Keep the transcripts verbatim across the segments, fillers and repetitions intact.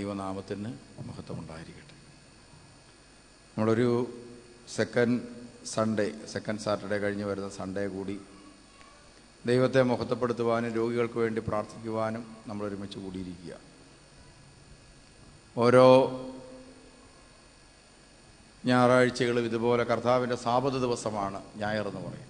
ദൈവനാമത്തിന് മഹത്വമുണ്ടായിരിക്കട്ടെ. നമ്മളൊരു second Sunday second Saturday കഴിഞ്ഞ് വരുന്ന സൺഡേ കൂടി ദൈവത്തെ മഹത്വപ്പെടുത്തുവാനും രോഗികൾക്ക് വേണ്ടി പ്രാർത്ഥിക്കുവാനും നമ്മളൊരുമിച്ച് കൂടിയിരിക്കുക. ഓരോ ഞായറാഴ്ചകളും ഇതുപോലെ കർത്താവിൻ്റെ സാബത്ത് ദിവസമാണ് ഞായർ എന്ന് പറയും.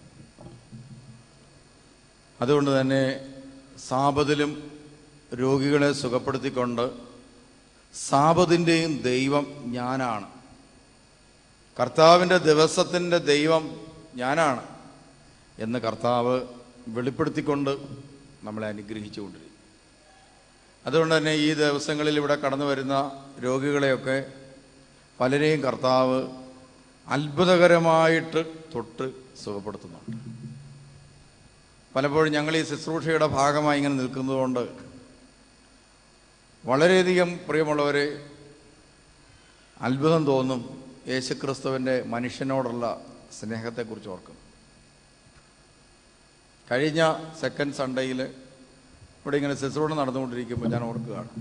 അതുകൊണ്ട് തന്നെ സാബത്തിലും രോഗികളെ സുഖപ്പെടുത്തിക്കൊണ്ട് സാബത്തിൻ്റെയും ദൈവം ഞാനാണ്, കർത്താവിൻ്റെ ദിവസത്തിൻ്റെ ദൈവം ഞാനാണ് എന്ന് കർത്താവ് വെളിപ്പെടുത്തിക്കൊണ്ട് നമ്മളെ അനുഗ്രഹിച്ചുകൊണ്ടിരിക്കും. അതുകൊണ്ട് തന്നെ ഈ ദിവസങ്ങളിൽ ഇവിടെ കടന്നു വരുന്ന രോഗികളെയൊക്കെ പലരെയും കർത്താവ് അത്ഭുതകരമായിട്ട് തൊട്ട് സുഖപ്പെടുത്തുന്നുണ്ട്. പലപ്പോഴും ഞങ്ങൾ ഈ ശുശ്രൂഷയുടെ ഭാഗമായി ഇങ്ങനെ നിൽക്കുന്നതുകൊണ്ട് വളരെയധികം പ്രിയമുള്ളവരെ അത്ഭുതം തോന്നും. യേശുക്രിസ്തുവിൻ്റെ മനുഷ്യനോടുള്ള സ്നേഹത്തെക്കുറിച്ച് ഓർക്കും. കഴിഞ്ഞ സെക്കൻഡ് സൺഡേയിൽ ഇവിടെ ഇങ്ങനെ ശുശ്രൂഷ നടന്നുകൊണ്ടിരിക്കുമ്പോൾ ഞാൻ ഓർക്കുകയാണ്,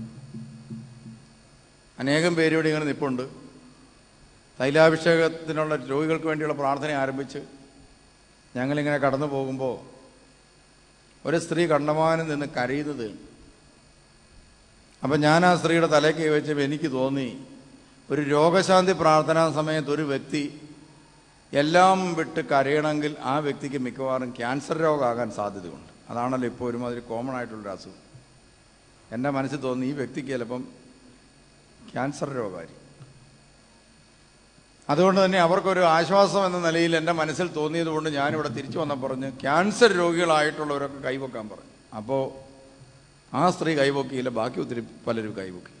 അനേകം പേര് ഇവിടെ ഇങ്ങനെ നിൽപ്പുണ്ട്. തൈലാഭിഷേകത്തിനുള്ള രോഗികൾക്ക് വേണ്ടിയുള്ള പ്രാർത്ഥന ആരംഭിച്ച് ഞങ്ങളിങ്ങനെ കടന്നു പോകുമ്പോൾ ഒരു സ്ത്രീ കണ്ടമാനം നിന്ന് കരയുന്നത്. അപ്പം ഞാൻ ആ സ്ത്രീയുടെ തലയ്ക്ക് വെച്ചപ്പോൾ എനിക്ക് തോന്നി, ഒരു രോഗശാന്തി പ്രാർത്ഥനാ സമയത്ത് ഒരു വ്യക്തി എല്ലാം വിട്ട് കരയണമെങ്കിൽ ആ വ്യക്തിക്ക് മിക്കവാറും ക്യാൻസർ രോഗമാകാൻ സാധ്യതയുണ്ട്. അതാണല്ലോ ഇപ്പോൾ ഒരുമാതിരി കോമൺ ആയിട്ടുള്ളൊരു അസുഖം. എൻ്റെ മനസ്സിൽ തോന്നി ഈ വ്യക്തിക്ക് ചിലപ്പം ക്യാൻസർ രോഗമായിരിക്കും. അതുകൊണ്ട് തന്നെ അവർക്കൊരു ആശ്വാസം എന്ന നിലയിൽ എൻ്റെ മനസ്സിൽ തോന്നിയത് കൊണ്ട് ഞാനിവിടെ തിരിച്ചു വന്ന പറഞ്ഞ് ക്യാൻസർ രോഗികളായിട്ടുള്ളവരൊക്കെ കൈവക്കാൻ പറഞ്ഞു. അപ്പോൾ ആ സ്ത്രീ കൈവക്കിയില്ല, ബാക്കി ഒത്തിരി പലരും കൈവക്കി.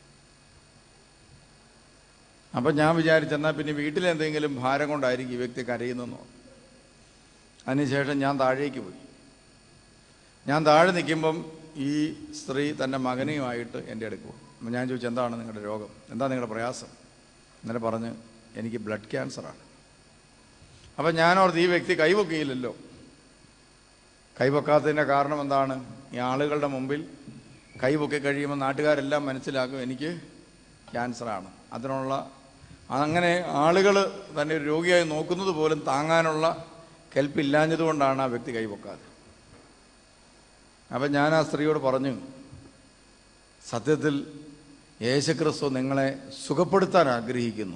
അപ്പം ഞാൻ വിചാരിച്ചെന്നാൽ പിന്നെ വീട്ടിലെന്തെങ്കിലും ഭാരം കൊണ്ടായിരിക്കും ഈ വ്യക്തി കരയുന്നതെന്നോ. അതിനുശേഷം ഞാൻ താഴേക്ക് പോയി. ഞാൻ താഴെ നിൽക്കുമ്പം ഈ സ്ത്രീ തൻ്റെ മകനെയുമായിട്ട് എൻ്റെ അടുക്ക് പോകും. അപ്പം ഞാൻ ചോദിച്ചു, എന്താണ് നിങ്ങളുടെ രോഗം, എന്താ നിങ്ങളുടെ പ്രയാസം? ഇന്നലെ പറഞ്ഞ് എനിക്ക് ബ്ലഡ് ക്യാൻസറാണ്. അപ്പം ഞാനോർത്ത് ഈ വ്യക്തി കൈവക്കിയില്ലല്ലോ. കൈവക്കാത്തതിൻ്റെ കാരണം എന്താണ്? ഈ ആളുകളുടെ മുമ്പിൽ കൈവക്കി കഴിയുമ്പോൾ നാട്ടുകാരെല്ലാം മനസ്സിലാക്കും എനിക്ക് ക്യാൻസറാണ്. അതിനുള്ള അങ്ങനെ ആളുകൾ തന്നെ ഒരു രോഗിയായി നോക്കുന്നത് പോലും താങ്ങാനുള്ള കെൽപ്പില്ലാഞ്ഞതുകൊണ്ടാണ് ആ വ്യക്തി കൈവക്കാതെ. അപ്പം ഞാൻ ആ സ്ത്രീയോട് പറഞ്ഞു, സത്യത്തിൽ യേശുക്രിസ്തു നിങ്ങളെ സുഖപ്പെടുത്താൻ ആഗ്രഹിക്കുന്നു.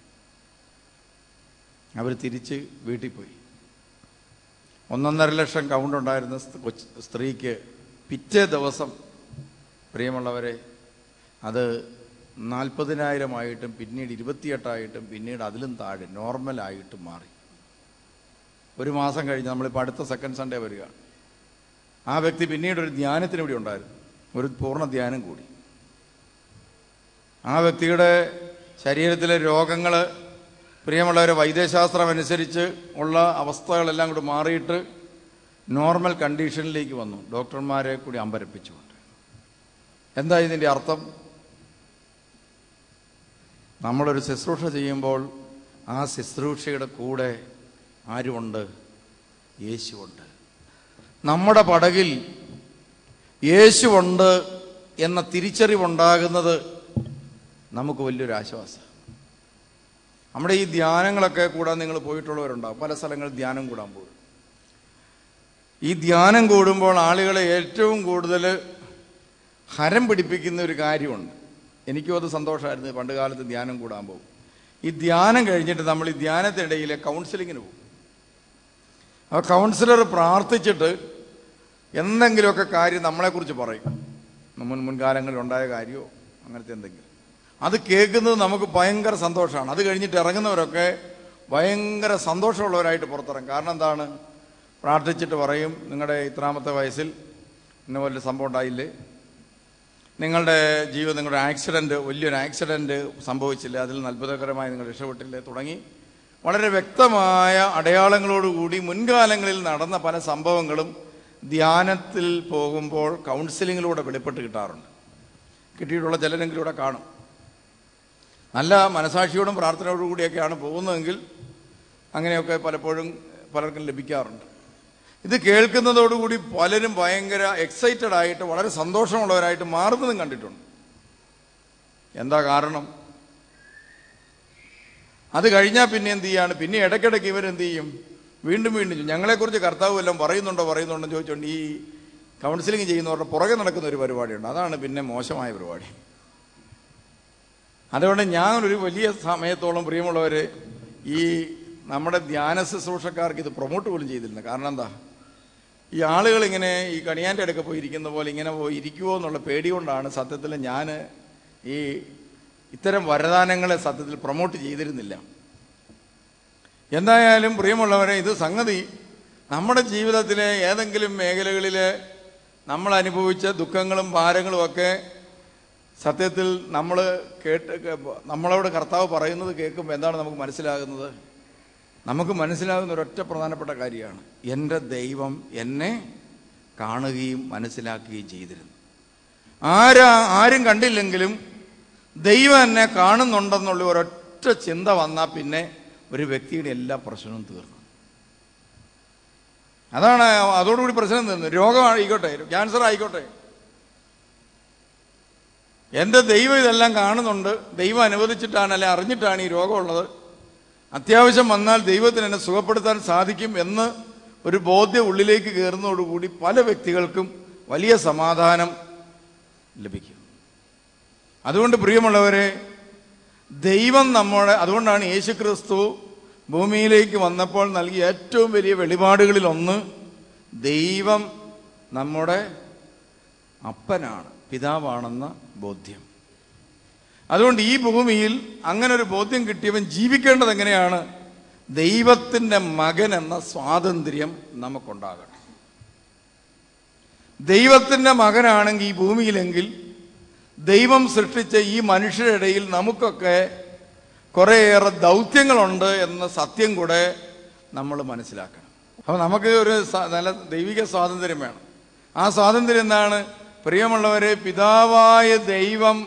അവർ തിരിച്ച് വീട്ടിൽ പോയി. ഒന്നൊന്നര ലക്ഷം കൗണ്ട് ഉണ്ടായിരുന്ന സ്ത്രീക്ക് പിറ്റേ ദിവസം പ്രിയമുള്ളവരെ അത് നാൽപ്പതിനായിരമായിട്ടും പിന്നീട് ഇരുപത്തിയെട്ടായിട്ടും പിന്നീട് അതിലും താഴെ നോർമലായിട്ടും മാറി. ഒരു മാസം കഴിഞ്ഞ് നമ്മളിപ്പോൾ അടുത്ത സെക്കൻഡ് സൺഡേ വരികയാണ്. ആ വ്യക്തി പിന്നീട് ഒരു ധ്യാനത്തിന് ഇവിടെ ഉണ്ടായിരുന്നു, ഒരു പൂർണ്ണ ധ്യാനം കൂടി. ആ വ്യക്തിയുടെ ശരീരത്തിലെ രോഗങ്ങൾ പ്രിയമുള്ളവരെ വൈദ്യശാസ്ത്രം അനുസരിച്ച് ഉള്ള അവസ്ഥകളെല്ലാം കൂടി മാറിയിട്ട് നോർമൽ കണ്ടീഷനിലേക്ക് വന്നു, ഡോക്ടർമാരെ കൂടി അമ്പരപ്പിച്ചുകൊണ്ട്. എന്താ ഇതിൻ്റെ അർത്ഥം? നമ്മളൊരു ശുശ്രൂഷ ചെയ്യുമ്പോൾ ആ ശുശ്രൂഷയുടെ കൂടെ ആരുമുണ്ട്? യേശുവുണ്ട്. നമ്മുടെ പടകിൽ യേശുവുണ്ട് എന്ന തിരിച്ചറിവുണ്ടാകുന്നത് നമുക്ക് വലിയൊരു ആശ്വാസം. നമ്മുടെ ഈ ധ്യാനങ്ങളൊക്കെ കൂടാൻ നിങ്ങൾ പോയിട്ടുള്ളവരുണ്ടാവും, പല സ്ഥലങ്ങളിൽ ധ്യാനം കൂടാൻ പോകും. ഈ ധ്യാനം കൂടുമ്പോൾ ആളുകളെ ഏറ്റവും കൂടുതൽ ഹരം പിടിപ്പിക്കുന്ന ഒരു കാര്യമുണ്ട്. എനിക്കും അത് സന്തോഷമായിരുന്നു പണ്ട് കാലത്ത് ധ്യാനം കൂടാൻ പോകും. ഈ ധ്യാനം കഴിഞ്ഞിട്ട് നമ്മൾ ഈ ധ്യാനത്തിനിടയിൽ കൗൺസിലിങ്ങിന് പോകും. ആ കൗൺസിലർ പ്രാർത്ഥിച്ചിട്ട് എന്തെങ്കിലുമൊക്കെ കാര്യം നമ്മളെക്കുറിച്ച് പറയും, മുൻ മുൻകാലങ്ങളിൽ ഉണ്ടായ കാര്യമോ അങ്ങനത്തെ എന്തെങ്കിലും. അത് കേൾക്കുന്നത് നമുക്ക് ഭയങ്കര സന്തോഷമാണ്. അത് കഴിഞ്ഞിട്ട് ഇറങ്ങുന്നവരൊക്കെ ഭയങ്കര സന്തോഷമുള്ളവരായിട്ട് പുറത്തിറങ്ങും. കാരണം എന്താണ്? പ്രാർത്ഥിച്ചിട്ട് പറയും, നിങ്ങളുടെ ഇത്രാമത്തെ വയസ്സിൽ ഇന്ന പോലെ സംഭവം ഉണ്ടായില്ലേ, നിങ്ങളുടെ ജീവിതം നിങ്ങളുടെ ആക്സിഡൻറ്റ് വലിയൊരു ആക്സിഡൻറ്റ് സംഭവിച്ചില്ലേ, അതിൽ നിന്ന് അത്ഭുതകരമായി നിങ്ങൾ രക്ഷപ്പെട്ടില്ലേ, തുടങ്ങി വളരെ വ്യക്തമായ അടയാളങ്ങളോടുകൂടി മുൻകാലങ്ങളിൽ നടന്ന പല സംഭവങ്ങളും ധ്യാനത്തിൽ പോകുമ്പോൾ കൗൺസിലിങ്ങിലൂടെ വെളിപ്പെട്ട് കിട്ടാറുണ്ട്. കിട്ടിയിട്ടുള്ള ചിലരെങ്കിലും ഇവിടെ കാണും. നല്ല മനസാക്ഷിയോടും പ്രാർത്ഥനയോടും കൂടിയൊക്കെയാണ് പോകുന്നതെങ്കിൽ അങ്ങനെയൊക്കെ പലപ്പോഴും പലർക്കും ലഭിക്കാറുണ്ട്. ഇത് കേൾക്കുന്നതോടുകൂടി പലരും ഭയങ്കര എക്സൈറ്റഡ് ആയിട്ട് വളരെ സന്തോഷമുള്ളവരായിട്ട് മാറുന്നതും കണ്ടിട്ടുണ്ട്. എന്താ കാരണം? അത് കഴിഞ്ഞാൽ പിന്നെ എന്ത് ചെയ്യാണ്? പിന്നെ ഇടയ്ക്കിടയ്ക്ക് ഇവരെന്ത് ചെയ്യും? വീണ്ടും വീണ്ടും ഞങ്ങളെക്കുറിച്ച് കർത്താവ് വല്ലതും പറയുന്നുണ്ടോ പറയുന്നുണ്ടോ ചോദിച്ചുകൊണ്ട് ഈ കൗൺസിലിംഗ് ചെയ്യുന്നവരുടെ പുറകെ നടക്കുന്ന ഒരു പരിപാടിയുണ്ട്. അതാണ് പിന്നെ മോശമായ പരിപാടി. അതുകൊണ്ട് ഞാനൊരു വലിയ സമയത്തോളം പ്രിയമുള്ളവർ ഈ നമ്മുടെ ധ്യാന ശുശ്രൂഷക്കാർക്ക് ഇത് പ്രൊമോട്ട് പോലും ചെയ്തിരുന്നു. കാരണം എന്താ? ഈ ആളുകൾ ഇങ്ങനെ ഈ കണിയാൻ്റെ അടുക്ക പോയി ഇരിക്കുന്ന പോലെ ഇങ്ങനെ പോയി ഇരിക്കുമോ എന്നുള്ള പേടി കൊണ്ടാണ് സത്യത്തിൽ ഞാൻ ഈ ഇത്തരം വരദാനങ്ങളെ സത്യത്തിൽ പ്രൊമോട്ട് ചെയ്തിരുന്നില്ല. എന്തായാലും പ്രിയമുള്ളവരെ, ഇത് സംഗതി നമ്മുടെ ജീവിതത്തിലെ ഏതെങ്കിലും മേഖലകളിൽ നമ്മൾ അനുഭവിച്ച ദുഃഖങ്ങളും ഭാരങ്ങളും ഒക്കെ സത്യത്തിൽ നമ്മൾ കേട്ട് നമ്മളോട് കർത്താവ് പറയുന്നത് കേൾക്കുമ്പോൾ എന്താണ് നമുക്ക് മനസ്സിലാകുന്നത്? നമുക്ക് മനസ്സിലാകുന്ന ഒരൊറ്റ പ്രധാനപ്പെട്ട കാര്യമാണ്, എൻ്റെ ദൈവം എന്നെ കാണുകയും മനസ്സിലാക്കുകയും ചെയ്തിരുന്നു. ആരാ ആരും കണ്ടില്ലെങ്കിലും ദൈവം എന്നെ കാണുന്നുണ്ടെന്നുള്ള ഒരൊറ്റ ചിന്ത വന്നാൽ പിന്നെ ഒരു വ്യക്തിയുടെ എല്ലാ പ്രശ്നവും തീർന്നു. അതാണ് അതോടുകൂടി പ്രശ്നം തീർന്നു. രോഗം ആയിക്കോട്ടെ, ക്യാൻസർ ആയിക്കോട്ടെ, എൻ്റെ ദൈവം ഇതെല്ലാം കാണുന്നുണ്ട്, ദൈവം അനുവദിച്ചിട്ടാണ് അല്ലെ അറിഞ്ഞിട്ടാണ് ഈ രോഗമുള്ളത്, അത്യാവശ്യം വന്നാൽ ദൈവത്തിന് എന്നെ സുഖപ്പെടുത്താൻ സാധിക്കും എന്ന് ഒരു ബോധ്യം ഉള്ളിലേക്ക് കയറുന്നതോടുകൂടി പല വ്യക്തികൾക്കും വലിയ സമാധാനം ലഭിക്കും. അതുകൊണ്ട് പ്രിയമുള്ളവരെ, ദൈവം നമ്മുടെ അതുകൊണ്ടാണ് യേശു ക്രിസ്തു ഭൂമിയിലേക്ക് വന്നപ്പോൾ നൽകിയ ഏറ്റവും വലിയ വെളിപാടുകളിൽ ഒന്ന് ദൈവം നമ്മുടെ അപ്പനാണ്, പിതാവാണെന്ന ബോധ്യം. അതുകൊണ്ട് ഈ ഭൂമിയിൽ അങ്ങനെ ഒരു ബോധ്യം കിട്ടിയവൻ ജീവിക്കേണ്ടത് എങ്ങനെയാണ്? ദൈവത്തിൻ്റെ മകൻ എന്ന സ്വാതന്ത്ര്യം നമുക്കുണ്ടാകണം. ദൈവത്തിൻ്റെ മകനാണെങ്കിൽ ഈ ഭൂമിയിലെങ്കിൽ ദൈവം സൃഷ്ടിച്ച ഈ മനുഷ്യരുടെ ഇടയിൽ നമുക്കൊക്കെ കുറേയേറെ ദൗത്യങ്ങളുണ്ട് എന്ന സത്യം കൂടെ നമ്മൾ മനസ്സിലാക്കണം. അപ്പോൾ നമുക്ക് ഒരു നല്ല ദൈവിക സ്വാതന്ത്ര്യം വേണം. ആ സ്വാതന്ത്ര്യം എന്താണ്? പ്രിയമുള്ളവരെ, പിതാവായ ദൈവം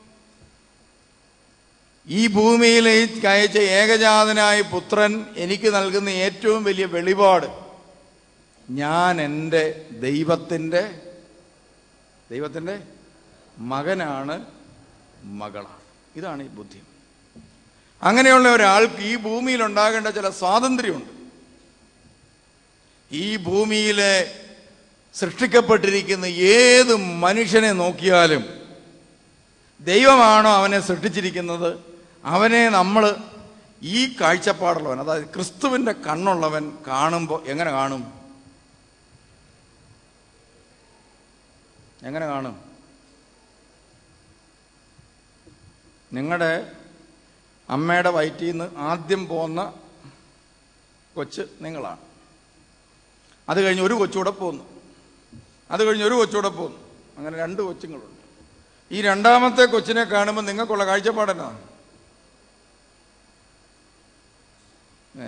ഈ ഭൂമിയിലേക്ക് അയച്ച ഏകജാതനായ പുത്രൻ എനിക്ക് നൽകുന്ന ഏറ്റവും വലിയ വെളിപാട്, ഞാൻ എൻ്റെ ദൈവത്തിൻ്റെ ദൈവത്തിൻ്റെ മകനാണ്, മകളാണ്. ഇതാണ് ഈ ബുദ്ധി. അങ്ങനെയുള്ള ഒരാൾക്ക് ഈ ഭൂമിയിൽ ഉണ്ടാകേണ്ട ചില സ്വാതന്ത്ര്യമുണ്ട്. ഈ ഭൂമിയിലെ സൃഷ്ടിക്കപ്പെട്ടിരിക്കുന്ന ഏത് മനുഷ്യനെ നോക്കിയാലും ദൈവമാണോ അവനെ സൃഷ്ടിച്ചിരിക്കുന്നത്, അവനെ നമ്മൾ ഈ കാഴ്ചപ്പാടുള്ളവൻ, അതായത് ക്രിസ്തുവിൻ്റെ കണ്ണുള്ളവൻ കാണുമ്പോൾ എങ്ങനെ കാണും? എങ്ങനെ കാണും? നിങ്ങളുടെ അമ്മയുടെ വയറ്റിൽ നിന്ന് ആദ്യം പോകുന്ന കൊച്ച് നിങ്ങളാണ്. അത് കഴിഞ്ഞ് ഒരു കൊച്ചുകൂടെ പോന്നു, അത് കഴിഞ്ഞ് ഒരു കൊച്ചുകൂടെ പോന്നു, അങ്ങനെ രണ്ട് കൊച്ചുങ്ങളുണ്ട്. ഈ രണ്ടാമത്തെ കൊച്ചിനെ കാണുമ്പോൾ നിങ്ങൾക്കുള്ള കാഴ്ചപ്പാടെന്നാ? ഏ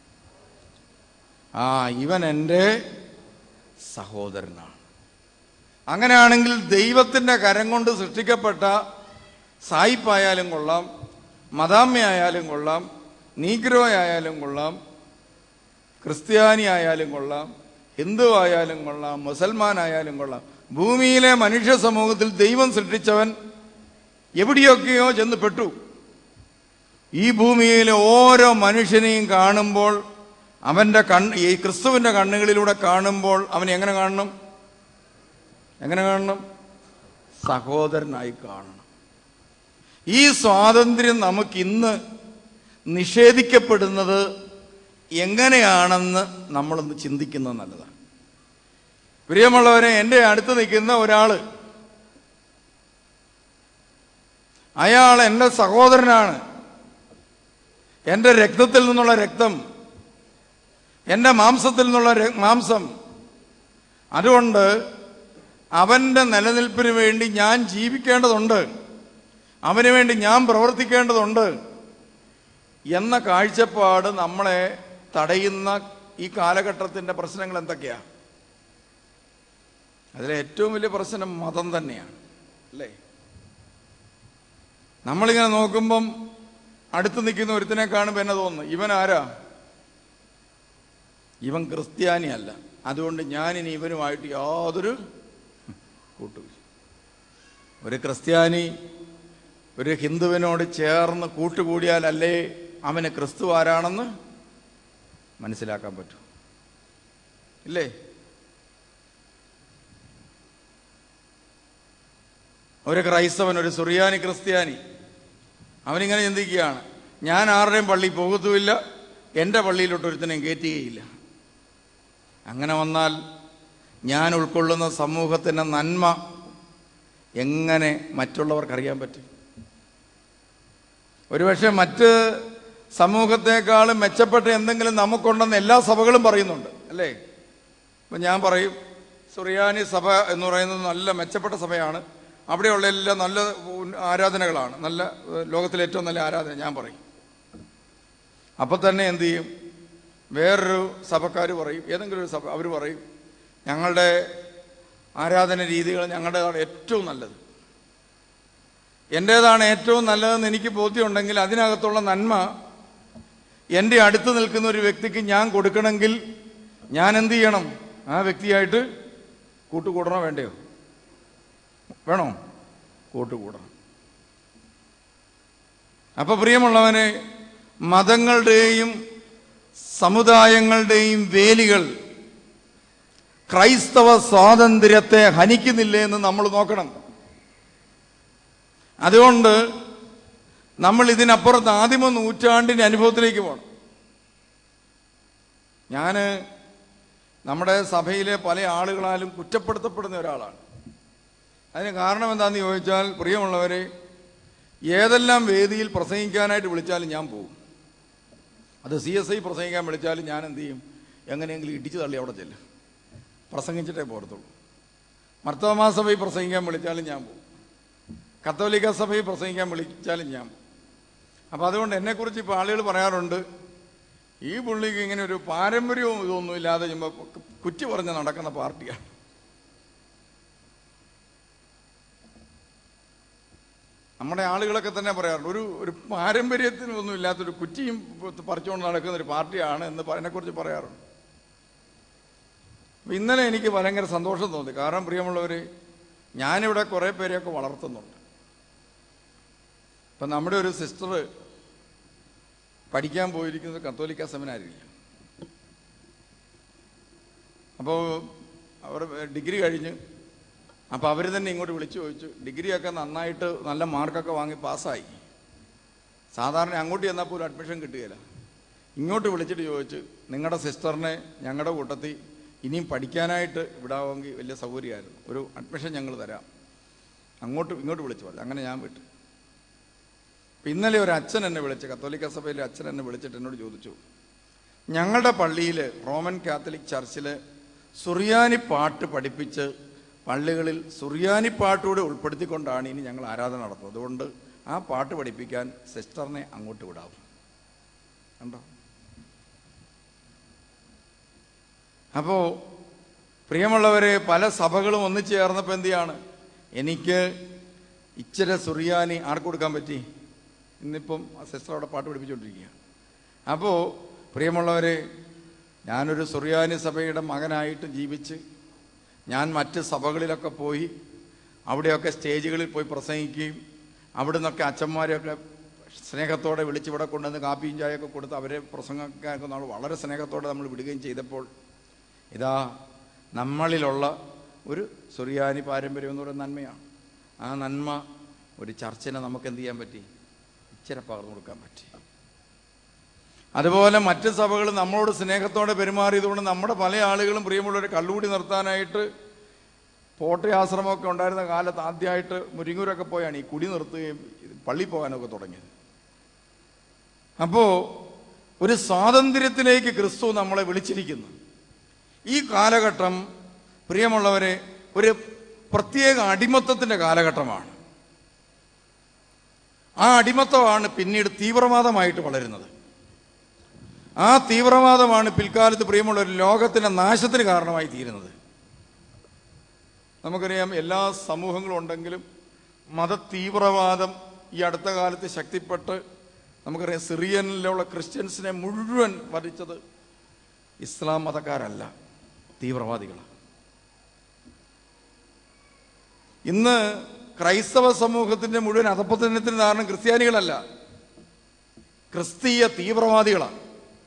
ആ ഇവൻ എൻ്റെ സഹോദരനാണ്. അങ്ങനെയാണെങ്കിൽ ദൈവത്തിൻ്റെ കരം കൊണ്ട് സൃഷ്ടിക്കപ്പെട്ട സായിപ്പായാലും കൊള്ളാം, മദാമ്മയായാലും കൊള്ളാം, നീഗ്രോ ആയാലും കൊള്ളാം, ക്രിസ്ത്യാനി ആയാലും കൊള്ളാം, ഹിന്ദു ആയാലും കൊള്ളാം, മുസൽമാനായാലും കൊള്ളാം, ഭൂമിയിലെ മനുഷ്യ സമൂഹത്തിൽ ദൈവം സൃഷ്ടിച്ചവൻ എവിടെയൊക്കെയോ ചെന്ന് പെട്ടു. ഈ ഭൂമിയിലെ ഓരോ മനുഷ്യനെയും കാണുമ്പോൾ അവൻ്റെ കണ്ണ്, ഈ ക്രിസ്തുവിൻ്റെ കണ്ണുകളിലൂടെ കാണുമ്പോൾ അവൻ എങ്ങനെ കാണണം? എങ്ങനെ കാണണം? സഹോദരനായി കാണണം. ഈ സ്വാതന്ത്ര്യം നമുക്കിന്ന് നിഷേധിക്കപ്പെടുന്നത് എങ്ങനെയാണെന്ന് നമ്മളൊന്ന് ചിന്തിക്കുന്നത് നല്ലതാണ്. പ്രിയമുള്ളവരെ, എൻ്റെ അടുത്ത് നിൽക്കുന്ന ഒരാൾ, അയാൾ എൻ്റെ സഹോദരനാണ്, എൻ്റെ രക്തത്തിൽ നിന്നുള്ള രക്തം, എൻ്റെ മാംസത്തിൽ നിന്നുള്ള മാംസം. അതുകൊണ്ട് അവൻ്റെ നിലനിൽപ്പിന് വേണ്ടി ഞാൻ ജീവിക്കേണ്ടതുണ്ട്, അവന് വേണ്ടി ഞാൻ പ്രവർത്തിക്കേണ്ടതുണ്ട് എന്ന കാഴ്ചപ്പാട് നമ്മളെ തടയുന്ന ഈ കാലഘട്ടത്തിൻ്റെ പ്രശ്നങ്ങൾ എന്തൊക്കെയാണ്? അതിലെ ഏറ്റവും വലിയ പ്രശ്നം മതം തന്നെയാണ്, അല്ലേ? നമ്മളിങ്ങനെ നോക്കുമ്പം അടുത്ത് നിൽക്കുന്ന ഒരുത്തിനെ കാണുമ്പോൾ എന്നെ തോന്നുന്നു, ഇവൻ ആരാ? ഇവൻ ക്രിസ്ത്യാനിയല്ല, അതുകൊണ്ട് ഞാനിനി ഇവനുമായിട്ട് യാതൊരു കൂട്ടുമില്ല. ഒരു ക്രിസ്ത്യാനി ഒരു ഹിന്ദുവിനോട് ചേർന്ന് കൂട്ടുകൂടിയാൽ അല്ലേ അവന് ക്രിസ്തു ആരാണെന്ന് മനസ്സിലാക്കാൻ പറ്റൂ, ഇല്ലേ? ഒരു ക്രൈസ്തവൻ, ഒരു സുറിയാനി ക്രിസ്ത്യാനി, അവനിങ്ങനെ ചിന്തിക്കുകയാണ്, ഞാൻ ആരുടെയും പള്ളി പോകത്തുമില്ല, എൻ്റെ പള്ളിയിലോട്ട് ഒരുത്തനെയും കയറ്റുകയില്ല. അങ്ങനെ വന്നാൽ ഞാൻ ഉൾക്കൊള്ളുന്ന സമൂഹത്തിൻ്റെ നന്മ എങ്ങനെ മറ്റുള്ളവർക്കറിയാൻ പറ്റും? ഒരുപക്ഷെ മറ്റ് സമൂഹത്തെക്കാളും മെച്ചപ്പെട്ട എന്തെങ്കിലും നമുക്കുണ്ടെന്ന് എല്ലാ സഭകളും പറയുന്നുണ്ട്, അല്ലേ? ഇപ്പം ഞാൻ പറയും, സുറിയാനി സഭ എന്ന് പറയുന്നത് നല്ല മെച്ചപ്പെട്ട സഭയാണ്, അവിടെയുള്ള എല്ലാ നല്ല ആരാധനകളാണ്, നല്ല ലോകത്തിലെ ഏറ്റവും നല്ല ആരാധന ഞാൻ പറയും. അപ്പം തന്നെ എന്തു ചെയ്യും? വേറൊരു സഭക്കാർ പറയും, ഏതെങ്കിലും ഒരു സഭ, അവർ പറയും ഞങ്ങളുടെ ആരാധന രീതികൾ ഞങ്ങളുടേതാണ് ഏറ്റവും നല്ലത്, എൻ്റേതാണ് ഏറ്റവും നല്ലതെന്ന് എനിക്ക് ബോധ്യമുണ്ടെങ്കിൽ അതിനകത്തുള്ള നന്മ എൻ്റെ അടുത്ത് നിൽക്കുന്ന ഒരു വ്യക്തിക്ക് ഞാൻ കൊടുക്കണമെങ്കിൽ ഞാൻ എന്തു ചെയ്യണം? ആ വ്യക്തിയായിട്ട് കൂട്ടുകൂടണോ വേണ്ടയോ? വേണോ? കൂട്ടുകൂടണം. അപ്പൊ പ്രിയമുള്ളവനെ, മതങ്ങളുടെയും സമുദായങ്ങളുടെയും വേലികൾ ക്രൈസ്തവ സ്വാതന്ത്ര്യത്തെ ഹനിക്കുന്നില്ലേ എന്ന് നമ്മൾ നോക്കണം. അതുകൊണ്ട് നമ്മൾ ഇതിനപ്പുറത്ത് ആദിമ നൂറ്റാണ്ടിൻ്റെ അനുഭവത്തിലേക്ക് പോകണം. ഞാൻ നമ്മുടെ സഭയിലെ പല ആളുകളാലും കുറ്റപ്പെടുത്തപ്പെടുന്ന ഒരാളാണ്. അതിന് കാരണം എന്താണെന്ന് ചോദിച്ചാൽ, പ്രിയമുള്ളവരെ, ഏതെല്ലാം വേദിയിൽ പ്രസംഗിക്കാനായിട്ട് വിളിച്ചാലും ഞാൻ പോകും. അത് സി എസ് ഐ പ്രസംഗിക്കാൻ വിളിച്ചാലും ഞാൻ എന്തു ചെയ്യും? എങ്ങനെയെങ്കിലും ഇടിച്ചു തള്ളി അവിടെ ചെല്ലും, പ്രസംഗിച്ചിട്ടേ പോരത്തുള്ളൂ. മർത്തോമാ സഭയിൽ പ്രസംഗിക്കാൻ വിളിച്ചാലും ഞാൻ പോകും, കത്തോലിക്ക സഭയിൽ പ്രസംഗിക്കാൻ വിളിച്ചാലും ഞാൻ പോകും. അപ്പം അതുകൊണ്ട് എന്നെക്കുറിച്ച് ഇപ്പോൾ ആളുകൾ പറയാറുണ്ട്, ഈ പുള്ളിക്ക് ഇങ്ങനെ ഒരു പാരമ്പര്യവും ഇതൊന്നും ഇല്ലാതെ ചുമ്മാ കുറ്റി പറഞ്ഞ് നടക്കുന്ന പാർട്ടിയാണ്. നമ്മുടെ ആളുകളൊക്കെ തന്നെ പറയാറുണ്ട്, ഒരു ഒരു പാരമ്പര്യത്തിനൊന്നും ഇല്ലാത്തൊരു കുറ്റിയും പറിച്ചുകൊണ്ട് നടക്കുന്ന ഒരു പാർട്ടിയാണ് എന്ന് എന്നെക്കുറിച്ച് പറയാറുണ്ട്. ഇന്നലെ എനിക്ക് ഭയങ്കര സന്തോഷം തോന്നി. കാരണം പ്രിയമുള്ളവർ, ഞാനിവിടെ കുറേ പേരെയൊക്കെ വളർത്തുന്നുണ്ട്. ഇപ്പം നമ്മുടെ ഒരു സിസ്റ്റർ പഠിക്കാൻ പോയിരിക്കുന്നത് കത്തോലിക്ക സെമിനാരിയില്ല. അപ്പോൾ അവർ ഡിഗ്രി കഴിഞ്ഞ്, അപ്പോൾ അവർ തന്നെ ഇങ്ങോട്ട് വിളിച്ചു ചോദിച്ചു, ഡിഗ്രിയൊക്കെ നന്നായിട്ട് നല്ല മാർക്കൊക്കെ വാങ്ങി പാസ്സായി, സാധാരണ അങ്ങോട്ട് ചെന്നാൽ പോലും അഡ്മിഷൻ കിട്ടുകയില്ല. ഇങ്ങോട്ട് വിളിച്ചിട്ട് ചോദിച്ചു, നിങ്ങളുടെ സിസ്റ്ററിനെ ഞങ്ങളുടെ കൂട്ടത്തിൽ ഇനിയും പഠിക്കാനായിട്ട് വിടാമെങ്കിൽ വലിയ സൗകര്യമായിരുന്നു, ഒരു അഡ്മിഷൻ ഞങ്ങൾ തരാം, അങ്ങോട്ട് ഇങ്ങോട്ട് വിളിച്ചു പറഞ്ഞു. അങ്ങനെ ഞാൻ വിട്ടു. ഇന്നലെ ഒരു അച്ഛൻ എന്നെ വിളിച്ച്, കത്തോലിക്ക സഭയിലെ അച്ഛൻ എന്നെ വിളിച്ചിട്ട് എന്നോട് ചോദിച്ചു, ഞങ്ങളുടെ പള്ളിയിൽ റോമൻ കാത്തലിക് ചർച്ചിൽ സുറിയാനി പാട്ട് പഠിപ്പിച്ച് പള്ളികളിൽ സുറിയാനി പാട്ടുകൂടെ ഉൾപ്പെടുത്തിക്കൊണ്ടാണ് ഇനി ഞങ്ങൾ ആരാധന നടത്തുന്നത്, അതുകൊണ്ട് ആ പാട്ട് പഠിപ്പിക്കാൻ സിസ്റ്ററിനെ അങ്ങോട്ട് വിടാവും. കണ്ടോ? അപ്പോൾ പ്രിയമുള്ളവരെ, പല സഭകളും ഒന്നിച്ചു ചേർന്നപ്പോൾ എന്ത് ചെയ്യാണ്, എനിക്ക് ഇച്ചിരി സുറിയാനി ആർക്ക് കൊടുക്കാൻ പറ്റി? ഇന്നിപ്പം സിസ്റ്റർ അവിടെ പാട്ട് പഠിപ്പിച്ചുകൊണ്ടിരിക്കുക. അപ്പോൾ പ്രിയമുള്ളവരെ, ഞാനൊരു സുറിയാനി സഭയുടെ മകനായിട്ട് ജീവിച്ച് ഞാൻ മറ്റ് സഭകളിലൊക്കെ പോയി അവിടെയൊക്കെ സ്റ്റേജുകളിൽ പോയി പ്രസംഗിക്കുകയും അവിടെ നിന്നൊക്കെ അച്ഛന്മാരെയൊക്കെ സ്നേഹത്തോടെ വിളിച്ചിവിടെ കൊണ്ടുവന്ന് കാപ്പിയും ചായയൊക്കെ കൊടുത്ത് അവരെ പ്രസംഗക്കാർക്ക് നമ്മൾ വളരെ സ്നേഹത്തോടെ നമ്മൾ വിടുകയും ചെയ്തപ്പോൾ, ഇതാ നമ്മളിലുള്ള ഒരു സുറിയാനി പാരമ്പര്യം എന്ന് പറയുന്ന നന്മയാണ്. ആ നന്മ ഒരു ചർച്ചിനെ നമുക്ക് എന്ത് ചെയ്യാൻ പറ്റി? ഇച്ചിരി പകർന്നു കൊടുക്കാൻ പറ്റി. അതുപോലെ മറ്റ് സഭകൾ നമ്മളോട് സ്നേഹത്തോടെ പെരുമാറിയതുകൊണ്ട് നമ്മുടെ പല ആളുകളും പ്രിയമുള്ളവരെ കള്ളുകൂടി നിർത്താനായിട്ട് പോട്ടെ ആശ്രമമൊക്കെ ഉണ്ടായിരുന്ന കാലത്ത് ആദ്യമായിട്ട് മുരിങ്ങൂരൊക്കെ പോയാണ് ഈ കുടി നിർത്തുകയും പള്ളി പോകാനൊക്കെ തുടങ്ങിയത്. അപ്പോൾ ഒരു സ്വാതന്ത്ര്യത്തിലേക്ക് ക്രിസ്തു നമ്മളെ വിളിച്ചിരിക്കുന്നു. ഈ കാലഘട്ടം പ്രിയമുള്ളവരെ ഒരു പ്രത്യേക അടിമത്തത്തിൻ്റെ കാലഘട്ടമാണ്. ആ അടിമത്തമാണ് പിന്നീട് തീവ്രവാദമായിട്ട് വളരുന്നത്. ആ തീവ്രവാദമാണ് പിൽക്കാലത്ത് പ്രിയമുള്ള ഒരു ലോകത്തിൻ്റെ നാശത്തിന് കാരണമായി തീരുന്നത്. നമുക്കറിയാം, എല്ലാ സമൂഹങ്ങളും ഉണ്ടെങ്കിലും മത തീവ്രവാദം ഈ അടുത്ത കാലത്ത് ശക്തിപ്പെട്ട്, നമുക്കറിയാം സിറിയനിലുള്ള ക്രിസ്ത്യൻസിനെ മുഴുവൻ വധിച്ചത് ഇസ്ലാം മതക്കാരല്ല, തീവ്രവാദികളാണ്. ഇന്ന് ക്രൈസ്തവ സമൂഹത്തിന്റെ മുഴുവൻ അധപ്പതനത്തിന് കാരണം ക്രിസ്ത്യാനികളല്ല, ക്രിസ്തീയ തീവ്രവാദികളാണ്.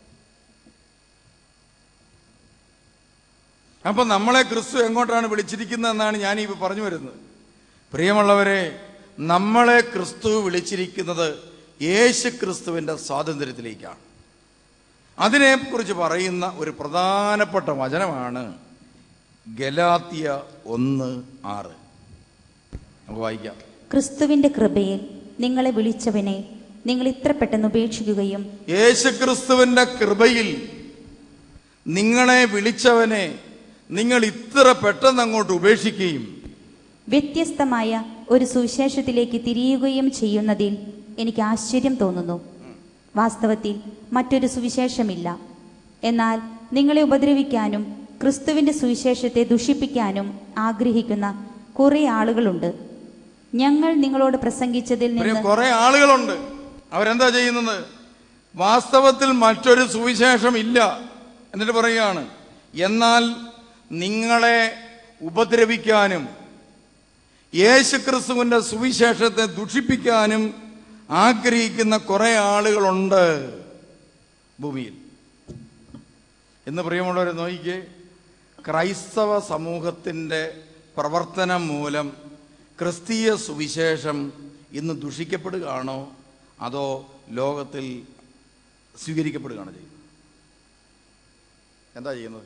അപ്പൊ നമ്മളെ ക്രിസ്തു എങ്ങോട്ടാണ് വിളിച്ചിരിക്കുന്നതെന്നാണ് ഞാൻ ഈ പറഞ്ഞു വരുന്നത്. പ്രിയമുള്ളവരെ, നമ്മളെ ക്രിസ്തു വിളിച്ചിരിക്കുന്നത് യേശു ക്രിസ്തുവിന്റെ സ്വാതന്ത്ര്യത്തിലേക്കാണ്. അതിനെക്കുറിച്ച് പറയുന്ന ഒരു പ്രധാനപ്പെട്ട വചനമാണ് ഗലാത്യ ഒന്ന് ആറ്. നമുക്ക് വായിക്കാം. ക്രിസ്തുവിന്റെ കൃപയിൽ നിങ്ങളെ വിളിച്ചവനെ നിങ്ങൾ ഇത്ര പെട്ടെന്ന് ഉപേക്ഷിക്കുകയും യേശു ക്രിസ്തുവിന്റെ കൃപയിൽ നിങ്ങളെ വിളിച്ചവനെ നിങ്ങൾ ഇത്ര പെട്ടെന്ന് അങ്ങോട്ട് ഉപേക്ഷിക്കുകയും വ്യത്യസ്തമായ ഒരു സുവിശേഷത്തിലേക്ക് തിരിയുകയും ചെയ്യുന്നതിൽ എനിക്ക് ആശ്ചര്യം തോന്നുന്നു. വാസ്തവത്തിൽ മറ്റൊരു സുവിശേഷമില്ല. എന്നാൽ നിങ്ങളെ ഉപദ്രവിക്കാനും ക്രിസ്തുവിന്റെ സുവിശേഷത്തെ ദുഷിപ്പിക്കാനും ആഗ്രഹിക്കുന്ന കുറെ ആളുകളുണ്ട്. ഞങ്ങൾ നിങ്ങളോട് പ്രസംഗിച്ചതിൽ നിന്ന് കുറെ ആളുകളുണ്ട്. അവരെന്താ ചെയ്യുന്നത്? വാസ്തവത്തിൽ മറ്റൊരു സുവിശേഷം ഇല്ല എന്നിട്ട് പറയുകയാണ്, എന്നാൽ നിങ്ങളെ ഉപദ്രവിക്കാനും യേശുക്രിസ്തുവിന്റെ സുവിശേഷത്തെ ദുഷിപ്പിക്കാനും ആഗ്രഹിക്കുന്ന കുറെ ആളുകളുണ്ട് ഭൂമിയിൽ. എന്ന് പ്രിയമുള്ളവരെ നോക്കിക്കേ, ക്രൈസ്തവ സമൂഹത്തിന്റെ പ്രവർത്തനം മൂലം ക്രിസ്തീയ സുവിശേഷം ഇന്ന് ദുഷിക്കപ്പെടുകയാണോ അതോ ലോകത്തിൽ സ്വീകരിക്കപ്പെടുകയാണോ ചെയ്യുന്നത്? എന്താ ചെയ്യുന്നത്?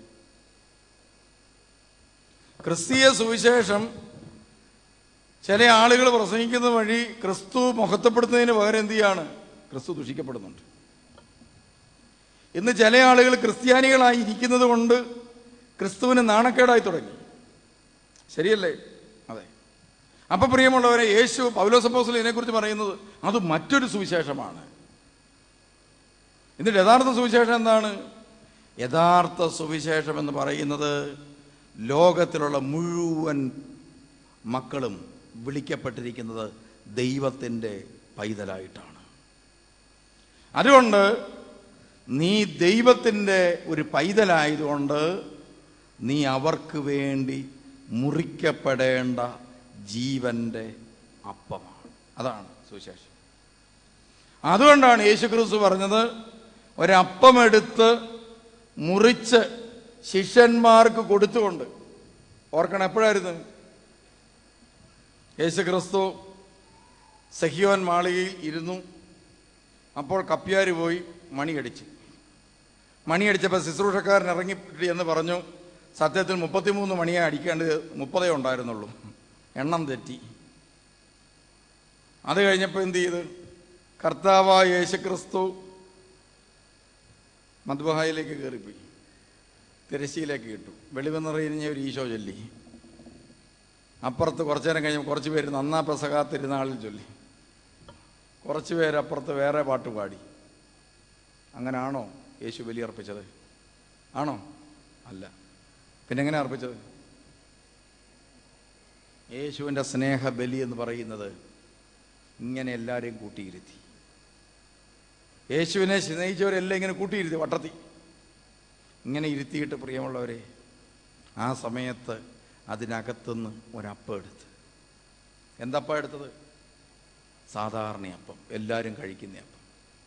ക്രിസ്തീയ സുവിശേഷം ചില ആളുകൾ പ്രസംഗിക്കുന്ന വഴി ക്രിസ്തു മഹത്വപ്പെടുത്തുന്നതിന് പകരം എന്ത് ചെയ്യാണ്? ക്രിസ്തു ദുഷിക്കപ്പെടുന്നുണ്ട്. ഇന്ന് ചില ആളുകൾ ക്രിസ്ത്യാനികളായി ഇരിക്കുന്നത് കൊണ്ട് ക്രിസ്തുവിന് നാണക്കേടായി തുടങ്ങി. ശരിയല്ലേ? അതെ. അപ്പൊ പ്രിയമുള്ളവരെ, യേശു പൗലോസ് അപ്പോസ്തലൻ ഇതിനെക്കുറിച്ച് പറയുന്നത് അത് മറ്റൊരു സുവിശേഷമാണ്. എന്നിട്ട് യഥാർത്ഥ സുവിശേഷം എന്താണ്? യഥാർത്ഥ സുവിശേഷം എന്ന് പറയുന്നത് ലോകത്തിലുള്ള മുഴുവൻ മക്കളും വിളിക്കപ്പെട്ടിരിക്കുന്നത് ദൈവത്തിൻ്റെ പൈതലായിട്ടാണ്. അതുകൊണ്ട് നീ ദൈവത്തിൻ്റെ ഒരു പൈതലായതുകൊണ്ട് നീ അവർക്ക് വേണ്ടി മുറിക്കപ്പെടേണ്ട ജീവന്റെ അപ്പമാണ്. അതാണ് സുവിശേഷം. അതുകൊണ്ടാണ് യേശുക്രിസ്തു പറഞ്ഞത്, ഒരപ്പമെടുത്ത് മുറിച്ച് ശിഷ്യന്മാർക്ക് കൊടുത്തുകൊണ്ട്. ഓർക്കണം, എപ്പോഴായിരുന്നു? യേശുക്രിസ്തു സഹിയോൻ മാളികയിൽ ഇരുന്നു. അപ്പോൾ കപ്പ്യാര് പോയി മണിയടിച്ചു. മണിയടിച്ചപ്പോൾ ശുശ്രൂഷക്കാരൻ ഇറങ്ങി എന്ന് പറഞ്ഞു, സത്യത്തിൽ മുപ്പത്തിമൂന്ന് മണിയെ അടിക്കേണ്ടത് മുപ്പതേ ഉണ്ടായിരുന്നുള്ളൂ, എണ്ണം തെറ്റി. അത് കഴിഞ്ഞപ്പോൾ എന്ത് ചെയ്ത്? കർത്താവായ യേശുക്രിസ്തു മദ്ബഹായിലേക്ക് കയറിപ്പോയി, തിരശ്ശീലേക്ക് ഇട്ടു, വെളിവ് നിറഞ്ഞ ഒരു ഈശോ ചൊല്ലി. അപ്പുറത്ത് കുറച്ചു നേരം കഴിഞ്ഞപ്പോൾ കുറച്ച് പേര് നന്നാ പെസഹാ തിരുനാളിൽ ചൊല്ലി, കുറച്ച് പേര് അപ്പുറത്ത് വേറെ പാട്ട് പാടി. അങ്ങനാണോ യേശു ബലി അർപ്പിച്ചത്? ആണോ? അല്ല. പിന്നെ എങ്ങനെ അർപ്പിച്ചത്? യേശുവിൻ്റെ സ്നേഹ ബലി എന്ന് പറയുന്നത് ഇങ്ങനെ എല്ലാവരെയും കൂട്ടിയിരുത്തി. യേശുവിനെ സ്നേഹിച്ചവരെല്ലാം ഇങ്ങനെ കൂട്ടിയിരുത്തി, വട്ടത്തി ഇങ്ങനെ ഇരുത്തിയിട്ട്, പ്രിയമുള്ളവരെ, ആ സമയത്ത് അതിനകത്തുനിന്ന് ഒരപ്പം എടുത്ത്. എന്തപ്പം എടുത്തത്? സാധാരണ അപ്പം, എല്ലാവരും കഴിക്കുന്ന അപ്പം.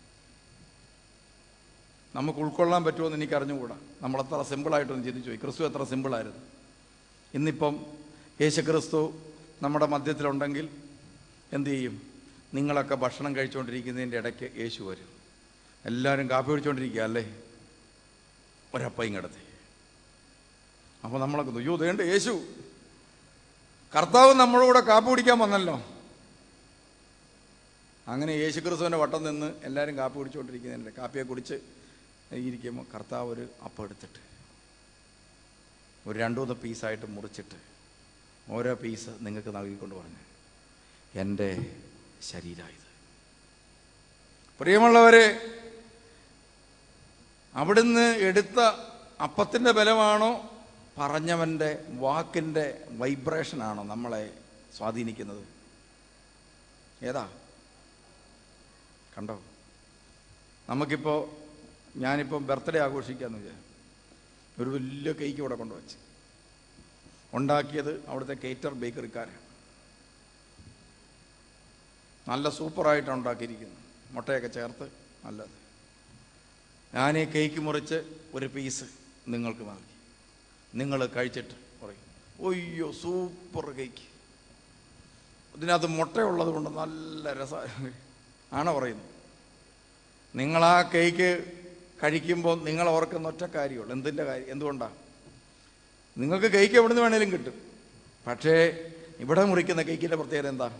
നമുക്ക് ഉൾക്കൊള്ളാൻ പറ്റുമോ എന്ന് എനിക്ക് അറിഞ്ഞുകൂടാ. നമ്മളെത്ര സിമ്പിളായിട്ടൊന്ന് ചിന്തിച്ചു പോയി. ക്രിസ്തു എത്ര സിമ്പിളായിരുന്നു. ഇന്നിപ്പം യേശു ക്രിസ്തു നമ്മുടെ മധ്യത്തിലുണ്ടെങ്കിൽ എന്തു ചെയ്യും? നിങ്ങളൊക്കെ ഭക്ഷണം കഴിച്ചുകൊണ്ടിരിക്കുന്നതിൻ്റെ ഇടയ്ക്ക് യേശു വരും. എല്ലാവരും കാപ്പി കുടിച്ചുകൊണ്ടിരിക്കുക അല്ലേ? ഒരപ്പം ഇങ്ങടത്തെ. അപ്പോൾ നമ്മളൊക്കെ അയ്യോ വേണ്ട, യേശു കർത്താവ് നമ്മളോട് കാപ്പി കുടിക്കാൻ വന്നല്ലോ. അങ്ങനെ യേശു ക്രിസ്തുവിൻ്റെ വട്ടം നിന്ന് എല്ലാവരും കാപ്പി കുടിച്ചുകൊണ്ടിരിക്കുന്നതിൻ്റെ കാപ്പിയെ കുടിച്ച് ഇരിക്കുമ്പോൾ കർത്താവ് ഒരു അപ്പം എടുത്തിട്ട് ഒരു രണ്ടു മൂന്ന് പീസായിട്ട് മുറിച്ചിട്ട് ഓരോ പീസ് നിങ്ങൾക്ക് നൽകിക്കൊണ്ട് പറഞ്ഞു, എൻ്റെ ശരീരമായത്. പ്രിയമുള്ളവരെ, അവിടുന്ന് എടുത്ത അപ്പത്തിൻ്റെ ബലമാണോ പറഞ്ഞവൻ്റെ വാക്കിൻ്റെ വൈബ്രേഷനാണോ നമ്മളെ സ്വാധീനിക്കുന്നത്? ഏതാ? കണ്ടോ? നമുക്കിപ്പോൾ ഞാനിപ്പം ബർത്ത്ഡേ ആഘോഷിക്കാമെന്ന് വിചാരിച്ചു. ഒരു വലിയ കേക്ക് ഇവിടെ കൊണ്ടുവച്ച് ഉണ്ടാക്കിയത് അവിടുത്തെ കേറ്റർ ബേക്കറിക്കാരാണ്. നല്ല സൂപ്പറായിട്ടാണ് ഉണ്ടാക്കിയിരിക്കുന്നത്, മുട്ടയൊക്കെ ചേർത്ത് നല്ലത്. ഞാൻ ഈ കേക്ക് മുറിച്ച് ഒരു പീസ് നിങ്ങൾക്ക് നൽകി, നിങ്ങൾ കഴിച്ചിട്ട് പറയും ഒയ്യോ സൂപ്പർ കേക്ക്, ഇതിനകത്ത് മുട്ടയുള്ളത് കൊണ്ട് നല്ല രസമാണ് ആണ് പറയുന്നത്. നിങ്ങളാ കേക്ക് കഴിക്കുമ്പോൾ നിങ്ങൾ ഓർക്കുന്ന ഒറ്റ കാര്യമുള്ളൂ. എന്തിൻ്റെ കാര്യം? എന്തുകൊണ്ടാണ്? നിങ്ങൾക്ക് കേക്ക് എവിടെ നിന്ന് വേണേലും കിട്ടും, പക്ഷേ ഇവിടെ മുറിക്കുന്ന കേക്കിൻ്റെ പ്രത്യേകത എന്താ?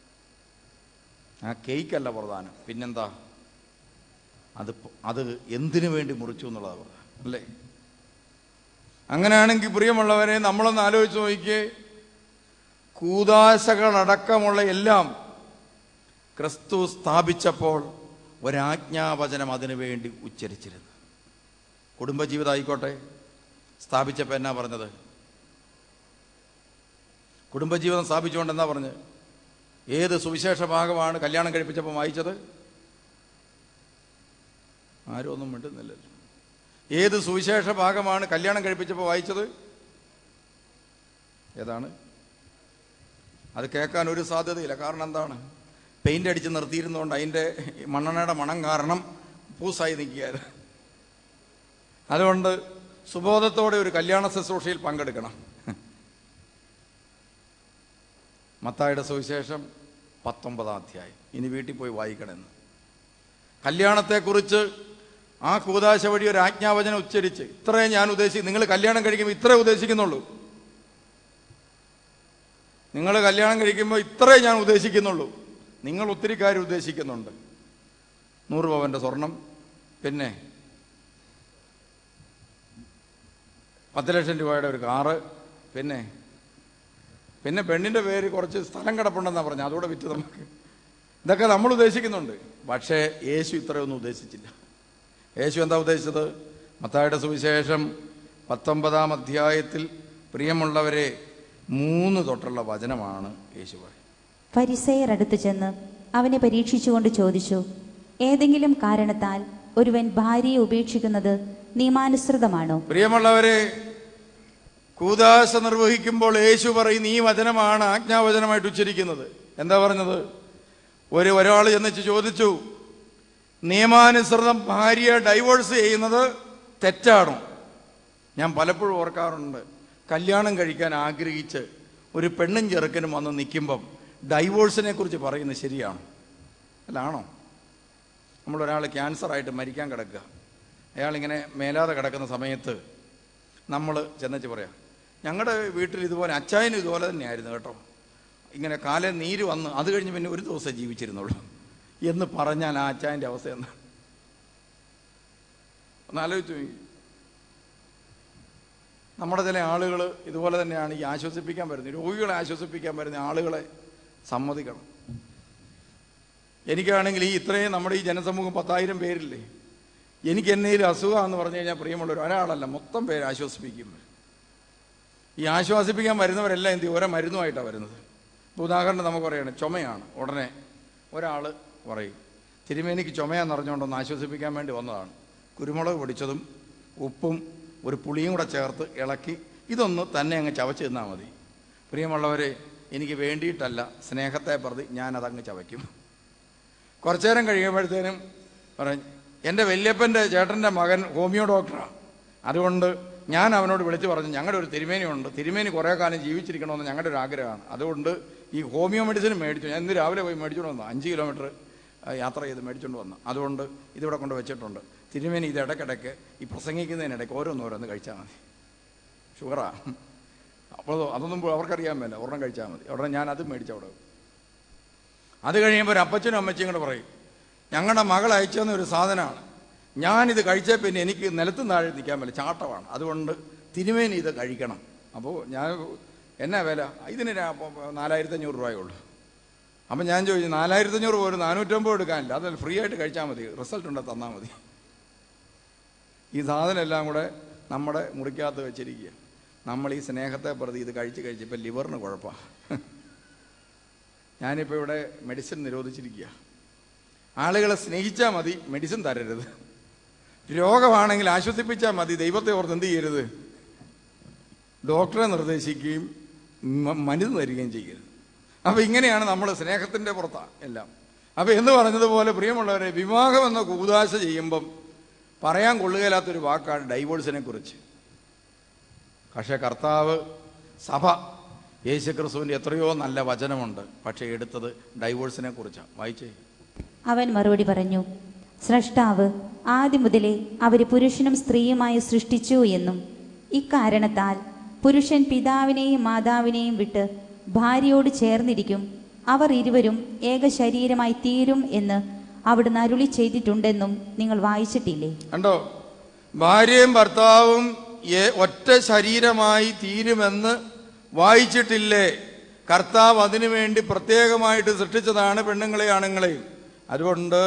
ആ കേക്കല്ല പ്രധാനം, പിന്നെന്താ? അത് അത് എന്തിനു വേണ്ടി മുറിച്ചു എന്നുള്ളതാണ് പ്രധാനം, അല്ലേ? അങ്ങനെയാണെങ്കിൽ പ്രിയമുള്ളവരെ, നമ്മളൊന്ന് ആലോചിച്ച് നോക്കിയേ. കൂദാശകളടക്കമുള്ള എല്ലാം ക്രിസ്തു സ്ഥാപിച്ചപ്പോൾ ഒരാജ്ഞാവചനം അതിനു വേണ്ടി ഉച്ചരിച്ചിരുന്നു. കുടുംബജീവിതം ആയിക്കോട്ടെ, സ്ഥാപിച്ചപ്പോൾ എന്നാ പറഞ്ഞത്? കുടുംബജീവിതം സ്ഥാപിച്ചുകൊണ്ട് എന്നാ പറഞ്ഞത്? ഏത് സുവിശേഷ ഭാഗമാണ് കല്യാണം കഴിപ്പിച്ചപ്പോൾ വായിച്ചത്? ആരും ഒന്നും മിണ്ടുന്നില്ലല്ലോ. ഏത് സുവിശേഷ ഭാഗമാണ് കല്യാണം കഴിപ്പിച്ചപ്പോൾ വായിച്ചത്? ഏതാണ്? അത് കേൾക്കാൻ ഒരു സാധ്യതയില്ല. കാരണം എന്താണ്? പെയിൻ്റ് അടിച്ച് നിർത്തിയിരുന്നുകൊണ്ട് അതിൻ്റെ മണ്ണെണ്ണയുടെ മണം കാരണം പൂസായി നിൽക്കുകയായിരുന്നു. അതുകൊണ്ട് സുബോധത്തോടെ ഒരു കല്യാണ ശുശ്രൂഷയിൽ പങ്കെടുക്കണം. മത്തായിയുടെ സുവിശേഷം പത്തൊമ്പതാം അധ്യായം, ഇനി വീട്ടിൽ പോയി വായിക്കണമെന്ന്. കല്യാണത്തെക്കുറിച്ച് ആ കൂദാശ വഴി ഒരു ആജ്ഞാവചനം ഉച്ചരിച്ച്, ഇത്രേ ഞാൻ ഉദ്ദേശിക്കും, നിങ്ങൾ കല്യാണം കഴിക്കുമ്പോൾ ഇത്രേ ഉദ്ദേശിക്കുന്നുള്ളൂ, നിങ്ങൾ കല്യാണം കഴിക്കുമ്പോൾ ഇത്രേ ഞാൻ ഉദ്ദേശിക്കുന്നുള്ളൂ, നിങ്ങൾ ഒത്തിരി കാര്യം ഉദ്ദേശിക്കുന്നുണ്ട്. നൂറ് പവൻ്റെ സ്വർണം, പിന്നെ പത്ത് ലക്ഷം രൂപയുടെ ഒരു കാറ്, പിന്നെ പിന്നെ പെണ്ണിൻ്റെ പേര് കുറച്ച് സ്ഥലം കിടപ്പുണ്ടെന്നാണ് പറഞ്ഞത്, അതോടെ വിറ്റ് നമുക്ക്. ഇതൊക്കെ നമ്മൾ ഉദ്ദേശിക്കുന്നുണ്ട്. പക്ഷേ യേശു ഇത്രയൊന്നും ഉദ്ദേശിച്ചില്ല. യേശു എന്താ ഉദ്ദേശിച്ചത്? മത്തായിയുടെ സുവിശേഷം പത്തൊമ്പതാം അധ്യായത്തിൽ പ്രിയമുള്ളവരെ മൂന്ന് തൊട്ടുള്ള വചനമാണ് യേശു പറയുന്നത്. ഫരിസേയർ അടുത്തു ചെന്ന് അവനെ പരീക്ഷിച്ചുകൊണ്ട് ചോദിച്ചു, ഏതെങ്കിലും കാരണത്താൽ ഒരുവൻ ഭാര്യയെ ഉപേക്ഷിക്കുന്നത് നിയമാനുസൃതമാണോ? പ്രിയമുള്ളവരെ, കൂദാശ നിർവഹിക്കുമ്പോൾ യേശു പറയും ഈ വചനമാണ് ആജ്ഞാവചനമായിട്ട് ഉച്ചരിക്കുന്നത്. എന്താ പറഞ്ഞത്? ഒരു ഒരാൾ ചെന്നിച്ച് ചോദിച്ചു, നിയമാനുസൃതം ഭാര്യയെ ഡൈവോഴ്സ് ചെയ്യുന്നത് തെറ്റാണോ? ഞാൻ പലപ്പോഴും ഓർക്കാറുണ്ട്, കല്യാണം കഴിക്കാൻ ആഗ്രഹിച്ച് ഒരു പെണ്ണും ചെറുക്കനും വന്ന് നിൽക്കുമ്പം ഡൈവോഴ്സിനെ കുറിച്ച് പറയുന്നത് ശരിയാണോ? അല്ലാണോ? നമ്മളൊരാൾ ക്യാൻസറായിട്ട് മരിക്കാൻ കിടക്കുക, അയാളിങ്ങനെ മേലാതെ കിടക്കുന്ന സമയത്ത് നമ്മൾ ചെന്നിച്ച് പറയാം, ഞങ്ങളുടെ വീട്ടിൽ ഇതുപോലെ അച്ചായനും ഇതുപോലെ തന്നെയായിരുന്നു കേട്ടോ, ഇങ്ങനെ കാലേ നീര് വന്ന് അത് കഴിഞ്ഞ് പിന്നെ ഒരു ദിവസം ജീവിച്ചിരുന്നുള്ളൂ എന്ന് പറഞ്ഞാൽ ആ അച്ചായൻ്റെ അവസ്ഥ എന്താ? ഒന്ന് ആലോചിച്ചു. നമ്മുടെ ചില ആളുകൾ ഇതുപോലെ തന്നെയാണ്. ഈ ആശ്വസിപ്പിക്കാൻ വരുന്നത്, രോഗികളെ ആശ്വസിപ്പിക്കാൻ വരുന്ന ആളുകളെ സമ്മതിക്കണം. എനിക്കാണെങ്കിൽ ഈ ഇത്രയും നമ്മുടെ ഈ ജനസമൂഹം പത്തായിരം പേരില്ലേ, എനിക്ക് എന്നേലും അസുഖമാണെന്ന് പറഞ്ഞു കഴിഞ്ഞാൽ പ്രിയമുള്ളവർ ഒരാളല്ല, മൊത്തം പേര് ആശ്വസിപ്പിക്കും. ഈ ആശ്വാസിപ്പിക്കാൻ വരുന്നവരെല്ലാം എന്ത് ചെയ്യും? ഓരോ മരുന്നുമായിട്ടാണ് വരുന്നത്. ഉദാഹരണം നമുക്ക് പറയണം, ചുമയാണ്. ഉടനെ ഒരാൾ പറയും, തിരുമേനിക്ക് ചുമയാന്ന് അറിഞ്ഞുകൊണ്ടൊന്ന് ആശ്വസിപ്പിക്കാൻ വേണ്ടി വന്നതാണ്. കുരുമുളക് പൊടിച്ചതും ഉപ്പും ഒരു പുളിയും കൂടെ ചേർത്ത് ഇളക്കി ഇതൊന്ന് തന്നെ അങ്ങ് ചവച്ച് തിന്നാൽ മതി. പ്രിയമുള്ളവരെ, എനിക്ക് വേണ്ടിയിട്ടല്ല, സ്നേഹത്തെ പ്രതി ഞാനതങ്ങ് ചവയ്ക്കും. കുറച്ചു നേരം കഴിയുമ്പോഴത്തേനും പറയും, എൻ്റെ വല്യപ്പൻ്റെ ചേട്ടൻ്റെ മകൻ ഹോമിയോ ഡോക്ടറാണ്, അതുകൊണ്ട് ഞാൻ അവനോട് വിളിച്ച് പറഞ്ഞു, ഞങ്ങളുടെ ഒരു തിരുമേനിയുണ്ട്, തിരുമേനി കുറേ കാലം ജീവിച്ചിരിക്കണമെന്ന് ഞങ്ങളുടെ ഒരു ആഗ്രഹമാണ്, അതുകൊണ്ട് ഈ ഹോമിയോ മെഡിസിൻ മേടിച്ചു. ഞാൻ ഇന്ന് രാവിലെ പോയി മേടിച്ചുകൊണ്ട് വന്നു, അഞ്ച് കിലോമീറ്റർ യാത്ര ചെയ്ത് മേടിച്ചുകൊണ്ട് വന്നു. അതുകൊണ്ട് ഇതിവിടെ കൊണ്ട് വെച്ചിട്ടുണ്ട്. തിരുമേനി ഇത് ഇടയ്ക്കിടയ്ക്ക് ഈ പ്രസംഗിക്കുന്നതിനിടയ്ക്ക് ഓരോന്നോരോന്ന് കഴിച്ചാൽ മതി, ഷുഗറാ. അപ്പോൾ അതൊന്നും അവർക്കറിയാൻ മേല, ഒരെണ്ണം കഴിച്ചാൽ മതി. ഉടനെ ഞാൻ അത് മേടിച്ചവിടെ. അത് കഴിയുമ്പോൾ ഒരു അപ്പച്ചനും അമ്മച്ചിയും കൂടെ പറയും, ഞങ്ങളുടെ മകൾ അയച്ചെന്ന ഒരു സാധനമാണ്, ഞാനിത് കഴിച്ചാൽ പിന്നെ എനിക്ക് നിലത്തും താഴെ നിൽക്കാൻ പറ്റില്ല, ചാട്ടമാണ്, അതുകൊണ്ട് തിരുമേനി ഇത് കഴിക്കണം. അപ്പോൾ ഞാൻ എന്നാ വില? ഇതിന് നാലായിരത്തി അഞ്ഞൂറ് രൂപയുള്ളൂ. അപ്പം ഞാൻ ചോദിച്ചു, നാലായിരത്തി അഞ്ഞൂറ് രൂപ ഒരു നാനൂറ്റമ്പത് എടുക്കാനില്ല, അതല്ല ഫ്രീ ആയിട്ട് കഴിച്ചാൽ മതി, റിസൾട്ട് ഉണ്ട് തന്നാൽ മതി. ഈ സാധനം എല്ലാം കൂടെ നമ്മുടെ മുറിക്കകത്ത് വെച്ചിരിക്കുക. നമ്മൾ ഈ സ്നേഹത്തെ പ്രതി ഇത് കഴിച്ച് കഴിച്ചപ്പോൾ ലിവറിന് കുഴപ്പമാണ്. ഞാനിപ്പോൾ ഇവിടെ മെഡിസിൻ നിരോധിച്ചിരിക്കുക. ആളുകളെ സ്നേഹിച്ചാൽ മതി, മെഡിസിൻ തരരുത്. രോഗമാണെങ്കിൽ ആശ്വസിപ്പിച്ചാൽ മതി, ദൈവത്തെ ഓർത്ത് എന്ത് ചെയ്യരുത്? ഡോക്ടറെ നിർദ്ദേശിക്കുകയും മരുന്ന് തരികയും ചെയ്യരുത്. അപ്പോൾ ഇങ്ങനെയാണ് നമ്മൾ സ്നേഹത്തിൻ്റെ പുറത്താണ് എല്ലാം. അപ്പം എന്ന് പറഞ്ഞതുപോലെ പ്രിയമുള്ളവരെ, വിവാഹം എന്ന കൂദാശ ചെയ്യുമ്പം പറയാൻ കൊള്ളുകയില്ലാത്തൊരു വാക്കാണ് ഡൈവോഴ്സിനെ കുറിച്ച്. പക്ഷേ കർത്താവ്, സഭ, യേശുക്രിസ്തുവിൻ്റെ എത്രയോ നല്ല വചനമുണ്ട്, പക്ഷേ എടുത്തത് ഡൈവോഴ്സിനെ കുറിച്ചാണ്. വായിച്ചേ. അവൻ മറുപടി പറഞ്ഞു, സ്രഷ്ടാവ് ആദ്യം മുതലേ അവരെ പുരുഷനും സ്ത്രീയുമായി സൃഷ്ടിച്ചു എന്നും ഇക്കാരണത്താൽ പുരുഷൻ പിതാവിനെയും മാതാവിനെയും വിട്ട് ഭാര്യയോട് ചേർന്നിരിക്കും, അവർ ഇരുവരും ഏക ശരീരമായി തീരും എന്ന് അവിടുന്ന് അരുളി ചെയ്തിട്ടുണ്ടെന്നും നിങ്ങൾ വായിച്ചിട്ടില്ലേ? കണ്ടോ, ഭാര്യയും ഭർത്താവും ഒറ്റ ശരീരമായി തീരുമെന്ന് വായിച്ചിട്ടില്ലേ? കർത്താവ് അതിനു വേണ്ടി പ്രത്യേകമായിട്ട് സൃഷ്ടിച്ചതാണ് പെണ്ണുങ്ങളെയും ആണുങ്ങളെയും. അതുകൊണ്ട്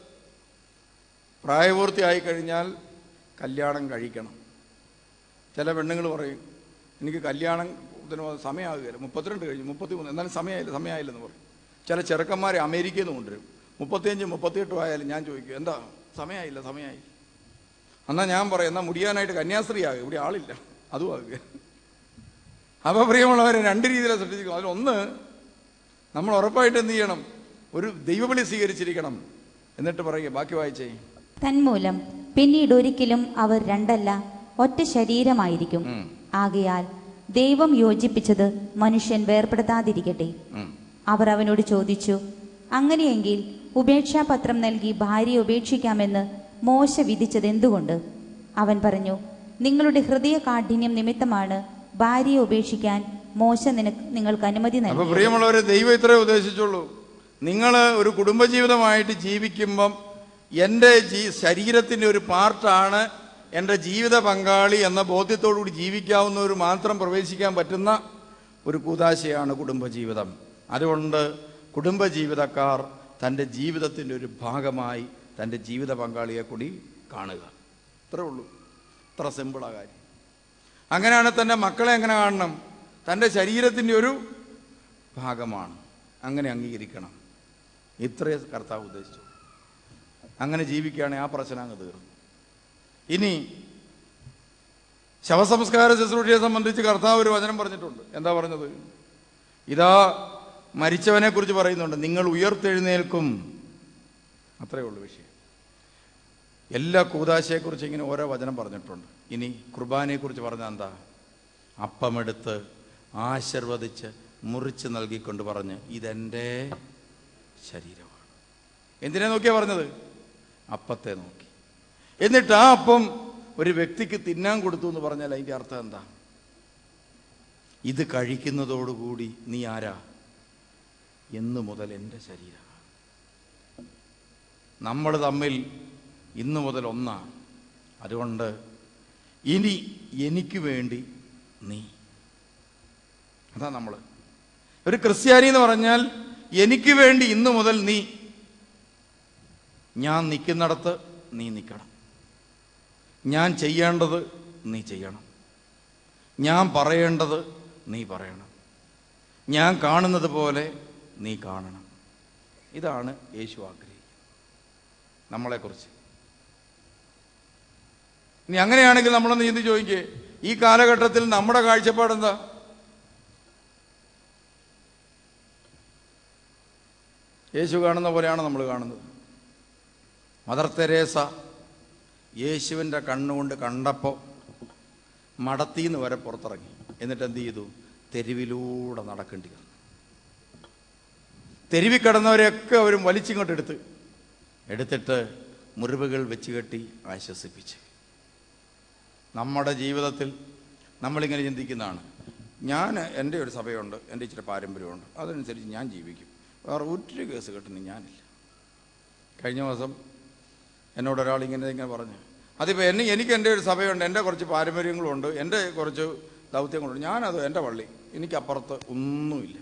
പ്രായപൂർത്തിയായി കഴിഞ്ഞാൽ കല്യാണം കഴിക്കണം. ചില പെണ്ണുങ്ങൾ പറയും, എനിക്ക് കല്യാണം ഇതിന് സമയമാകുകയില്ല, മുപ്പത്തിരണ്ട് കഴിഞ്ഞു, മുപ്പത്തി മൂന്ന്, എന്നാലും സമയമായില്ല സമയമായില്ലെന്ന് പറയും. ചില ചെറുക്കന്മാരെ അമേരിക്കയിൽ നിന്ന് കൊണ്ടുവരും, മുപ്പത്തിയഞ്ച് മുപ്പത്തിയെട്ടും ആയാലും ഞാൻ ചോദിക്കും, എന്താ സമയമായില്ല സമയമായില്ല. എന്നാൽ ഞാൻ പറയും, എന്നാൽ മുടിയാനായിട്ട് കന്യാസ്ത്രീ ആകുക, ഇവിടെ ആളില്ല, അതും ആകുക. അപ്പോൾ പ്രിയമുള്ളവരെ, രണ്ട് രീതിയിലാണ് സൃഷ്ടിച്ചിരിക്കും. അതിലൊന്ന്, നമ്മൾ ഉറപ്പായിട്ട് എന്ത് ചെയ്യണം? ഒരു ദൈവവിളി സ്വീകരിച്ചിരിക്കണം. എന്നിട്ട് പറയുക, ബാക്കി വായിച്ചേ. തന്മൂലം പിന്നീട് ഒരിക്കലും അവർ രണ്ടല്ല ഒറ്റ ശരീരമായിരിക്കും. ആകയാൽ ദൈവം യോജിപ്പിച്ചത് മനുഷ്യൻ വേർപെടുത്താതിരിക്കട്ടെ. അവർ അവനോട് ചോദിച്ചു, അങ്ങനെയെങ്കിൽ ഉപേക്ഷാപത്രം നൽകി ഭാര്യയെ ഉപേക്ഷിക്കാമെന്ന് മോശ വിധിച്ചത് എന്തുകൊണ്ട്? അവൻ പറഞ്ഞു, നിങ്ങളുടെ ഹൃദയ കാഠിന്യം നിമിത്തമാണ് ഭാര്യയെ ഉപേക്ഷിക്കാൻ മോശ നിനക്ക് നിങ്ങൾക്ക് അനുമതി നൽകി. പ്രിയമുള്ളവരെ, ദൈവം ഇത്രേ ഉദ്ദേശിച്ചുള്ളൂ. നിങ്ങൾ ഒരു കുടുംബജീവിതമായിട്ട് ജീവിക്കുമ്പം എൻ്റെ ജീ ശരീരത്തിൻ്റെ ഒരു പാർട്ടാണ് എൻ്റെ ജീവിത പങ്കാളി എന്ന ബോധ്യത്തോടുകൂടി ജീവിക്കാവുന്നവർ മാത്രം പ്രവേശിക്കാൻ പറ്റുന്ന ഒരു കൂദാശയാണ് കുടുംബജീവിതം. അതുകൊണ്ട് കുടുംബജീവിതക്കാർ തൻ്റെ ജീവിതത്തിൻ്റെ ഒരു ഭാഗമായി തൻ്റെ ജീവിത പങ്കാളിയെ കൂടി കാണുക. ഇത്രേ ഉള്ളൂ. ഇത്ര സിമ്പിളാ കാര്യം. അങ്ങനെയാണ് തൻ്റെ മക്കളെ എങ്ങനെ കാണണം? തൻ്റെ ശരീരത്തിൻ്റെ ഒരു ഭാഗമാണ്, അങ്ങനെ അംഗീകരിക്കണം. ഇത്രയേ കർത്താവ് ഉദ്ദേശിച്ചു. അങ്ങനെ ജീവിക്കുകയാണെങ്കിൽ ആ പ്രശ്നം അങ്ങ് തീർന്നു. ഇനി ശവസംസ്കാര ശുശ്രൂഷയെ സംബന്ധിച്ച് കർത്താവ് ഒരു വചനം പറഞ്ഞിട്ടുണ്ട്. എന്താ പറഞ്ഞത്? ഇതാ മരിച്ചവനെ കുറിച്ച് പറയുന്നുണ്ട്, നിങ്ങൾ ഉയർത്തെഴുന്നേൽക്കും. അത്രയേ ഉള്ളൂ വിഷയം. എല്ലാ കൂദാശയെക്കുറിച്ച് ഇങ്ങനെ ഓരോ വചനം പറഞ്ഞിട്ടുണ്ട്. ഇനി കുർബാനയെക്കുറിച്ച് പറഞ്ഞാൽ എന്താ? അപ്പമെടുത്ത് ആശീർവദിച്ച് മുറിച്ച് നൽകിക്കൊണ്ട് പറഞ്ഞ്, ഇതെൻ്റെ ശരീരമാണ്. എന്തിനാ നോക്കിയാ പറഞ്ഞത്? അപ്പത്തെ നോക്കി. എന്നിട്ട് ആ അപ്പം ഒരു വ്യക്തിക്ക് തിന്നാൻ കൊടുത്തു എന്ന് പറഞ്ഞാൽ അതിൻ്റെ അർത്ഥം എന്താ? ഇത് കഴിക്കുന്നതോടുകൂടി നീ ആരാ? ഇന്നു മുതൽ എൻ്റെ ശരീരമാണ്. നമ്മൾ തമ്മിൽ ഇന്നു മുതൽ ഒന്നാണ്. അതുകൊണ്ട് ഇനി എനിക്ക് വേണ്ടി നീ. അതാ നമ്മൾ ഒരു ക്രിസ്ത്യാനി എന്ന് പറഞ്ഞാൽ, എനിക്ക് വേണ്ടി ഇന്നു മുതൽ നീ. ഞാൻ നിൽക്കുന്നിടത്ത് നീ നിൽക്കണം. ഞാൻ ചെയ്യേണ്ടത് നീ ചെയ്യണം. ഞാൻ പറയേണ്ടത് നീ പറയണം. ഞാൻ കാണുന്നത് പോലെ നീ കാണണം. ഇതാണ് യേശു ആഗ്രഹിക്കുന്നത് നമ്മളെക്കുറിച്ച്. ഇനി അങ്ങനെയാണെങ്കിൽ നമ്മളൊന്ന് ചിന്തി ചോദിക്കേ, ഈ കാലഘട്ടത്തിൽ നമ്മുടെ കാഴ്ചപ്പാടെന്താ? യേശു കാണുന്ന പോലെയാണ് നമ്മൾ കാണുന്നത്. മദർ തെരേസ യേശുവിൻ്റെ കണ്ണുകൊണ്ട് കണ്ടപ്പോൾ മടത്തിന്ന് വരെ പുറത്തിറങ്ങി. എന്നിട്ട് എന്ത് ചെയ്തു? തെരുവിലൂടെ നടക്കേണ്ടി വന്നു. തെരുവിൽ കിടന്നവരെയൊക്കെ അവരും വലിച്ചിങ്ങോട്ട് എടുത്ത് എടുത്തിട്ട് മുറിവുകൾ വെച്ച് കെട്ടി ആശ്വസിപ്പിച്ച്. നമ്മുടെ ജീവിതത്തിൽ നമ്മളിങ്ങനെ ചിന്തിക്കുന്നതാണ്, ഞാൻ എൻ്റെ ഒരു സഭയുണ്ട്, എൻ്റെ ഇച്ചിരി പാരമ്പര്യമുണ്ട്, അതനുസരിച്ച് ഞാൻ ജീവിക്കും, വേറെ ഒരു കേസ് കെട്ടുന്നു ഞാനില്ല. കഴിഞ്ഞ ദിവസം എന്നോട് ഒരാൾ ഇങ്ങനെ ഇങ്ങനെ പറഞ്ഞു, അതിപ്പോൾ എന്നെ എനിക്ക് എൻ്റെ ഒരു സഭയുണ്ട്, എൻ്റെ കുറച്ച് പാരമ്പര്യങ്ങളുണ്ട്, എൻ്റെ കുറച്ച് ദൗത്യങ്ങളുണ്ട്, ഞാനത് എൻ്റെ പള്ളി, എനിക്കപ്പുറത്ത് ഒന്നുമില്ല.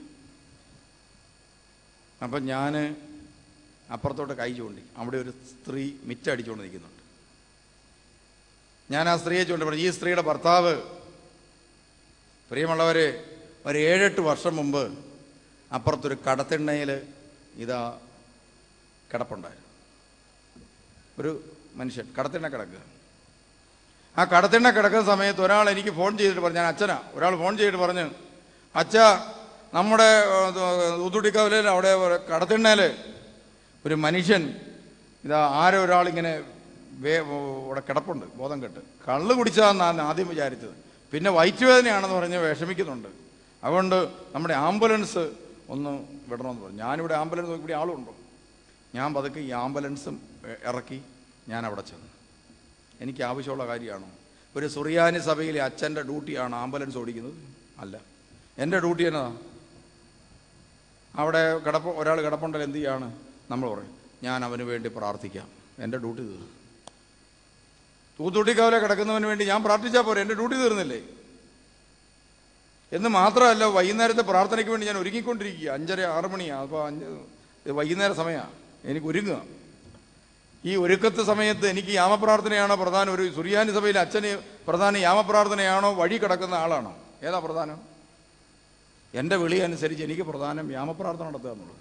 അപ്പം ഞാൻ അപ്പുറത്തോട്ട് കൈ ചൂണ്ടി, അവിടെ ഒരു സ്ത്രീ മിറ്റടിച്ചുകൊണ്ട് നിൽക്കുന്നുണ്ട്. ഞാൻ ആ സ്ത്രീയെ ചൂണ്ടി പറഞ്ഞു, ഈ സ്ത്രീയുടെ ഭർത്താവ്, പ്രിയമുള്ളവർ, ഒരു ഏഴെട്ട് വർഷം മുമ്പ് അപ്പുറത്തൊരു കടത്തിണ്ണയിൽ ഇതാ കിടപ്പുണ്ടായിരുന്നു. ഒരു മനുഷ്യൻ കടത്തിണ്ണ കിടക്കുക. ആ കടത്തിണ്ണ കിടക്കുന്ന സമയത്ത് ഒരാൾ എനിക്ക് ഫോൺ ചെയ്തിട്ട് പറഞ്ഞു, ഞാൻ അച്ഛനാ, ഒരാൾ ഫോൺ ചെയ്തിട്ട് പറഞ്ഞു, അച്ഛാ, നമ്മുടെ ഉതുടിക്കവലയിൽ അവിടെ കടത്തിണ്ണയിൽ ഒരു മനുഷ്യൻ ഇതാ ആരോ ഒരാളിങ്ങനെ വേ ഇവിടെ കിടപ്പുണ്ട്, ബോധം കെട്ട്. കള്ള് കുടിച്ചതെന്നാണ് ആദ്യം വിചാരിച്ചത്. പിന്നെ വയറ്റുവേദനയാണെന്ന് പറഞ്ഞ് വിഷമിക്കുന്നുണ്ട്. അതുകൊണ്ട് നമ്മുടെ ആംബുലൻസ് ഒന്ന് വിടണമെന്ന് പറഞ്ഞു. ഞാനിവിടെ ആംബുലൻസ് ഇവിടെ ആളുണ്ടോ? ഞാൻ പതുക്കെ ഈ ആംബുലൻസും ഇറക്കി ഞാൻ അവിടെ ചെന്നു. എനിക്ക് ആവശ്യമുള്ള കാര്യമാണോ? ഒരു സുറിയാനി സഭയിലെ അച്ഛൻ്റെ ഡ്യൂട്ടിയാണ് ആംബുലൻസ് ഓടിക്കുന്നത്? അല്ല. എൻ്റെ ഡ്യൂട്ടി എന്നതാ? അവിടെ കിടപ്പ് ഒരാൾ കിടപ്പുണ്ടെങ്കിൽ എന്ത് ചെയ്യാണ്? നമ്മൾ പറയും ഞാൻ അവന് വേണ്ടി പ്രാർത്ഥിക്കാം. എൻ്റെ ഡ്യൂട്ടി തീർന്നു. തൂത്തുട്ടിക്കാവിലെ കിടക്കുന്നവന് വേണ്ടി ഞാൻ പ്രാർത്ഥിച്ചാൽ പോരെ? എൻ്റെ ഡ്യൂട്ടി തീർന്നില്ലേ? എന്ന് മാത്രമല്ല, വൈകുന്നേരത്തെ പ്രാർത്ഥനയ്ക്ക് വേണ്ടി ഞാൻ ഒരുങ്ങിക്കൊണ്ടിരിക്കുക. അഞ്ചര ആറ് മണിയാണ്. അപ്പോൾ അഞ്ച് വൈകുന്നേര സമയമാണ്, എനിക്ക് ഒരുങ്ങുക. ഈ ഒരുക്കത്തെ സമയത്ത് എനിക്ക് യാമപ്രാർത്ഥനയാണോ പ്രധാനം? ഒരു സുറിയാനി സഭയിലെ അച്ഛന് പ്രധാനം യാമപ്രാർത്ഥനയാണോ വഴി കിടക്കുന്ന ആളാണോ? ഏതാ പ്രധാനം? എൻ്റെ വിളി അനുസരിച്ച് എനിക്ക് പ്രധാനം യാമപ്രാർത്ഥന നടത്തുക എന്നുള്ളത്.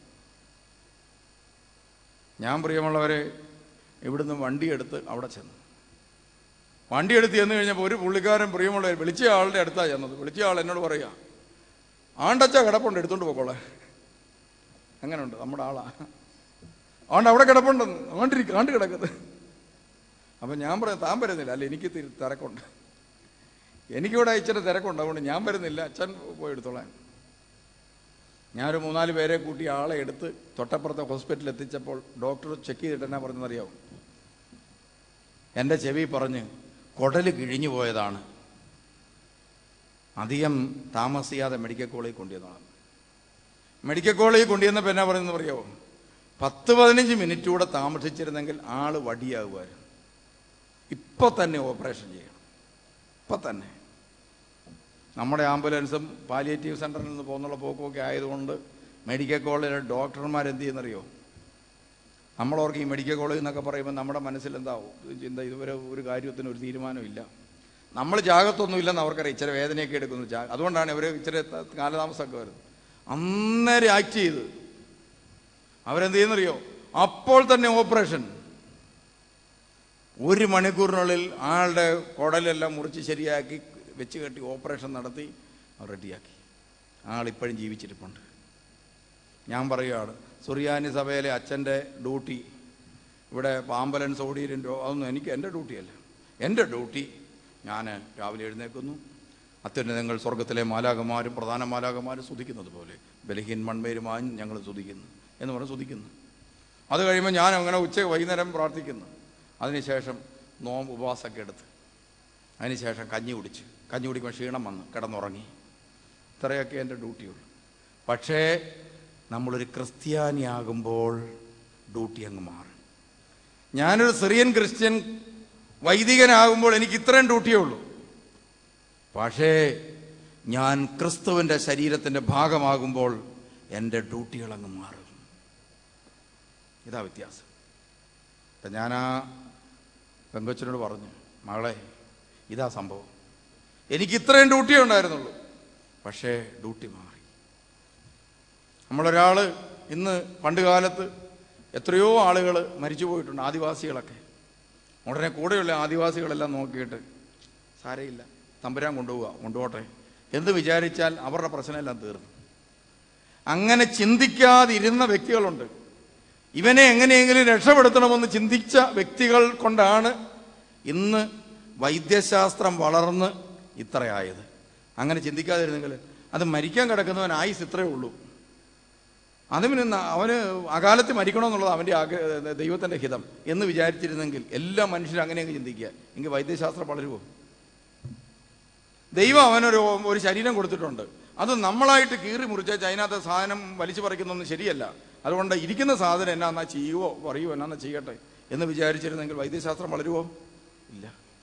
ഞാൻ പ്രിയമുള്ളവരെ ഇവിടുന്ന് വണ്ടിയെടുത്ത് അവിടെ ചെന്നു. വണ്ടിയെടുത്ത് ചെന്ന് കഴിഞ്ഞപ്പോൾ ഒരു പുള്ളിക്കാരൻ പ്രിയമുള്ളവർ വിളിച്ച ആളുടെ അടുത്താണ് ചെന്നത്. വിളിച്ച ആൾ എന്നോട് പറയുക, ആണ്ടച്ച കിടപ്പുണ്ട്, എടുത്തോണ്ട് പോക്കോളെ. അങ്ങനെയുണ്ട് നമ്മുടെ ആളാ. അതുകൊണ്ട് അവിടെ കിടപ്പുണ്ടെന്ന് ആണ്ടിരിക്കും, ആണ്ട് കിടക്കുന്നത്. അപ്പം ഞാൻ പറയാം താൻ വരുന്നില്ല. അല്ല, എനിക്ക് തിരക്കുണ്ട്, എനിക്കിവിടെ ഇച്ചിരി തിരക്കുണ്ട്, അതുകൊണ്ട് ഞാൻ വരുന്നില്ല, അച്ഛൻ പോയി എടുത്തോളാൻ. ഞാനൊരു മൂന്നാല് പേരെ കൂട്ടി ആളെ എടുത്ത് തൊട്ടപ്പുറത്തെ ഹോസ്പിറ്റലിൽ എത്തിച്ചപ്പോൾ ഡോക്ടർ ചെക്ക് ചെയ്തിട്ട് എന്നാ പറഞ്ഞെന്നറിയാവും? എൻ്റെ ചെവി പറഞ്ഞ് കുടല് കിഴിഞ്ഞു പോയതാണ്, അധികം താമസിയാതെ മെഡിക്കൽ കോളേജിൽ കൊണ്ടുവന്നതാണ്. മെഡിക്കൽ കോളേജിൽ കൊണ്ടുവന്നപ്പോൾ എന്നാ പറയുന്നത് പറയാമോ? പത്ത് പതിനഞ്ച് മിനിറ്റ് കൂടെ താമസിച്ചിരുന്നെങ്കിൽ ആള് വടിയാകുമായിരുന്നു. ഇപ്പം തന്നെ ഓപ്പറേഷൻ ചെയ്യണം, ഇപ്പം തന്നെ. നമ്മുടെ ആംബുലൻസും പാലിയേറ്റീവ് സെൻ്ററിൽ നിന്ന് പോകുന്നുള്ള പോക്കുമൊക്കെ ആയതുകൊണ്ട് മെഡിക്കൽ കോളേജിലെ ഡോക്ടർമാരെന്ത് ചെയ്യുന്നറിയോ? നമ്മളോർക്ക് ഈ മെഡിക്കൽ കോളേജ് എന്നൊക്കെ പറയുമ്പോൾ നമ്മുടെ മനസ്സിൽ എന്താവും ചിന്ത? ഇതുവരെ ഒരു കാര്യത്തിന് ഒരു തീരുമാനമില്ല, നമ്മൾ ജാഗ്രതൊന്നുമില്ലെന്ന് അവർക്കറിയാം. ഇച്ചിരി വേദനയൊക്കെ എടുക്കുന്നു, അതുകൊണ്ടാണ് ഇവർ ഇച്ചിരി കാലതാമസമൊക്കെ വരുന്നത്. അന്നേരം ആക്ട് ചെയ്ത് അവരെന്ത് ചെയ്യുന്നറിയോ? അപ്പോൾ തന്നെ ഓപ്പറേഷൻ. ഒരു മണിക്കൂറിനുള്ളിൽ ആളുടെ കുടലെല്ലാം മുറിച്ച് ശരിയാക്കി വെച്ച് കെട്ടി ഓപ്പറേഷൻ നടത്തി റെഡിയാക്കി. ആളിപ്പോഴും ജീവിച്ചിരിപ്പുണ്ട്. ഞാൻ പറയുകയാണ്, സുറിയാനി സഭയിലെ അച്ഛൻ്റെ ഡ്യൂട്ടി ഇവിടെ ആംബുലൻസ് ഓടിയിട്ടുണ്ടോ? അതൊന്നും എനിക്ക് എൻ്റെ ഡ്യൂട്ടിയല്ല. എൻ്റെ ഡ്യൂട്ടി, ഞാൻ രാവിലെ എഴുന്നേൽക്കുന്നു, അത്യുന്നതങ്ങൾ സ്വർഗത്തിലെ മാലാകമാരും പ്രധാന മാലാകമാരും സ്തുതിക്കുന്നത് പോലെ ബലഹീൻ മൺമേരുമായും ഞങ്ങൾ സ്തുതിക്കുന്നു എന്ന് പറഞ്ഞ് സ്തുതിക്കുന്നു. അത് കഴിയുമ്പോൾ ഞാൻ അങ്ങനെ ഉച്ച വൈകുന്നേരം പ്രാർത്ഥിക്കുന്നു. അതിനുശേഷം നോമ്പ് ഉപവാസമൊക്കെ എടുത്ത് അതിനുശേഷം കഞ്ഞി കുടിച്ച് കഞ്ഞി കുടിക്കുമ്പോൾ ക്ഷീണം വന്ന് കിടന്നുറങ്ങി. ഇത്രയൊക്കെ എൻ്റെ ഡ്യൂട്ടിയുള്ളൂ. പക്ഷേ നമ്മളൊരു ക്രിസ്ത്യാനിയാകുമ്പോൾ ഡ്യൂട്ടി അങ്ങ് മാറും. ഞാനൊരു സിറിയൻ ക്രിസ്ത്യൻ വൈദികനാകുമ്പോൾ എനിക്ക് ഇത്രയും ഡ്യൂട്ടിയേ ഉള്ളൂ. പക്ഷേ ഞാൻ ക്രിസ്തുവിൻ്റെ ശരീരത്തിൻ്റെ ഭാഗമാകുമ്പോൾ എൻ്റെ ഡ്യൂട്ടികളങ്ങ് മാറും. ഇതാ വ്യത്യാസം. അപ്പം ഞാൻ ആ പെങ്കൊച്ചിനോട് പറഞ്ഞു, മകളെ ഇതാ സംഭവം, എനിക്ക് ഇത്രയും ഡ്യൂട്ടിയേ ഉണ്ടായിരുന്നുള്ളൂ, പക്ഷേ ഡ്യൂട്ടി മാറി. നമ്മളൊരാൾ ഇന്ന് പണ്ട് കാലത്ത് എത്രയോ ആളുകൾ മരിച്ചു പോയിട്ടുണ്ട്, ആദിവാസികളൊക്കെ. ഉടനെ കൂടെയുള്ള ആദിവാസികളെല്ലാം നോക്കിയിട്ട് സാരയില്ല, തമ്പുരാൻ കൊണ്ടുപോവുക, കൊണ്ടുപോട്ടെ എന്ന് വിചാരിച്ചാൽ അവരുടെ പ്രശ്നമെല്ലാം തീർന്നു. അങ്ങനെ ചിന്തിക്കാതിരുന്ന വ്യക്തികളുണ്ട്. ഇവനെ എങ്ങനെയെങ്കിലും രക്ഷപ്പെടുത്തണമെന്ന് ചിന്തിച്ച വ്യക്തികൾ കൊണ്ടാണ് ഇന്ന് വൈദ്യശാസ്ത്രം വളർന്ന് ഇത്രയായത്. അങ്ങനെ ചിന്തിക്കാതിരുന്നെങ്കിൽ അത് മരിക്കാൻ കിടക്കുന്നവൻ ആയുസ് ഇത്രയേ ഉള്ളൂ. അതിന് അവന് അകാലത്ത് മരിക്കണമെന്നുള്ളത് അവൻ്റെ ആഗ്രഹ ദൈവത്തിൻ്റെ ഹിതം എന്ന് വിചാരിച്ചിരുന്നെങ്കിൽ എല്ലാ മനുഷ്യരും അങ്ങനെയൊക്കെ ചിന്തിക്കുക, എങ്കിൽ വൈദ്യശാസ്ത്രം വളരുമോ? ദൈവം അവനൊരു ഒരു ശരീരം കൊടുത്തിട്ടുണ്ട്, അത് നമ്മളായിട്ട് കീറി മുറിച്ച് അതിനകത്ത് സാധനം വലിച്ചു പറിക്കുന്നൊന്നും ശരിയല്ല. അതുകൊണ്ട് ഇരിക്കുന്ന സാധനം എന്നാ ചെയ്യുവോ പറയുവോ എന്നാ ചെയ്യട്ടെ എന്ന് വിചാരിച്ചിരുന്നെങ്കിൽ വൈദ്യശാസ്ത്രം വളരുമോ? ഇല്ല.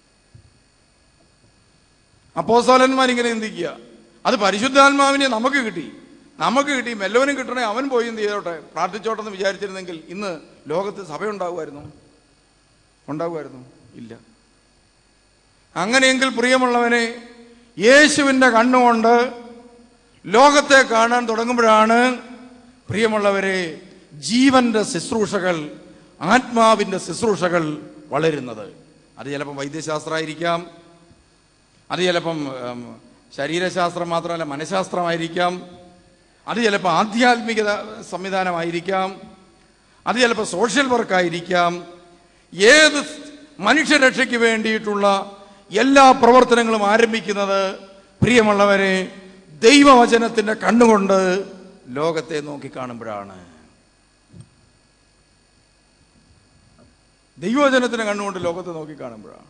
അപ്പോസ്തലന്മാരിങ്ങനെ ചിന്തിക്കുക, അത് പരിശുദ്ധാത്മാവിനെ നമുക്ക് കിട്ടി, നമുക്ക് കിട്ടി, മെല്ലവനും കിട്ടണേ അവൻ പോയി എന്ത് ചെയ്തോട്ടെ, പ്രാർത്ഥിച്ചോട്ടെന്ന് വിചാരിച്ചിരുന്നെങ്കിൽ ഇന്ന് ലോകത്ത് സഭ ഉണ്ടാകുമായിരുന്നു? ഉണ്ടാകുമായിരുന്നു? ഇല്ല. അങ്ങനെയെങ്കിൽ പ്രിയമുള്ളവനെ, യേശുവിൻ്റെ കണ്ണുകൊണ്ട് ലോകത്തെ കാണാൻ തുടങ്ങുമ്പോഴാണ് പ്രിയമുള്ളവരെ ജീവന്റെ ശുശ്രൂഷകൾ, ആത്മാവിൻ്റെ ശുശ്രൂഷകൾ വളരുന്നത്. അത് ചിലപ്പം വൈദ്യശാസ്ത്രമായിരിക്കാം, അത് ചിലപ്പം ശരീരശാസ്ത്രം മാത്രമല്ല മനഃശാസ്ത്രമായിരിക്കാം, അത് ചിലപ്പോൾ ആധ്യാത്മിക സംവിധാനമായിരിക്കാം, അത് ചിലപ്പോൾ സോഷ്യൽ വർക്കായിരിക്കാം. ഏത് മനുഷ്യരക്ഷയ്ക്ക് വേണ്ടിയിട്ടുള്ള എല്ലാ പ്രവർത്തനങ്ങളും ആരംഭിക്കുന്നത് പ്രിയമുള്ളവരെ ദൈവവചനത്തിൻ്റെ കണ്ണുകൊണ്ട് ലോകത്തെ നോക്കിക്കാണുമ്പോഴാണ്. ദൈവവചനത്തിൻ്റെ കണ്ണുകൊണ്ട് ലോകത്തെ നോക്കിക്കാണുമ്പോഴാണ്.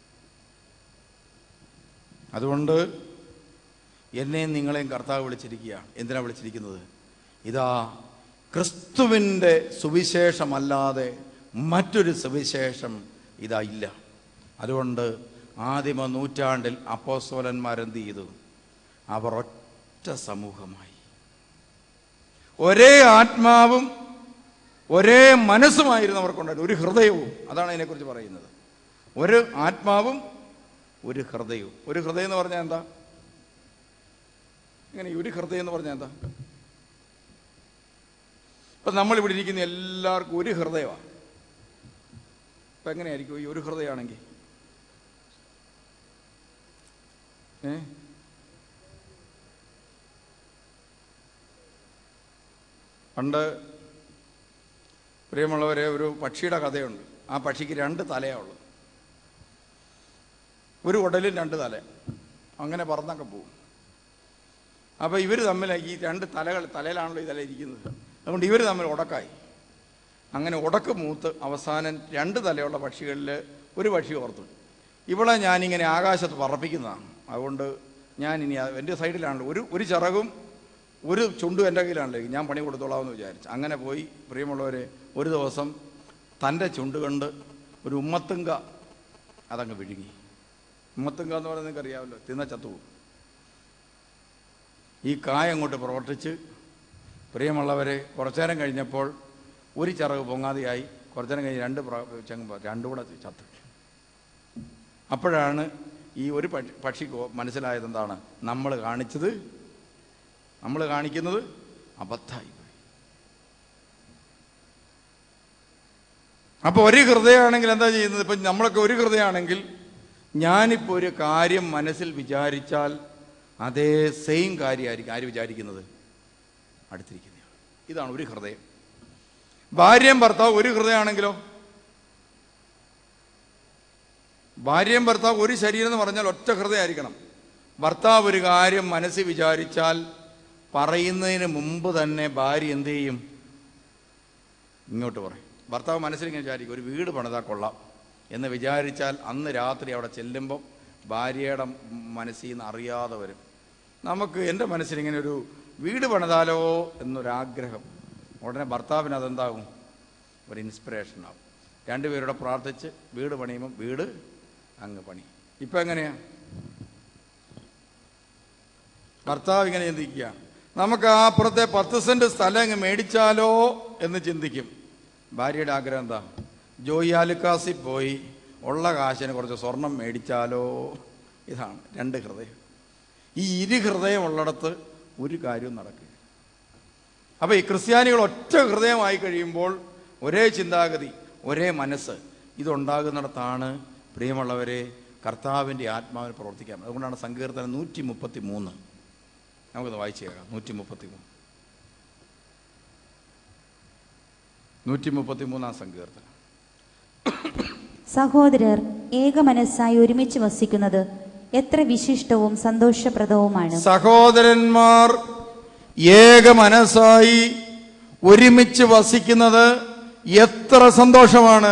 അതുകൊണ്ട് എന്നെയും നിങ്ങളെയും കർത്താവ് വിളിച്ചിരിക്കുക. എന്തിനാ വിളിച്ചിരിക്കുന്നത്? ഇതാ ക്രിസ്തുവിൻ്റെ സുവിശേഷമല്ലാതെ മറ്റൊരു സുവിശേഷം ഇതാ ഇല്ല. അതുകൊണ്ട് ആദിമ നൂറ്റാണ്ടിൽ അപ്പോസ്തലന്മാരെന്ത് ചെയ്തു? അവർ ഒറ്റ സമൂഹമായി, ഒരേ ആത്മാവും ഒരേ മനസ്സുമായിരുന്നു അവർക്കുണ്ടായിരുന്നു, ഒരു ഹൃദയവും. അതാണ് അതിനെക്കുറിച്ച് പറയുന്നത്. ഒരു ആത്മാവും ഒരു ഹൃദയവും. ഒരു ഹൃദയം എന്ന് പറഞ്ഞാൽ എന്താ? ഇങ്ങനെ ഒരു ഹൃദയം എന്ന് പറഞ്ഞാൽ എന്താ? ഇപ്പം നമ്മളിവിടെ ഇരിക്കുന്ന എല്ലാവർക്കും ഒരു ഹൃദയമാണ്. ഇപ്പം എങ്ങനെയായിരിക്കും ഈ ഒരു ഹൃദയമാണെങ്കിൽ? ഏ പണ്ട് പ്രിയമുള്ളവരെ ഒരു പക്ഷിയുടെ കഥയുണ്ട്. ആ പക്ഷിക്ക് രണ്ട് തലയാണുള്ളത്. ഒരു ഉടലും രണ്ട് തല, അങ്ങനെ പറന്നൊക്കെ പോകും. അപ്പോൾ ഇവർ തമ്മിൽ ഈ രണ്ട് തലകൾ, തലയിലാണല്ലോ ഈ തല ഇരിക്കുന്നത്, അതുകൊണ്ട് ഇവർ തമ്മിൽ ഉടക്കായി. അങ്ങനെ ഉടക്ക് മൂത്ത് അവസാനം രണ്ട് തലയുള്ള പക്ഷികളിൽ ഒരു പക്ഷി ഓർത്തു, ഇവളെ ഞാനിങ്ങനെ ആകാശത്ത് പറപ്പിക്കുന്നതാണ്, അതുകൊണ്ട് ഞാനിനി എൻ്റെ സൈഡിലാണല്ലോ, ഒരു ഒരു ചിറകും ഒരു ചുണ്ടും എൻ്റെ കയ്യിലാണല്ലോ, ഞാൻ പണി കൊടുത്തോളാമെന്ന് വിചാരിച്ചു. അങ്ങനെ പോയി പ്രിയമുള്ളവരെ ഒരു ദിവസം തൻ്റെ ചുണ്ട് കൊണ്ട് ഒരു ഉമ്മത്തുങ്ക അതങ്ങ് വിഴുങ്ങി. ഉമ്മത്തുങ്ക എന്ന് പറയുന്നത് നിങ്ങൾക്ക് അറിയാമല്ലോ, തിന്ന ചത്തുപോകും. ഈ കായ അങ്ങോട്ട് പ്രവർത്തിച്ച് പ്രിയമുള്ളവരെ കുറച്ചു നേരം കഴിഞ്ഞപ്പോൾ ഒരു ചിറക് പൊങ്ങാതെയായി. കുറച്ചു നേരം കഴിഞ്ഞ് രണ്ട് ചെങ്ങ് രണ്ടും കൂടെ ചത്തു. അപ്പോഴാണ് ഈ ഒരു പക്ഷി പക്ഷിക്ക് മനസ്സിലായത് എന്താണ്? നമ്മൾ കാണിച്ചത്, നമ്മൾ കാണിക്കുന്നത് അബദ്ധമായി. അപ്പോൾ ഒരു ഹൃദയമാണെങ്കിൽ എന്താ ചെയ്യുന്നത്? ഇപ്പം നമ്മളൊക്കെ ഒരു ഹൃദയമാണെങ്കിൽ ഞാനിപ്പോൾ ഒരു കാര്യം മനസ്സിൽ വിചാരിച്ചാൽ അതേ സെയിം കാര്യമായിരിക്കും ആര് വിചാരിക്കുന്നത്? അടുത്തിരിക്കുന്നതാണ്. ഇതാണ് ഒരു ഹൃദയം. ഭാര്യയും ഭർത്താവ് ഒരു ഹൃദയമാണെങ്കിലോ? ഭാര്യയും ഭർത്താവ് ഒരു ശരീരം എന്ന് പറഞ്ഞാൽ ഒറ്റ ഹൃദയമായിരിക്കണം. ഭർത്താവ് ഒരു കാര്യം മനസ്സിൽ വിചാരിച്ചാൽ പറയുന്നതിന് മുമ്പ് തന്നെ ഭാര്യ എന്ത് ചെയ്യും? ഇങ്ങോട്ട് പറയും. ഭർത്താവ് മനസ്സിലിങ്ങനെ വിചാരിക്കും, ഒരു വീട് പണിതാൽ കൊള്ളാം എന്ന് വിചാരിച്ചാൽ അന്ന് രാത്രി അവിടെ ചെല്ലുമ്പം ഭാര്യയുടെ മനസ്സിൽ നിന്ന് അറിയാതെ വരും, നമുക്ക് എൻ്റെ മനസ്സിലിങ്ങനെ ഒരു വീട് പണിതാലോ എന്നൊരാഗ്രഹം. ഉടനെ ഭർത്താവിന് അതെന്താകും? ഒരു ഇൻസ്പിറേഷനാകും. രണ്ടുപേരുടെ പ്രാർത്ഥിച്ച് വീട് പണിയുമ്പം വീട് അങ്ങ് പണി. ഇപ്പം എങ്ങനെയാണ്? ഭർത്താവ് ഇങ്ങനെ ചിന്തിക്കുക, നമുക്ക് ആ അപ്പുറത്തെ പത്ത് സെൻറ്റ് സ്ഥലം അങ്ങ് മേടിച്ചാലോ എന്ന് ചിന്തിക്കും. ഭാര്യയുടെ ആഗ്രഹം എന്താ? ജോയി ആലുക്കാസിൽ പോയി ഉള്ള കാശിന് കുറച്ച് സ്വർണം മേടിച്ചാലോ. ഇതാണ് രണ്ട് ഹൃദയം. ഈ ഇരു ഹൃദയം ഉള്ളിടത്ത് ഒരു കാര്യവും നടക്കില്ല. അപ്പോൾ ഈ ക്രിസ്ത്യാനികൾ ഒറ്റ ഹൃദയമായി കഴിയുമ്പോൾ ഒരേ ചിന്താഗതി, ഒരേ മനസ്സ് ഇതുണ്ടാകുന്നിടത്താണ് പ്രിയമുള്ളവരെ കർത്താവിൻ്റെ ആത്മാവിന് പ്രവർത്തിക്കാം. അതുകൊണ്ടാണ് സങ്കീർത്തനം നൂറ്റി മുപ്പത്തി മൂന്ന് നമുക്കത് വായിച്ചു കേൾക്കാം. നൂറ്റി മുപ്പത്തി മൂന്ന് നൂറ്റി മുപ്പത്തി മൂന്നാം സങ്കീർത്തനം. സഹോദരർ ഏക മനസ്സായി ഒരുമിച്ച് വസിക്കുന്നത് എത്ര വിശിഷ്ടവും സന്തോഷപ്രദവുമാണ്. സഹോദരന്മാർ ഏക മനസ്സായി ഒരുമിച്ച് വസിക്കുന്നത് എത്ര സന്തോഷമാണ്.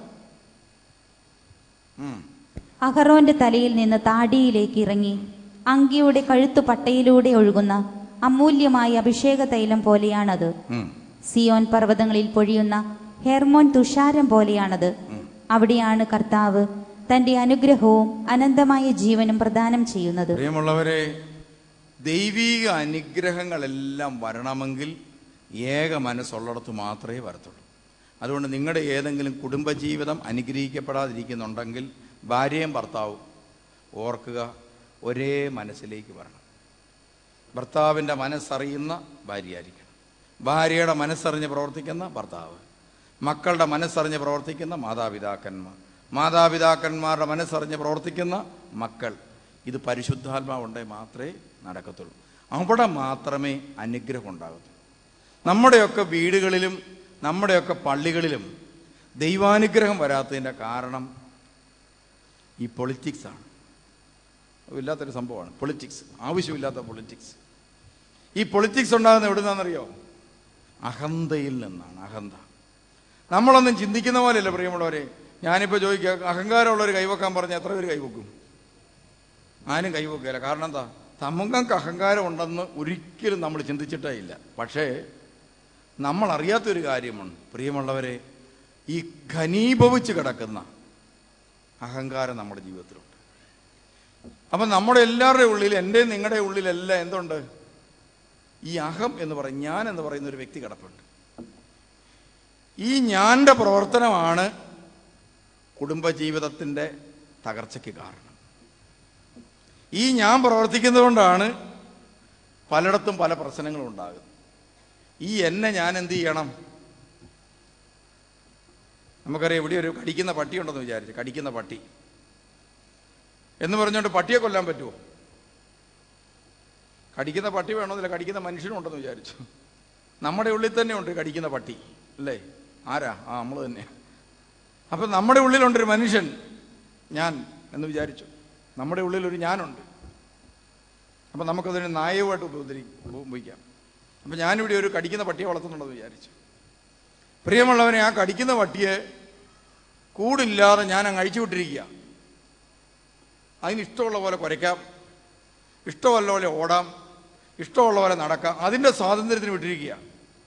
അഹറോന്റെ തലയിൽ നിന്ന് താടിയിലേക്ക് ഇറങ്ങി അങ്കിയുടെ കഴുത്തു പട്ടയിലൂടെ ഒഴുകുന്ന അമൂല്യമായ അഭിഷേക തൈലം പോലെയാണത്. സിയോൻ പർവ്വതങ്ങളിൽ പൊഴിയുന്ന ഹെർമോൻ തുഷാരം പോലെയാണത്. അവിടെയാണ് കർത്താവ് തന്റെ അനുഗ്രഹവും അനന്തമായ ജീവനും പ്രദാനം ചെയ്യുന്നത്. പ്രിയമുള്ളവരെ, ദൈവിക അനുഗ്രഹങ്ങളെല്ലാം വരണമെങ്കിൽ ഏക മനസ്സുള്ളിടത്ത് മാത്രമേ വരത്തുള്ളൂ. അതുകൊണ്ട് നിങ്ങളുടെ ഏതെങ്കിലും കുടുംബജീവിതം അനുഗ്രഹിക്കപ്പെടാതിരിക്കുന്നുണ്ടെങ്കിൽ ഭാര്യയും ഭർത്താവും ഓർക്കുക, ഒരേ മനസ്സിലേക്ക് വരണം. ഭർത്താവിൻ്റെ മനസ്സറിയുന്ന ഭാര്യയായിരിക്കണം, ഭാര്യയുടെ മനസ്സറിഞ്ഞ് പ്രവർത്തിക്കുന്ന ഭർത്താവ്, മക്കളുടെ മനസ്സറിഞ്ഞ് പ്രവർത്തിക്കുന്ന മാതാപിതാക്കന്മാർ, മാതാപിതാക്കന്മാരുടെ മനസ്സറിഞ്ഞ് പ്രവർത്തിക്കുന്ന മക്കൾ. ഇത് പരിശുദ്ധാത്മാവുണ്ടെങ്കിൽ മാത്രമേ നടക്കത്തുള്ളൂ. അവിടെ മാത്രമേ അനുഗ്രഹം ഉണ്ടാകത്തുള്ളൂ. നമ്മുടെയൊക്കെ വീടുകളിലും നമ്മുടെയൊക്കെ പള്ളികളിലും ദൈവാനുഗ്രഹം വരാത്തതിൻ്റെ കാരണം ഈ പൊളിറ്റിക്സാണ്. ഇല്ലാത്തൊരു സംഭവമാണ് പൊളിറ്റിക്സ്, ആവശ്യമില്ലാത്ത പൊളിറ്റിക്സ്. ഈ പൊളിറ്റിക്സ് ഉണ്ടാകുന്ന എവിടെ നിന്നാണെന്നറിയോ? അഹന്തയിൽ നിന്നാണ്. അഹന്ത. നമ്മളൊന്നും ചിന്തിക്കുന്ന പോലെയല്ല പ്രിയമുള്ളവരെ. ഞാനിപ്പോൾ ചോദിക്കുക, അഹങ്കാരമുള്ളവർ കൈവെക്കാൻ പറഞ്ഞാൽ എത്ര പേര് കൈവെക്കും? ആരും കൈവെക്കില്ല. കാരണം എന്താ? നമുക്ക് അഹങ്കാരം ഉണ്ടെന്ന് ഒരിക്കലും നമ്മൾ ചിന്തിച്ചിട്ടേ ഇല്ല. പക്ഷേ നമ്മൾ അറിയാത്തൊരു കാര്യമാണ് പ്രിയമുള്ളവരെ, ഈ ഘനീഭവിച്ച് കിടക്കുന്ന അഹങ്കാരം നമ്മുടെ ജീവിതത്തിലുണ്ട്. അപ്പം നമ്മുടെ എല്ലാവരുടെ ഉള്ളിൽ, എൻ്റെ നിങ്ങളുടെ ഉള്ളിലെല്ലാം എന്തുണ്ട്? ഈ അഹം എന്ന് പറയും, ഞാൻ എന്ന് പറയുന്ന ഒരു വ്യക്തി കിടപ്പുണ്ട്. ഈ ഞാൻ്റെ പ്രവർത്തനമാണ് കുടുംബജീവിതത്തിൻ്റെ തകർച്ചയ്ക്ക് കാരണം. ഈ ഞാൻ പ്രവർത്തിക്കുന്നത് കൊണ്ടാണ് പലയിടത്തും പല പ്രശ്നങ്ങളും ഉണ്ടാകുന്നത്. ഈ എന്നെ ഞാൻ എന്ത് ചെയ്യണം? നമുക്കറിയാം, ഇവിടെ ഒരു കടിക്കുന്ന പട്ടിയുണ്ടെന്ന് വിചാരിച്ചു. കടിക്കുന്ന പട്ടി എന്ന് പറഞ്ഞുകൊണ്ട് പട്ടിയെ കൊല്ലാൻ പറ്റുമോ? കടിക്കുന്ന പട്ടി വേണമെന്നില്ല, കടിക്കുന്ന മനുഷ്യനും ഉണ്ടെന്ന് വിചാരിച്ചു. നമ്മുടെ ഉള്ളിൽ തന്നെ ഉണ്ട് കടിക്കുന്ന പട്ടി, അല്ലേ? ആരാ? ആ, നമ്മൾ തന്നെ. അപ്പം നമ്മുടെ ഉള്ളിലുണ്ടൊരു മനുഷ്യൻ, ഞാൻ എന്ന് വിചാരിച്ചു. നമ്മുടെ ഉള്ളിലൊരു ഞാനുണ്ട്. അപ്പം നമുക്കതിന് നായവുമായിട്ട് ഉപദ്രി ഉപയോഗിക്കാം. അപ്പം ഞാനിവിടെ ഒരു കടിക്കുന്ന പട്ടിയെ വളർത്തുന്നുണ്ടെന്ന് വിചാരിച്ചു. പ്രിയമുള്ളവനെ, ആ കടിക്കുന്ന പട്ടിയെ കൂടില്ലാതെ ഞാൻ അങ്ങ് അഴിച്ചു വിട്ടിരിക്കുക. അതിന് ഇഷ്ടമുള്ള പോലെ കുരയ്ക്കാം, ഇഷ്ടമുള്ള പോലെ ഓടാം, ഇഷ്ടമുള്ള പോലെ നടക്കാം. അതിൻ്റെ സ്വാതന്ത്ര്യത്തിന് വിട്ടിരിക്കുക.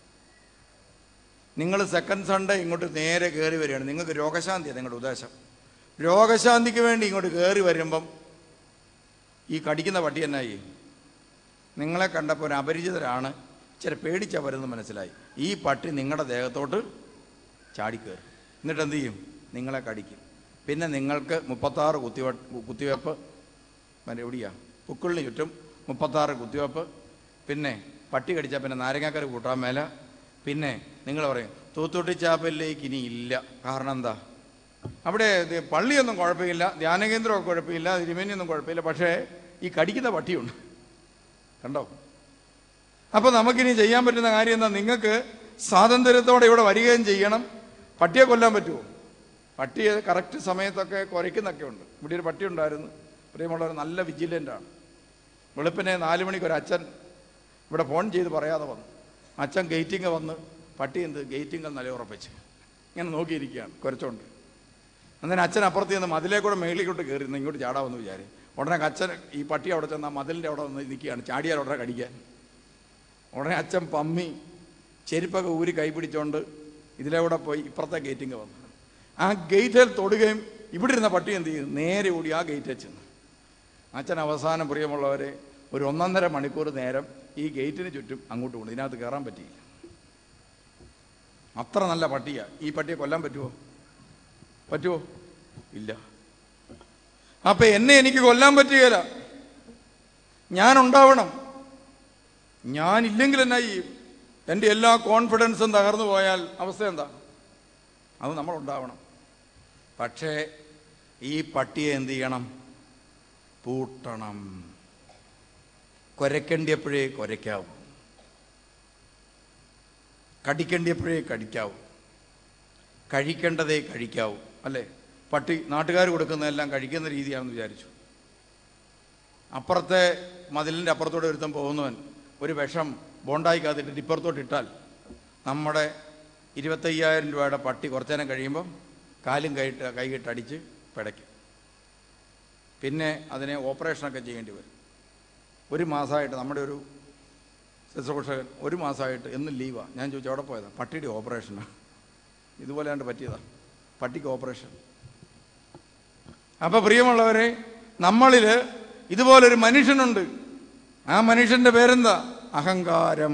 നിങ്ങൾ സെക്കൻഡ് സൺഡേ ഇങ്ങോട്ട് നേരെ കയറി വരികയാണ്. നിങ്ങൾക്ക് രോഗശാന്തിയാണ് നിങ്ങളുടെ ഉദ്ദേശം. രോഗശാന്തിക്ക് വേണ്ടി ഇങ്ങോട്ട് കയറി വരുമ്പം ഈ കടിക്കുന്ന പട്ടി എന്നായി? നിങ്ങളെ കണ്ടപ്പോൾ ഒരു അപരിചിതരാണ്, ഇച്ചിരി പേടിച്ചാൽ വരുന്നത് മനസ്സിലായി. ഈ പട്ടി നിങ്ങളുടെ ദേഹത്തോട്ട് ചാടിക്കയറും. എന്നിട്ട് എന്ത് ചെയ്യും? നിങ്ങളെ കടിക്കും. പിന്നെ നിങ്ങൾക്ക് മുപ്പത്താറ് കുത്തിവെ കുത്തിവെപ്പ് മറ്റേ എവിടെയാ പുക്കിളിന് ചുറ്റും മുപ്പത്താറ് കുത്തിവെപ്പ്. പിന്നെ പട്ടി കടിച്ചാൽ പിന്നെ നാരങ്ങാക്കറി കൂട്ടാൻ മേല. പിന്നെ നിങ്ങൾ പറയും തൂത്തുട്ടി ചാപ്പലിലേക്ക് ഇനി ഇല്ല. കാരണം എന്താ? അവിടെ പള്ളിയൊന്നും കുഴപ്പമില്ല, ധ്യാനകേന്ദ്രമൊക്കെ കുഴപ്പമില്ല, തിരുമേനിയൊന്നും കുഴപ്പമില്ല, പക്ഷേ ഈ കടിക്കുന്ന പട്ടിയുണ്ട്. കണ്ടോ? അപ്പോൾ നമുക്കിനി ചെയ്യാൻ പറ്റുന്ന കാര്യം എന്താ? നിങ്ങൾക്ക് സ്വാതന്ത്ര്യത്തോടെ ഇവിടെ വരികയും ചെയ്യണം. പട്ടിയെ കൊല്ലാൻ പറ്റുമോ? പട്ടിയെ കറക്റ്റ് സമയത്തൊക്കെ കുരയ്ക്കുന്നൊക്കെ ഉണ്ട്. ഇവിടെ ഒരു പട്ടി ഉണ്ടായിരുന്നു, പ്രിയമുള്ളവർ, നല്ല വിജിലൻ്റാണ്. വെളുപ്പിനെ നാല് മണിക്ക് ഒരു അച്ഛൻ ഇവിടെ ഫോൺ ചെയ്ത് പറയാതെ വന്നു. അച്ഛൻ ഗേറ്റിങ് വന്ന് പട്ടി എന്ത് ഗേറ്റിങ് നിലയുറപ്പിച്ച് ഇങ്ങനെ നോക്കിയിരിക്കുകയാണ് കുരച്ചോണ്ട്. അന്നേരം അച്ഛൻ അപ്പുറത്ത് നിന്ന് മതിലേ കൂടെ മേളിലോട്ട് കയറി ഇങ്ങോട്ട് ചാടാമെന്ന് വിചാരിച്ചു. ഉടനെ അച്ഛൻ ഈ പട്ടി അവിടെ ചെന്നാൽ മതിലിൻ്റെ അവിടെ വന്ന് നിൽക്കുകയാണ്, ചാടിയാൽ ഉടനെ കടിക്കാൻ. ഉടനെ അച്ഛൻ പമ്മി ചെരുപ്പൊക്കെ ഊരി കൈ പിടിച്ചോണ്ട് ഇതിലെ കൂടെ പോയി ഇപ്പുറത്തെ ഗേറ്റിങ് വന്നു. ആ ഗേറ്റിൽ തൊടുകയും ഇവിടെ ഇരുന്ന പട്ടി എന്ത് ചെയ്യും? നേരെ ഓടി ആ ഗേറ്റിൽ ചെന്ന്. അച്ഛൻ അവസാനം, പ്രിയമുള്ളവരെ, ഒരു ഒന്നൊന്നര മണിക്കൂർ നേരം ഈ ഗേറ്റിന് ചുറ്റും അങ്ങോട്ട് കൊണ്ട് ഇതിനകത്ത് കയറാൻ പറ്റിയില്ല. അത്ര നല്ല പട്ടിയാണ്. ഈ പട്ടിയെ കൊല്ലാൻ പറ്റുമോ? പറ്റുമോ? ഇല്ല. അപ്പൊ എന്നെ എനിക്ക് കൊല്ലാൻ പറ്റുകയില്ല. ഞാനുണ്ടാവണം. ഞാനില്ലെങ്കിൽ എന്നാ ചെയ്യും? എൻ്റെ എല്ലാ കോൺഫിഡൻസും തകർന്നു പോയാൽ അവസ്ഥ എന്താ? അത് നമ്മളുണ്ടാവണം. പക്ഷേ ഈ പട്ടിയെ എന്ത് ചെയ്യണം? പൂട്ടണം. കുരയ്ക്കേണ്ടിയപ്പോഴേ കുരയ്ക്കാവൂ, കടിക്കേണ്ടിയപ്പോഴേ കടിക്കാവൂ, കഴിക്കേണ്ടതേ കഴിക്കാവൂ, അല്ലേ? പട്ടി നാട്ടുകാർ കൊടുക്കുന്നതെല്ലാം കഴിക്കുന്ന രീതിയാണെന്ന് വിചാരിച്ചു. അപ്പുറത്തെ മതിലിൻ്റെ അപ്പുറത്തോടെ ഒരുത്തം പോകുന്നവൻ ഒരു വിഷം ബോണ്ടായിക്കകത്തിട്ട് ഇപ്പുറത്തോട്ട് ഇട്ടാൽ നമ്മുടെ ഇരുപത്തയ്യായിരം രൂപയുടെ പട്ടി കുറച്ചു നേരം കഴിയുമ്പം കാലും കൈയിട്ട് കൈകിട്ടടിച്ച് പിടയ്ക്കും. പിന്നെ അതിനെ ഓപ്പറേഷനൊക്കെ ചെയ്യേണ്ടി വരും. ഒരു മാസമായിട്ട് നമ്മുടെ ഒരു ശുശ്രൂഷകൻ ഒരു മാസമായിട്ട് എന്നും ലീവാണ്. ഞാൻ ചോദിച്ചു അവിടെ പോയതാണ്. പട്ടിയുടെ ഓപ്പറേഷനാണ്. ഇതുപോലെ കണ്ട് പറ്റിയതാണ് പട്ടിക്ക് ഓപ്പറേഷൻ. അപ്പോൾ പ്രിയമുള്ളവരെ, നമ്മളിൽ ഇതുപോലൊരു മനുഷ്യനുണ്ട്. ആ മനുഷ്യൻ്റെ പേരെന്താ? അഹങ്കാരം.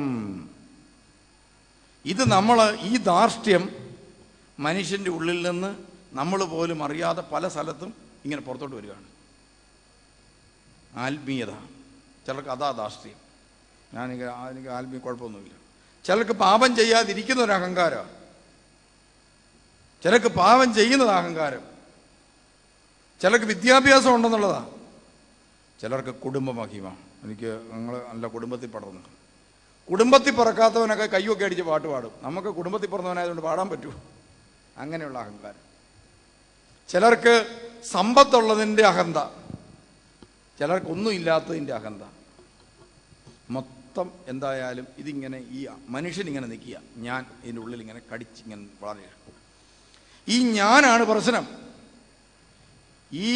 ഇത് നമ്മൾ, ഈ ധാർഷ്ട്യം മനുഷ്യൻ്റെ ഉള്ളിൽ നിന്ന് നമ്മൾ പോലും അറിയാതെ പല സ്ഥലത്തും ഇങ്ങനെ പുറത്തോട്ട് വരികയാണ്. ആത്മീയത, ചിലർക്ക് അതാ ധാർഷ്ട്യം. ഞാൻ എനിക്ക് ആത്മീയ കുഴപ്പമൊന്നുമില്ല. ചിലർക്ക് പാപം ചെയ്യാതിരിക്കുന്ന ഒരു അഹങ്കാരം, ചിലർക്ക് പാപം ചെയ്യുന്നത് അഹങ്കാരം, ചിലർക്ക് വിദ്യാഭ്യാസം ഉണ്ടെന്നുള്ളതാണ്, ചിലർക്ക് കുടുംബ മഹിമ. എനിക്ക് ഞങ്ങൾ നല്ല കുടുംബത്തിൽ പടർന്നു. കുടുംബത്തിൽ പിറക്കാത്തവനൊക്കെ കയ്യൊക്കെ അടിച്ച് പാട്ട് പാടും. നമുക്ക് കുടുംബത്തിൽ പിറന്നവനായതുകൊണ്ട് പാടാൻ പറ്റൂ? അങ്ങനെയുള്ള അഹങ്കാരം. ചിലർക്ക് സമ്പത്തുള്ളതിൻ്റെ അഹന്ത, ചിലർക്കൊന്നും ഇല്ലാത്തതിൻ്റെ അഹന്ത. മൊത്തം എന്തായാലും ഇതിങ്ങനെ ഈ മനുഷ്യനിങ്ങനെ നിൽക്കുക, ഞാൻ ഇതിൻ്റെ ഉള്ളിൽ ഇങ്ങനെ കടിച്ചിങ്ങനെ വളരെ. ഈ ഞാനാണ് പ്രശ്നം. ഈ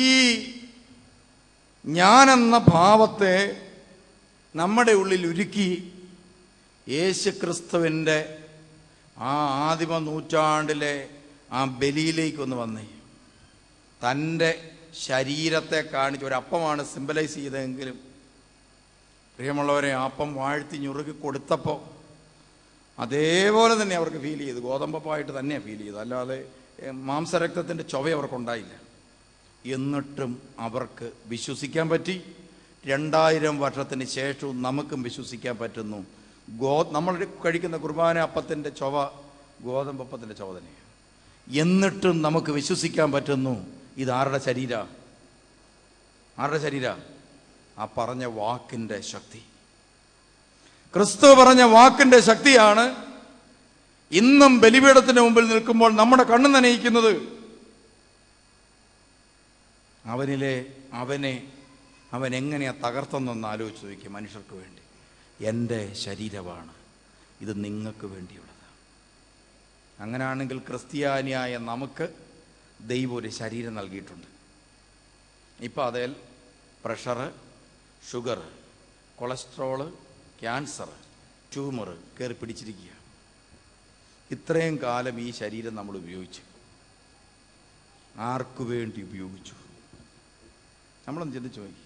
ഞാനെന്ന ഭാവത്തെ നമ്മുടെ ഉള്ളിൽ ഉരുക്കി യേശുക്രിസ്തുവിൻ്റെ ആ ആദിമ നൂറ്റാണ്ടിലെ ആ ബലിയിലേക്കൊന്ന് വന്നേ. തൻ്റെ ശരീരത്തെ കാണിച്ച് ഒരപ്പമാണ് സിംബലൈസ് ചെയ്തതെങ്കിലും പ്രിയമുള്ളവരെ, അപ്പം വാഴ്ത്തി ഞുറുക്കി കൊടുത്തപ്പോൾ അതേപോലെ തന്നെ അവർക്ക് ഫീൽ ചെയ്തു. ഗോതമ്പപ്പായിട്ട് തന്നെയാണ് ഫീൽ ചെയ്തത്, അല്ലാതെ മാംസരക്തത്തിൻ്റെ ചൊവ അവർക്കുണ്ടായില്ല. എന്നിട്ടും അവർക്ക് വിശ്വസിക്കാൻ പറ്റി. രണ്ടായിരം വർഷത്തിന് ശേഷവും നമുക്കും വിശ്വസിക്കാൻ പറ്റുന്നു. ഗോ നമ്മൾ കഴിക്കുന്ന കുർബാന അപ്പത്തിൻ്റെ ചൊവ ഗോതമ്പപ്പത്തിൻ്റെ ചൊവ തന്നെയാണ്. എന്നിട്ടും നമുക്ക് വിശ്വസിക്കാൻ പറ്റുന്നു ഇതാരുടെ ശരീര ആരുടെ ശരീര ആ പറഞ്ഞ വാക്കിൻ്റെ ശക്തി. ക്രിസ്തു പറഞ്ഞ വാക്കിൻ്റെ ശക്തിയാണ് ഇന്നും ബലിപീഠത്തിന് മുമ്പിൽ നിൽക്കുമ്പോൾ നമ്മുടെ കണ്ണ് നനയിക്കുന്നത്. അവനിലെ അവനെ അവൻ എങ്ങനെയാ തകർത്തെന്നൊന്ന് ആലോചിച്ച് നോക്കിയ മനുഷ്യർക്ക് വേണ്ടി. എൻ്റെ ശരീരമാണ് ഇത്, നിങ്ങൾക്ക് വേണ്ടിയുള്ളത്. അങ്ങനെയാണെങ്കിൽ ക്രിസ്ത്യാനിയായ നമുക്ക് ദൈവം ഒരു ശരീരം നൽകിയിട്ടുണ്ട്. ഇപ്പം അതിൽ pressure, sugar, cholesterol, cancer, tumour കയറി പിടിച്ചിരിക്കുക. ഇത്രയും കാലം ഈ ശരീരം നമ്മൾ ഉപയോഗിച്ചു. ആർക്കു വേണ്ടി ഉപയോഗിച്ചു? നമ്മളൊന്ന് ചിന്തിച്ചു നോക്കി.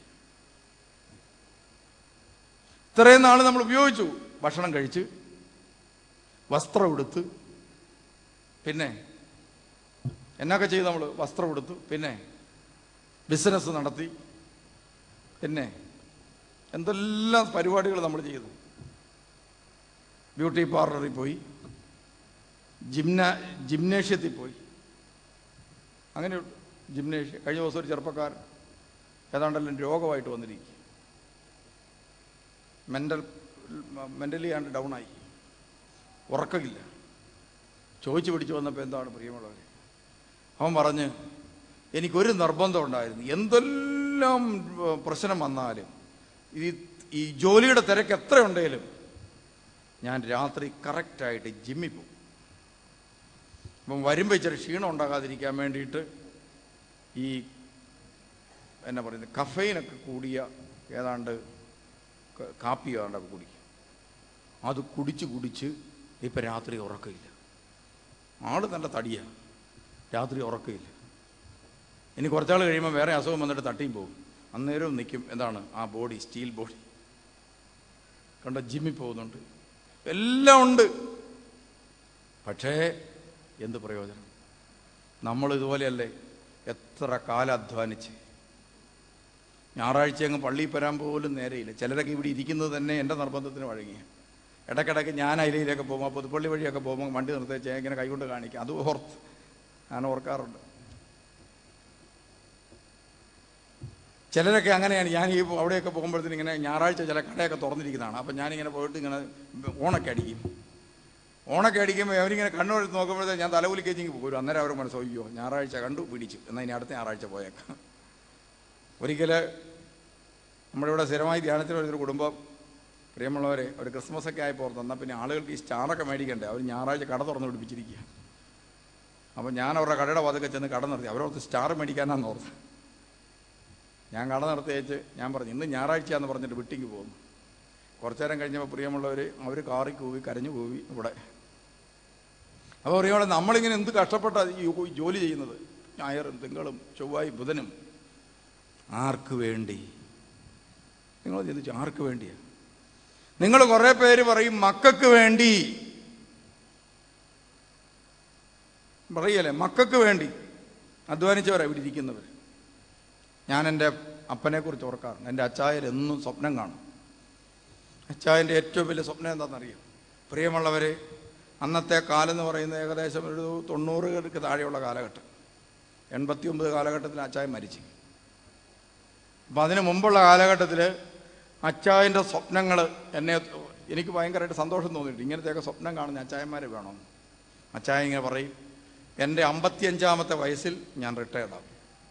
ഇത്രയും നാൾ നമ്മൾ ഉപയോഗിച്ചു. ഭക്ഷണം കഴിച്ച്, വസ്ത്രം എടുത്ത്, പിന്നെ എന്നൊക്കെ ചെയ്തു നമ്മൾ? വസ്ത്രം എടുത്തു, പിന്നെ ബിസിനസ് നടത്തി, പിന്നെ എന്തെല്ലാം പരിപാടികൾ നമ്മൾ ചെയ്തു. ബ്യൂട്ടി പാർലറിൽ പോയി, ജിംന ജിംനേഷ്യത്തിൽ പോയി. അങ്ങനെ ജിംനേഷ്യ കഴിഞ്ഞ ദിവസം ഒരു ചെറുപ്പക്കാരൻ ഏതാണ്ടെല്ലാം രോഗമായിട്ട് വന്നിരിക്കുക. മെൻ്റൽ മെൻ്റലി ആണ്ട് ഡൗൺ ആയി, ഉറക്കമില്ല. ചോദിച്ചു പിടിച്ചു വന്നപ്പോൾ എന്താണ് പ്രിയമുള്ളവർ, അവൻ പറഞ്ഞ് എനിക്കൊരു നിർബന്ധം ഉണ്ടായിരുന്നു, എന്തെല്ലാം പ്രശ്നം വന്നാലും ഈ ഈ ജോലിയുടെ തിരക്ക് എത്ര ഉണ്ടെങ്കിലും ഞാൻ രാത്രി കറക്റ്റായിട്ട് ജിമ്മിൽ പോകും. അപ്പം വരുമ്പോൾ ഇച്ചിരി ക്ഷീണം ഉണ്ടാകാതിരിക്കാൻ വേണ്ടിയിട്ട് ഈ എന്നാ പറയുന്നത് കഫൈനൊക്കെ കൂടിയ ഏതാണ്ട് കാപ്പി ഏതാണ്ടൊക്കെ കുടിക്കും. അത് കുടിച്ച് കുടിച്ച് ഇപ്പം രാത്രി ഉറക്കമില്ല. ആൾ നല്ല തടിയാണ്, രാത്രി ഉറക്കമില്ല. ഇനി കുറച്ചാൾ കഴിയുമ്പോൾ വേറെ അസുഖം വന്നിട്ട് തട്ടിയും പോകും. അന്നേരവും നിൽക്കും എന്താണ് ആ ബോഡി, സ്റ്റീൽ ബോഡി. കണ്ട, ജിമ്മിൽ പോകുന്നുണ്ട്, എല്ലാം ഉണ്ട്. പക്ഷേ എന്ത് പ്രയോജനം? നമ്മൾ ഇതുപോലെയല്ലേ എത്ര കാലം അധ്വാനിച്ച്. ഞായറാഴ്ച അങ്ങ് പള്ളിയിൽ വരാൻ പോലും നേരെയില്ല. ചിലരൊക്കെ ഇവിടെ ഇരിക്കുന്നത് തന്നെ എൻ്റെ നിർബന്ധത്തിന് വഴങ്ങിയ. ഇടയ്ക്കിടയ്ക്ക് ഞാൻ അതിലേക്ക് പോകുമ്പോൾ പുതുപ്പള്ളി വഴിയൊക്കെ പോകുമ്പോൾ വണ്ടി നിർത്തിച്ച് ഇങ്ങനെ കൈകൊണ്ട് കാണിക്കും. അത് ഓർത്ത് ഞാൻ ഓർക്കാറുണ്ട്. ചിലരൊക്കെ അങ്ങനെയാണ്. ഞാൻ ഈ അവിടെയൊക്കെ പോകുമ്പോഴത്തേന് ഇങ്ങനെ ഞായറാഴ്ച ചില കടയൊക്കെ തുറന്നിരിക്കുന്നതാണ്. അപ്പം ഞാനിങ്ങനെ പോയിട്ട് ഇങ്ങനെ ഓണൊക്കെ അടിക്കും. ഓണൊക്കെ അടിക്കുമ്പോൾ അവരിങ്ങനെ കണ്ണുകൊടുത്ത് നോക്കുമ്പോഴത്തേക്ക് ഞാൻ തലകുലി കേച്ചിങ്ങ് പോകും. അന്നേരം അവർ മനസ്സോയ്യോ ഞായറാഴ്ച കണ്ടു പിടിച്ചു, എന്നാൽ ഇനി അടുത്ത ഞായറാഴ്ച പോയേക്കാം. ഒരിക്കൽ നമ്മുടെ ഇവിടെ സ്ഥിരമായി ധ്യാനത്തിന് വരുന്നൊരു കുടുംബം, പ്രിയമുള്ളവരെ, ഒരു ക്രിസ്മസ് ഒക്കെ ആയി പുറത്ത് എന്നാൽ പിന്നെ ആളുകൾക്ക് ഈ സ്റ്റാറൊക്കെ മേടിക്കണ്ടേ. അവർ ഞായറാഴ്ച കട തുറന്ന് പിടിപ്പിച്ചിരിക്കുക. അപ്പം ഞാൻ അവരുടെ കടയുടെ വാതൊക്കെ ചെന്ന് കട നിർത്തി. അവരോർത്ത് സ്റ്റാർ മേടിക്കാനാന്ന് ഓർത്ത്. ഞാൻ കട നിർത്തി വെച്ച് ഞാൻ പറഞ്ഞു ഇന്ന് ഞായറാഴ്ചയാന്ന് പറഞ്ഞിട്ട് വിട്ടിക്ക് പോകുന്നു. കുറച്ചു നേരം കഴിഞ്ഞപ്പോൾ പ്രിയമുള്ളവർ അവർ കാറി കൂവി കരഞ്ഞു കൂവി ഇവിടെ. അപ്പോൾ പ്രിയമുള്ള നമ്മളിങ്ങനെ എന്ത് കഷ്ടപ്പെട്ടാണ് ഈ ജോലി ചെയ്യുന്നത്. ഞായറും തിങ്കളും ചൊവ്വായും ബുധനും. ആർക്ക് വേണ്ടി? നിങ്ങൾ ചിന്തിച്ചു, ആർക്ക് വേണ്ടിയാണ്? നിങ്ങൾ കുറേ പേര് പറയും മക്കൾക്ക് വേണ്ടി പറയല്ലേ, മക്കൾക്ക് വേണ്ടി അധ്വാനിച്ചവരാണ് ഇവിടെ ഇരിക്കുന്നവർ. ഞാൻ എൻ്റെ അപ്പനെക്കുറിച്ച് ഓർക്കാറുണ്ട്. എൻ്റെ അച്ചായൻ എന്നും സ്വപ്നം കാണും. അച്ചായൻ്റെ ഏറ്റവും വലിയ സ്വപ്നം എന്താണെന്നറിയാം? പ്രിയമുള്ളവർ, അന്നത്തെ കാലം എന്ന് പറയുന്നത് ഏകദേശം ഒരു തൊണ്ണൂറുകൾക്ക് താഴെയുള്ള കാലഘട്ടം. എൺപത്തി ഒമ്പത് കാലഘട്ടത്തിൽ അച്ചായൻ മരിച്ചു. അപ്പം അതിന് മുമ്പുള്ള കാലഘട്ടത്തിൽ അച്ചായൻ്റെ സ്വപ്നങ്ങൾ എന്നെ എനിക്ക് ഭയങ്കരമായിട്ട് സന്തോഷം തോന്നിയിട്ട് ഇങ്ങനത്തെയൊക്കെ സ്വപ്നം കാണുന്ന അച്ചായന്മാരെ വേണം. അച്ചായൻ ഇങ്ങനെ പറയും, എൻ്റെ അമ്പത്തിയഞ്ചാമത്തെ വയസ്സിൽ ഞാൻ റിട്ടയർഡാകും.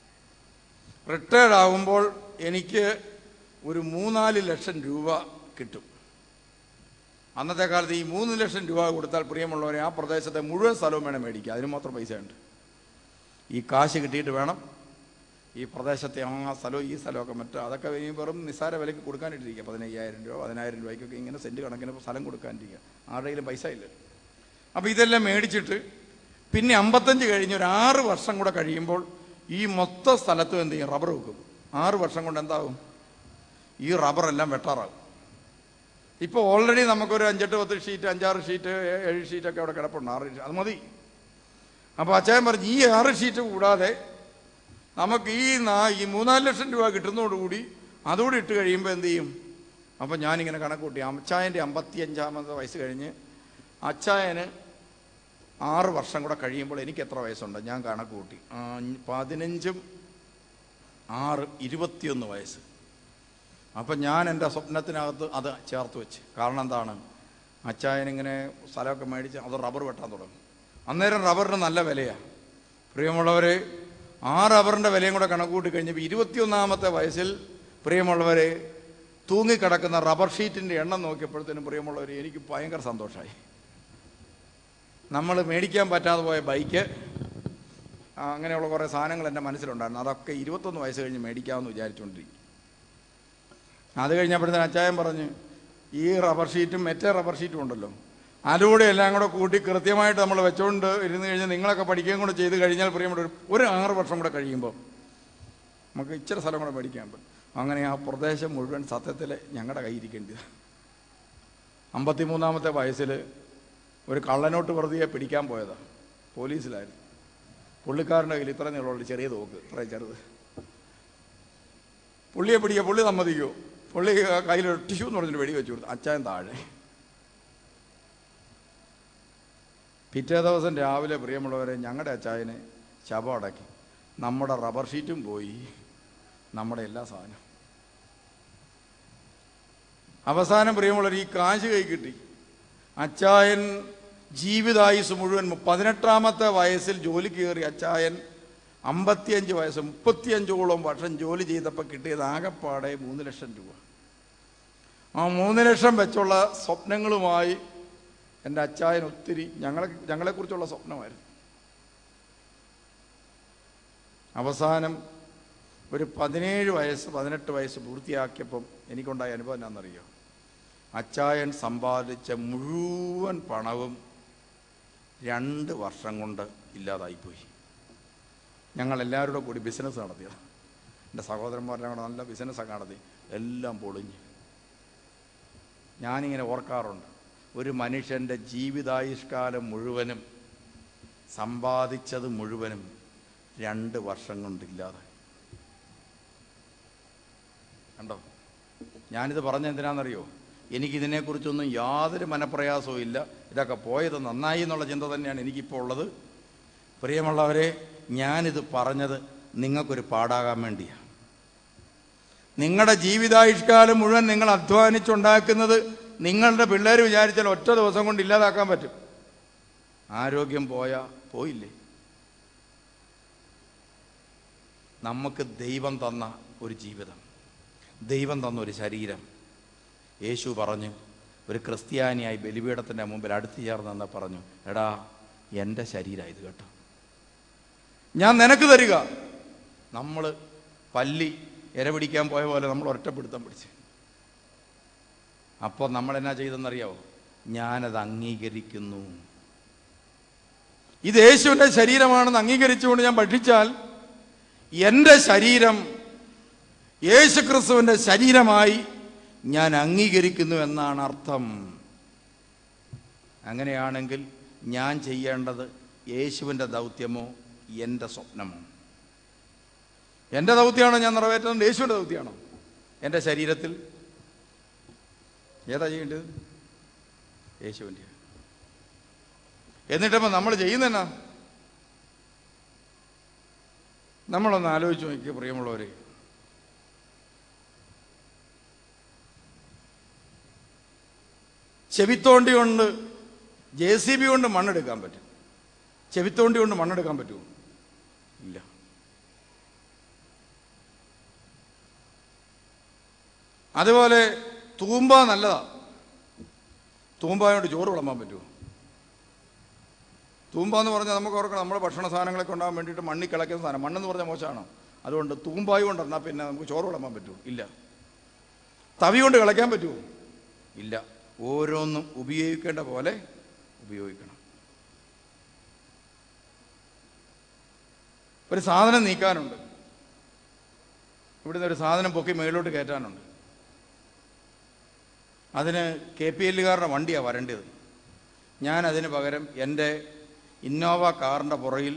റിട്ടയർഡാകുമ്പോൾ എനിക്ക് ഒരു മൂന്നാല് ലക്ഷം രൂപ കിട്ടും. അന്നത്തെ കാലത്ത് ഈ മൂന്ന് ലക്ഷം രൂപ കൊടുത്താൽ പ്രിയമുള്ളവരെ ആ പ്രദേശത്തെ മുഴുവൻ സ്ഥലവും വേണം മേടിക്കുക. അതിന് മാത്രം പൈസയുണ്ട്. ഈ കാശ് കിട്ടിയിട്ട് വേണം ഈ പ്രദേശത്തെ ആ സ്ഥലവും ഈ സ്ഥലമൊക്കെ മറ്റോ അതൊക്കെ ഈ വെറും നിസ്സാര വിലയ്ക്ക് കൊടുക്കാനിട്ടിരിക്കുക. പതിനയ്യായിരം രൂപ പതിനായിരം രൂപയ്ക്കൊക്കെ ഇങ്ങനെ സെൻറ്റ് കണക്കിന് സ്ഥലം കൊടുക്കാനിരിക്കുക. ആരുടെയും പൈസ ഇല്ല. അപ്പോൾ ഇതെല്ലാം മേടിച്ചിട്ട് പിന്നെ അമ്പത്തഞ്ച് കഴിഞ്ഞ് ഒരു ആറ് വർഷം കൂടെ കഴിയുമ്പോൾ ഈ മൊത്തം സ്ഥലത്തും എന്ത് ചെയ്യും? റബ്ബർ വെക്കും. ആറ് വർഷം കൊണ്ട് എന്താകും? ഈ റബ്ബറെല്ലാം വെട്ടാറാകും. ഇപ്പോൾ ഓൾറെഡി നമുക്കൊരു അഞ്ചെട്ട് പത്ത് ഷീറ്റ് അഞ്ചാറ് ഷീറ്റ് ഏഴ് ഷീറ്റൊക്കെ അവിടെ കിടപ്പുണ്ട്. ആറ് ഷീറ്റ് അത് മതി. അപ്പോൾ അച്ചായൻ പറഞ്ഞു, ഈ ആറ് ഷീറ്റ് കൂടാതെ നമുക്ക് ഈ നാ ഈ മൂന്നാല് ലക്ഷം രൂപ കിട്ടുന്നതോടുകൂടി അതുകൂടി ഇട്ട് കഴിയുമ്പോൾ എന്ത് ചെയ്യും? അപ്പം ഞാനിങ്ങനെ കണക്ക് കൂട്ടി. അച്ചായൻ്റെ അമ്പത്തി അഞ്ചാമത്തെ വയസ്സ് കഴിഞ്ഞ് അച്ചായന് ആറ് വർഷം കൂടെ കഴിയുമ്പോൾ എനിക്ക് എത്ര വയസ്സുണ്ട്? ഞാൻ കണക്ക് കൂട്ടി. പതിനഞ്ചും ആറ് ഇരുപത്തിയൊന്ന് വയസ്സ്. അപ്പം ഞാൻ എൻ്റെ സ്വപ്നത്തിനകത്ത് അത് ചേർത്ത് വെച്ച്. കാരണം എന്താണ്? അച്ചായനിങ്ങനെ സ്ഥലമൊക്കെ മേടിച്ച് അത് റബ്ബർ വെട്ടാൻ തുടങ്ങും. അന്നേരം റബ്ബറിന് നല്ല വിലയാണ്. പ്രിയമുള്ളവരെ, ആ റബ്ബറിൻ്റെ വിലയും കൂടെ കണക്ക് കൂട്ടി കഴിഞ്ഞപ്പോൾ ഇരുപത്തിയൊന്നാമത്തെ വയസ്സിൽ പ്രിയമുള്ളവരെ തൂങ്ങിക്കിടക്കുന്ന റബ്ബർ ഷീറ്റിൻ്റെ എണ്ണം നോക്കിയപ്പോഴത്തേനും പ്രിയമുള്ളവർ എനിക്ക് ഭയങ്കര സന്തോഷമായി. നമ്മൾ മേടിക്കാൻ പറ്റാതെ പോയ ബൈക്ക്, അങ്ങനെയുള്ള കുറേ സാധനങ്ങൾ എൻ്റെ മനസ്സിലുണ്ടായിരുന്നു. അതൊക്കെ ഇരുപത്തൊന്ന് വയസ്സ് കഴിഞ്ഞ് മേടിക്കാമെന്ന് വിചാരിച്ചുകൊണ്ടിരിക്കും. അത് കഴിഞ്ഞപ്പോഴത്തേന് അച്ചായൻ പറഞ്ഞ്, ഈ റബ്ബർ ഷീറ്റും മറ്റേ റബ്ബർ ഷീറ്റും ഉണ്ടല്ലോ, അതുകൂടെ എല്ലാം കൂടെ കൂട്ടി കൃത്യമായിട്ട് നമ്മൾ വെച്ചുകൊണ്ട് ഇരുന്ന് കഴിഞ്ഞാൽ നിങ്ങളൊക്കെ പഠിക്കുകയും കൂടെ ചെയ്ത് കഴിഞ്ഞാൽ പ്രിയപ്പെട്ട ഒരു ആറ് വർഷം കൂടെ കഴിയുമ്പോൾ നമുക്ക് ഇച്ചിരി സ്ഥലം കൂടെ പഠിക്കാൻ പറ്റും. അങ്ങനെ ആ പ്രദേശം മുഴുവൻ സത്യത്തിൽ ഞങ്ങളുടെ കയ്യിരിക്കേണ്ടത്. അമ്പത്തി മൂന്നാമത്തെ വയസ്സിൽ ഒരു കള്ളനോട്ട് പ്രതിയെ പിടിക്കാൻ പോയതാണ്. പോലീസിലായിരുന്നു. പുള്ളിക്കാരൻ്റെ കയ്യിൽ ഇത്ര നീളമുള്ള ചെറിയ തോക്ക്, ഇത്ര ചെറുത്. പുള്ളിയെ പിടിക്കുക, പുള്ളി സമ്മതിക്കുമോ? പുള്ളി കയ്യിൽ ടിഷ്യൂ എന്ന് പറഞ്ഞിട്ട് വെടി വെച്ചു കൊടുത്തു. അച്ചായൻ താഴെ. പിറ്റേ ദിവസം രാവിലെ പ്രിയമുള്ളവരെ ഞങ്ങളുടെ അച്ചായനെ ശവം അടക്കി. നമ്മുടെ റബ്ബർ ഷീറ്റും പോയി, നമ്മുടെ എല്ലാ സാധനവും. അവസാനം പ്രിയമുള്ളവർ ഈ കാശ് കൈ കിട്ടി. അച്ചായൻ ജീവിതായുസ് മുഴുവൻ പതിനെട്ടാമത്തെ വയസ്സിൽ ജോലി കയറി അച്ചായൻ അമ്പത്തിയഞ്ച് വയസ്സ് മുപ്പത്തിയഞ്ചോളം വർഷം ജോലി ചെയ്തപ്പോൾ കിട്ടിയത് ആകെപ്പാടെ മൂന്ന് ലക്ഷം രൂപ. ആ മൂന്ന് ലക്ഷം വെച്ചുള്ള സ്വപ്നങ്ങളുമായി എൻ്റെ അച്ചായൻ ഒത്തിരി ഞങ്ങളെ ഞങ്ങളെക്കുറിച്ചുള്ള സ്വപ്നമായിരുന്നു. അവസാനം ഒരു പതിനേഴ് വയസ്സ് പതിനെട്ട് വയസ്സ് പൂർത്തിയാക്കിയപ്പം എനിക്കുണ്ടായ അനുഭവം എന്നാണെന്നറിയോ? അച്ചായൻ സമ്പാദിച്ച മുഴുവൻ പണവും രണ്ട് വർഷം കൊണ്ട് ഇല്ലാതായിപ്പോയി. ഞങ്ങളെല്ലാവരുടെ കൂടി ബിസിനസ് നടത്തിയത്. എൻ്റെ സഹോദരന്മാരെല്ലാം കൂടെ നല്ല ബിസിനസ്സൊക്കെ നടത്തി. എല്ലാം പൊളിഞ്ഞ്. ഞാനിങ്ങനെ ഓർക്കാറുണ്ട്, ഒരു മനുഷ്യൻ്റെ ജീവിതായുഷ്കാലം മുഴുവനും സമ്പാദിച്ചത് മുഴുവനും രണ്ട് വർഷം കൊണ്ടില്ലാതെ. കണ്ടോ? ഞാനിത് പറഞ്ഞ എന്തിനാണെന്നറിയോ? എനിക്കിതിനെക്കുറിച്ചൊന്നും യാതൊരു മനപ്രയാസവും ഇല്ല. ഇതൊക്കെ പോയത് നന്നായി എന്നുള്ള ചിന്ത തന്നെയാണ് എനിക്കിപ്പോൾ ഉള്ളത്. പ്രിയമുള്ളവരെ, ഞാനിത് പറഞ്ഞത് നിങ്ങൾക്കൊരു പാടാകാൻ വേണ്ടിയാണ്. നിങ്ങളുടെ ജീവിതായുഷ്കാലം മുഴുവൻ നിങ്ങൾ അധ്വാനിച്ചുണ്ടാക്കുന്നത് നിങ്ങളുടെ പിള്ളേർ വിചാരിച്ചാൽ ഒറ്റ ദിവസം കൊണ്ട് ഇല്ലാതാക്കാൻ പറ്റും. ആരോഗ്യം പോയാൽ പോയില്ലേ? നമുക്ക് ദൈവം തന്ന ഒരു ജീവിതം, ദൈവം തന്ന ഒരു ശരീരം. യേശു പറഞ്ഞു, ഒരു ക്രിസ്ത്യാനിയായി ബലിപീഠത്തിൻ്റെ മുമ്പിൽ അടുത്ത് ചേർന്നെന്ന് പറഞ്ഞു, എടാ എൻ്റെ ശരീരമാണ് ഇത് കേട്ടോ, ഞാൻ നിനക്ക് തരിക. നമ്മൾ പല്ലി ഇര പിടിക്കാൻ പോയ പോലെ നമ്മൾ ഒറ്റപ്പെടുത്താൻ പിടിച്ച്. അപ്പോൾ നമ്മളെന്നാ ചെയ്തെന്നറിയാവോ? ഞാനത് അംഗീകരിക്കുന്നു. ഇത് യേശുവിൻ്റെ ശരീരമാണെന്ന് അംഗീകരിച്ചുകൊണ്ട് ഞാൻ പഠിച്ചാൽ എൻ്റെ ശരീരം യേശു ക്രിസ്തുവിൻ്റെ ശരീരമായി ഞാൻ അംഗീകരിക്കുന്നു എന്നാണ് അർത്ഥം. അങ്ങനെയാണെങ്കിൽ ഞാൻ ചെയ്യേണ്ടത് യേശുവിൻ്റെ ദൗത്യമോ എൻ്റെ സ്വപ്നമോ? എൻ്റെ ദൗത്യമാണോ ഞാൻ നിറവേറ്റുന്നത്? യേശുവിൻ്റെ ദൗത്യമാണോ? എൻ്റെ ശരീരത്തിൽ ഏതാ ചെയ്യേണ്ടത്? യേശുവിൻ്റെ. എന്നിട്ടപ്പോൾ നമ്മൾ ചെയ്യുന്നതെന്നാ? നമ്മളൊന്ന് ആലോചിച്ച് നോക്കിയ പ്രിയമുള്ളവരെ, ചെവിത്തോണ്ടി കൊണ്ട് ജെ സി ബി കൊണ്ട് മണ്ണെടുക്കാൻ പറ്റും. ചെവിത്തോണ്ടി കൊണ്ട് മണ്ണെടുക്കാൻ പറ്റുമോ? ഇല്ല. അതുപോലെ തൂമ്പ നല്ലതാ. തൂമ്പായോണ്ട് ചോറ് വിളമ്പാൻ പറ്റുമോ? തൂമ്പ എന്ന് പറഞ്ഞാൽ നമുക്ക് ഓർക്കണം, നമ്മുടെ ഭക്ഷണ സാധനങ്ങളൊക്കെ ഉണ്ടാകാൻ വേണ്ടിയിട്ട് മണ്ണി കിളയ്ക്കുന്ന സാധനം. മണ്ണെന്ന് പറഞ്ഞാൽ മോശമാണ്. അതുകൊണ്ട് തൂമ്പായി കൊണ്ടെന്നാൽ പിന്നെ നമുക്ക് ചോറ് വിളമ്പാൻ പറ്റുമോ? ഇല്ല. തവി കൊണ്ട് കിളയ്ക്കാൻ പറ്റുമോ? ഇല്ല. ഓരോന്നും ഉപയോഗിക്കേണ്ട പോലെ ഉപയോഗിക്കണം. ഒരു സാധനം നീക്കാനുണ്ട്, ഇവിടുന്ന് ഒരു സാധനം പൊക്കി മേളിലോട്ട് കയറ്റാനുണ്ട്. അതിന് കെ പി എല്ലുകാരുടെ വണ്ടിയാണ് വരേണ്ടത്. ഞാൻ അതിന് പകരം എൻ്റെ ഇന്നോവ കാറിൻ്റെ പുറകിൽ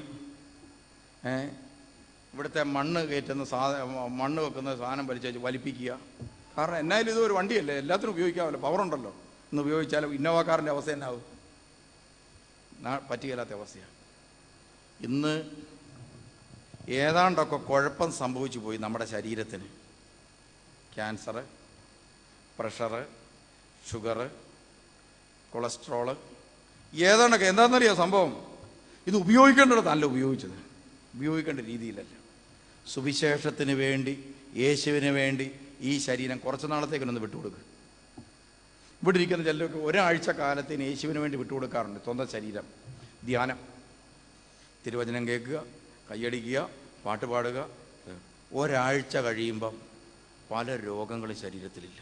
ഇവിടുത്തെ മണ്ണ് കയറ്റുന്ന സാധനം, മണ്ണ് വെക്കുന്ന സാധനം വലിച്ചു വലിപ്പിക്കുക. കാരണം എന്നായാലും ഇതൊരു വണ്ടിയല്ലേ, എല്ലാത്തിനും ഉപയോഗിക്കാമല്ലോ, പവറുണ്ടല്ലോ. ഇന്ന് ഉപയോഗിച്ചാലും ഇന്നോവ കാറിൻ്റെ അവസ്ഥ എന്നാവും? പറ്റുകയില്ലാത്ത അവസ്ഥയാണ്. ഇന്ന് ഏതാണ്ടൊക്കെ കുഴപ്പം സംഭവിച്ചു പോയി നമ്മുടെ ശരീരത്തിന്. ക്യാൻസർ, പ്രഷറ്, ഷുഗറ്, കൊളസ്ട്രോള്, ഏതാണ്ടൊക്കെ. എന്താണെന്നറിയാം സംഭവം? ഇത് ഉപയോഗിക്കേണ്ടിടത്തല്ല ഉപയോഗിച്ചത്, ഉപയോഗിക്കേണ്ട രീതിയിലല്ല. സുവിശേഷത്തിന് വേണ്ടി, യേശുവിന് വേണ്ടി ഈ ശരീരം കുറച്ച് നാളത്തേക്കൊന്ന് വിട്ടുകൊടുക്കുക. ഇവിടെ ഇരിക്കുന്ന ചിലർക്ക് ഒരാഴ്ച കാലത്തിന് യേശുവിന് വേണ്ടി വിട്ടുകൊടുക്കാറുണ്ട്. സ്വന്തം ശരീരം, ധ്യാനം, തിരുവചനം കേൾക്കുക, കയ്യടിക്കുക, പാട്ട് പാടുക. ഒരാഴ്ച കഴിയുമ്പം പല രോഗങ്ങളും ശരീരത്തിലില്ല.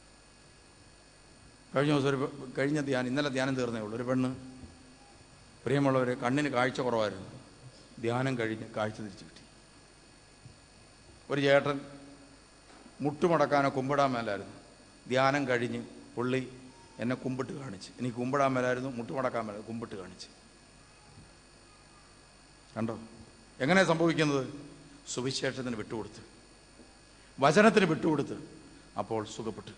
കഴിഞ്ഞ ദിവസം ഒരു കഴിഞ്ഞ ധ്യാനം, ഇന്നലെ ധ്യാനം തീർന്നേ ഉള്ളൂ. ഒരു പെണ്ണ്, പ്രിയമുള്ളവർ, കണ്ണിന് കാഴ്ച കുറവായിരുന്നു. ധ്യാനം കഴിഞ്ഞ് കാഴ്ച തിരിച്ചു കിട്ടി. ഒരു ചേട്ടൻ മുട്ടുമടക്കാനോ കുമ്പിടാൻ മേലായിരുന്നു. ധ്യാനം കഴിഞ്ഞ് പുള്ളി എന്നെ കുമ്പിട്ട് കാണിച്ച്. എനിക്ക് കുമ്പിടാൻ മേലായിരുന്നു, മുട്ടുമടക്കാൻ മേലായിരുന്നു, കുമ്പിട്ട് കാണിച്ച്. കണ്ടോ എങ്ങനെ സംഭവിക്കുന്നത്? സുവിശേഷത്തിന് വിട്ടുകൊടുത്ത്, വചനത്തിന് വിട്ടുകൊടുത്ത്, അപ്പോൾ സുഖപ്പെട്ടു.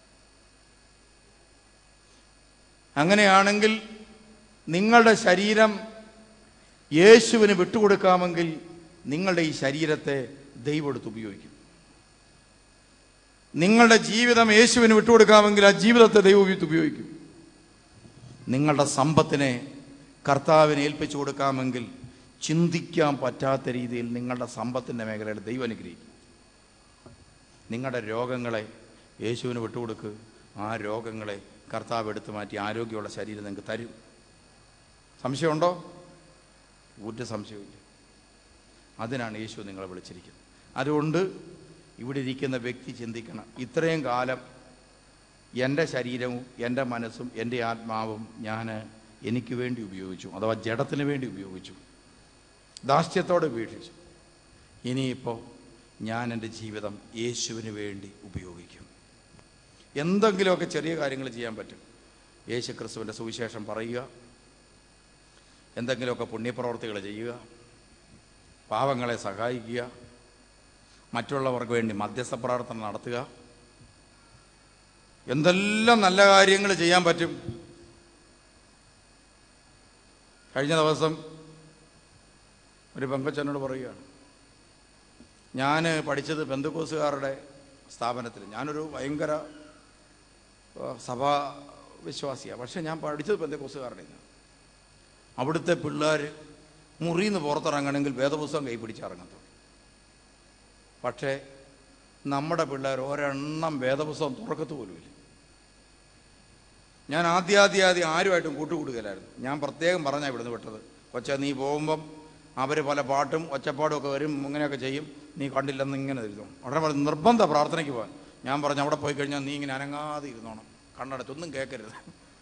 അങ്ങനെയാണെങ്കിൽ നിങ്ങളുടെ ശരീരം യേശുവിന് വിട്ടുകൊടുക്കാമെങ്കിൽ നിങ്ങളുടെ ഈ ശരീരത്തെ ദൈവം എടുത്ത് ഉപയോഗിക്കും. നിങ്ങളുടെ ജീവിതം യേശുവിന് വിട്ടുകൊടുക്കാമെങ്കിൽ ആ ജീവിതത്തെ ദൈവം ഉപയോഗിക്കും. നിങ്ങളുടെ സമ്പത്തിനെ കർത്താവിനെ ഏൽപ്പിച്ചു കൊടുക്കാമെങ്കിൽ ചിന്തിക്കാൻ പറ്റാത്ത രീതിയിൽ നിങ്ങളുടെ സമ്പത്തിൻ്റെ മേഖലയിൽ ദൈവം അനുഗ്രഹിക്കും. നിങ്ങളുടെ രോഗങ്ങളെ യേശുവിന് വിട്ടുകൊടുക്കുക. ആ രോഗങ്ങളെ കർത്താവ് എടുത്തു മാറ്റി ആരോഗ്യമുള്ള ശരീരം നിങ്ങൾക്ക് തരും. സംശയമുണ്ടോ? ഒരു സംശയമില്ല. അതിനാണ് യേശു നിങ്ങളെ വിളിച്ചിരിക്കുന്നത്. അതുകൊണ്ട് ഇവിടെ ഇരിക്കുന്ന വ്യക്തി ചിന്തിക്കണം, ഇത്രയും കാലം എൻ്റെ ശരീരവും എൻ്റെ മനസ്സും എൻ്റെ ആത്മാവും ഞാൻ എനിക്ക് വേണ്ടി ഉപയോഗിച്ചു, അഥവാ ജഡത്തിന് വേണ്ടി ഉപയോഗിച്ചു, ദാസ്യത്തോടെ ഉപേക്ഷിച്ചു. ഇനിയിപ്പോൾ ഞാൻ എൻ്റെ ജീവിതം യേശുവിന് വേണ്ടി ഉപയോഗിക്കും. എന്തെങ്കിലുമൊക്കെ ചെറിയ കാര്യങ്ങൾ ചെയ്യാൻ പറ്റും. യേശു ക്രിസ്തുവിൻ്റെ സുവിശേഷം പറയുക, എന്തെങ്കിലുമൊക്കെ പുണ്യപ്രവർത്തികൾ ചെയ്യുക, പാവങ്ങളെ സഹായിക്കുക, മറ്റുള്ളവർക്ക് വേണ്ടി മധ്യസ്ഥ പ്രാർത്ഥന നടത്തുക, എന്തെല്ലാം നല്ല കാര്യങ്ങൾ ചെയ്യാൻ പറ്റും. കഴിഞ്ഞ ദിവസം ഒരു പെങ്കച്ചനോട് പറയുകയാണ്, ഞാൻ പഠിച്ചത് പെന്തക്കോസ്തുകാരുടെ സ്ഥാപനത്തിൽ. ഞാനൊരു ഭയങ്കര സഭാ വിശ്വാസിയാണ്, പക്ഷെ ഞാൻ പഠിച്ചത് പെന്തക്കോസ്തുകാരുടെ. അവിടുത്തെ പിള്ളേർ മുറിയിൽ നിന്ന് പുറത്തിറങ്ങണമെങ്കിൽ വേദപുസ്തകം കൈ പിടിച്ചിറങ്ങത്തുള്ളൂ. പക്ഷേ നമ്മുടെ പിള്ളേർ ഒരെണ്ണം വേദപുസ്തകം തുറക്കത്ത് പോലുമില്ല. ഞാൻ ആദ്യാദ്യാദ്യം ആരുമായിട്ടും കൂട്ടുകൂടുകയില്ലായിരുന്നു. ഞാൻ പ്രത്യേകം പറഞ്ഞാൽ ഇവിടുന്ന് വിട്ടത്, കൊച്ചാ നീ പോകുമ്പം അവർ പല പാട്ടും ഒച്ചപ്പാടും ഒക്കെ വരും, ഇങ്ങനെയൊക്കെ ചെയ്യും, നീ കണ്ടില്ലെന്ന് ഇങ്ങനെ ഇരുന്നു. ഉടനെ പറഞ്ഞ് നിർബന്ധ പ്രാർത്ഥനയ്ക്ക് പോകാൻ. ഞാൻ പറഞ്ഞു അവിടെ പോയി കഴിഞ്ഞാൽ നീ ഇങ്ങനെ അനങ്ങാതെ ഇരുന്നോണം, കണ്ണടച്ചൊന്നും കേൾക്കരുത്.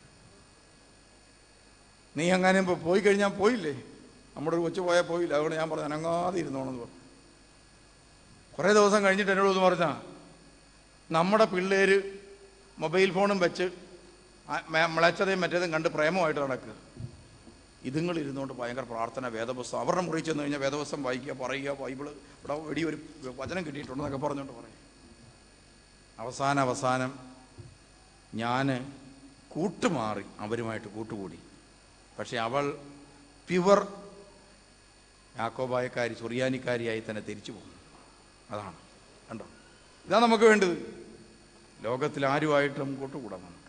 നീ അങ്ങനെ ഇപ്പോൾ പോയി കഴിഞ്ഞാൽ പോയില്ലേ, നമ്മുടെ ഒരു കൊച്ചു പോയാൽ പോയില്ല. അതുകൊണ്ട് ഞാൻ പറഞ്ഞു അനങ്ങാതെ ഇരുന്നോണമെന്ന് പറഞ്ഞു. കുറേ ദിവസം കഴിഞ്ഞിട്ട് എന്നോട് ഒന്ന് പറഞ്ഞാൽ, നമ്മുടെ പിള്ളേർ മൊബൈൽ ഫോണും വെച്ച് മിളച്ചതയും മറ്റേതും കണ്ട് പ്രേമമായിട്ട് നടക്കുക, ഇതുങ്ങൾ ഇരുന്നുകൊണ്ട് ഭയങ്കര പ്രാർത്ഥന, വേദപുസ്തകം അവരുടെ മുറിയിൽ ചെന്ന് കഴിഞ്ഞാൽ വേദപുസ്തകം വായിക്കുക, പറയുക, ബൈബിള് ഇവിടെ വെടിയൊരു വചനം കിട്ടിയിട്ടുണ്ടെന്നൊക്കെ പറഞ്ഞുകൊണ്ട് പറയും. അവസാനം അവസാനം ഞാൻ കൂട്ടുമാറി അവരുമായിട്ട് കൂട്ടുകൂടി. പക്ഷെ അവൾ പ്യുവർ യാക്കോബായക്കാരി, സുറിയാനിക്കാരിയായി തന്നെ തിരിച്ചു പോകും. അതാണ് കണ്ടോ, ഇതാണ് നമുക്ക് വേണ്ടത്. ലോകത്തിൽ ആരുമായിട്ടും കൂട്ടുകൂടാൻ നമുക്ക്.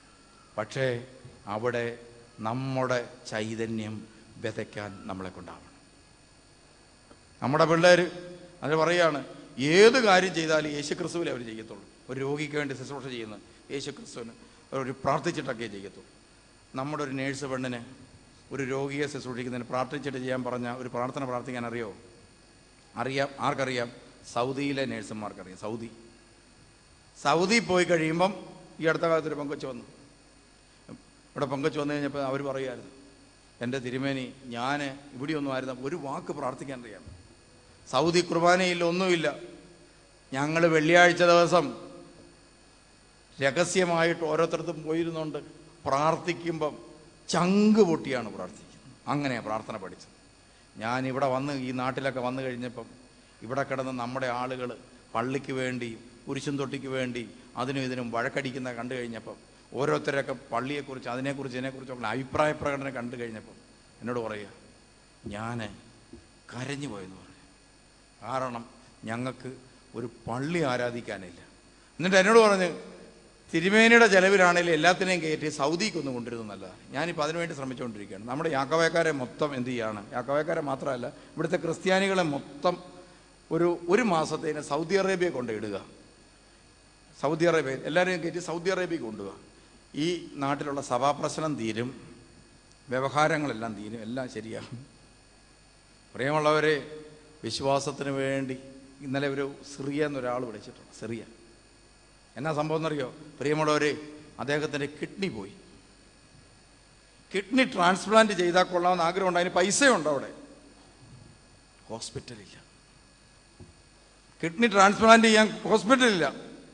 പക്ഷേ അവിടെ നമ്മുടെ ചൈതന്യം വിതയ്ക്കാൻ നമ്മളെ കൊണ്ടാവണം. നമ്മുടെ പിള്ളേർ അത് പറയുകയാണ്, ഏത് കാര്യം ചെയ്താലും യേശു ക്രിസ്തുവിലെ അവർ ചെയ്യത്തുള്ളൂ. ഒരു രോഗിക്ക് വേണ്ടി ശുശ്രൂഷ ചെയ്യുന്ന യേശു ക്രിസ്തുവിന് ഒരു പ്രാർത്ഥിച്ചിട്ടൊക്കെ ചെയ്യത്തുള്ളൂ. നമ്മുടെ ഒരു നേഴ്സ് പെണ്ണിന് ഒരു രോഗിയെ ശുശ്രൂഷിക്കുന്നതിന് പ്രാർത്ഥിച്ചിട്ട് ചെയ്യാൻ പറഞ്ഞാൽ ഒരു പ്രാർത്ഥന പ്രാർത്ഥിക്കാൻ അറിയാമോ? അറിയാം. ആർക്കറിയാം? സൗദിയിലെ നേഴ്സുമാർക്കറിയാം. സൗദി സൗദി പോയി കഴിയുമ്പം ഈ അടുത്ത കാലത്തൊരു പങ്കുവച്ച് വന്നു. ഇവിടെ പങ്കുവച്ച് വന്നു കഴിഞ്ഞപ്പോൾ അവർ പറയുമായിരുന്നു, എൻ്റെ തിരുമേനി, ഞാൻ ഇവിടെയൊന്നും ആയിരുന്നു ഒരു വാക്ക് പ്രാർത്ഥിക്കാൻ അറിയാം. സൗദി കുർബാനയില്ല, ഒന്നുമില്ല. ഞങ്ങൾ വെള്ളിയാഴ്ച ദിവസം രഹസ്യമായിട്ട് ഓരോരുത്തർക്കും പോയിരുന്നുകൊണ്ട് പ്രാർത്ഥിക്കുമ്പം ചങ്ക് പൊട്ടിയാണ് പ്രാർത്ഥിക്കുന്നത്. അങ്ങനെയാണ് പ്രാർത്ഥന പഠിച്ചത്. ഞാനിവിടെ വന്ന് ഈ നാട്ടിലൊക്കെ വന്നു കഴിഞ്ഞപ്പം ഇവിടെ കിടന്ന് നമ്മുടെ ആളുകൾ പള്ളിക്ക് വേണ്ടി കുരിശും തൊട്ടിക്ക് വേണ്ടി അതിനും ഇതിനും വഴക്കടിക്കുന്ന കണ്ടു കഴിഞ്ഞപ്പം ഓരോരുത്തരൊക്കെ പള്ളിയെക്കുറിച്ച് അതിനെക്കുറിച്ച് ഇതിനെക്കുറിച്ചൊക്കെ അഭിപ്രായ പ്രകടനം കണ്ടു കഴിഞ്ഞപ്പം എന്നോട് പറയുക, ഞാൻ കരഞ്ഞു പോയെന്ന് പറഞ്ഞു. കാരണം ഞങ്ങൾക്ക് ഒരു പള്ളി ആരാധിക്കാനില്ല. എന്നിട്ട് എന്നോട് പറഞ്ഞ്, തിരുമേനിയുടെ ചെലവിലാണെങ്കിലും എല്ലാത്തിനെയും കയറ്റി സൗദിക്കൊന്നും കൊണ്ടിരുന്നു നല്ലതാണ്. ഞാനിപ്പോൾ അതിനുവേണ്ടി ശ്രമിച്ചുകൊണ്ടിരിക്കുകയാണ്. നമ്മുടെ യാക്കോബക്കാരെ മൊത്തം എന്ത് ചെയ്യാണ്? യാക്കോബക്കാരെ മാത്രമല്ല, ഇവിടുത്തെ ക്രിസ്ത്യാനികളെ മൊത്തം ഒരു ഒരു മാസത്തേന് സൗദി അറേബ്യ കൊണ്ട് ഇടുക. സൗദി അറേബ്യ എല്ലാവരെയും കയറ്റി സൗദി അറേബ്യ കൊണ്ടുപോവുക. ഈ നാട്ടിലുള്ള സഭാപ്രശ്നം തീരും, വ്യവഹാരങ്ങളെല്ലാം തീരും, എല്ലാം ശരിയാകും. പ്രിയമുള്ളവരെ, വിശ്വാസത്തിന് വേണ്ടി ഇന്നലെ ഒരു സിറിയ എന്നൊരാൾ വിളിച്ചിട്ടുണ്ട്. സിറിയ എന്നാ സംഭവം എന്നറിയോ? പ്രിയമുള്ളവരെ, അദ്ദേഹത്തിൻ്റെ കിഡ്നി പോയി. കിഡ്നി ട്രാൻസ്പ്ലാന്റ് ചെയ്താൽ കൊള്ളാമെന്ന് ആഗ്രഹമുണ്ട്. അതിന് പൈസയുണ്ട്. അവിടെ ഹോസ്പിറ്റലില്ല. കിഡ്നി ട്രാൻസ്പ്ലാന്റ് ചെയ്യാൻ ഹോസ്പിറ്റലില്ല.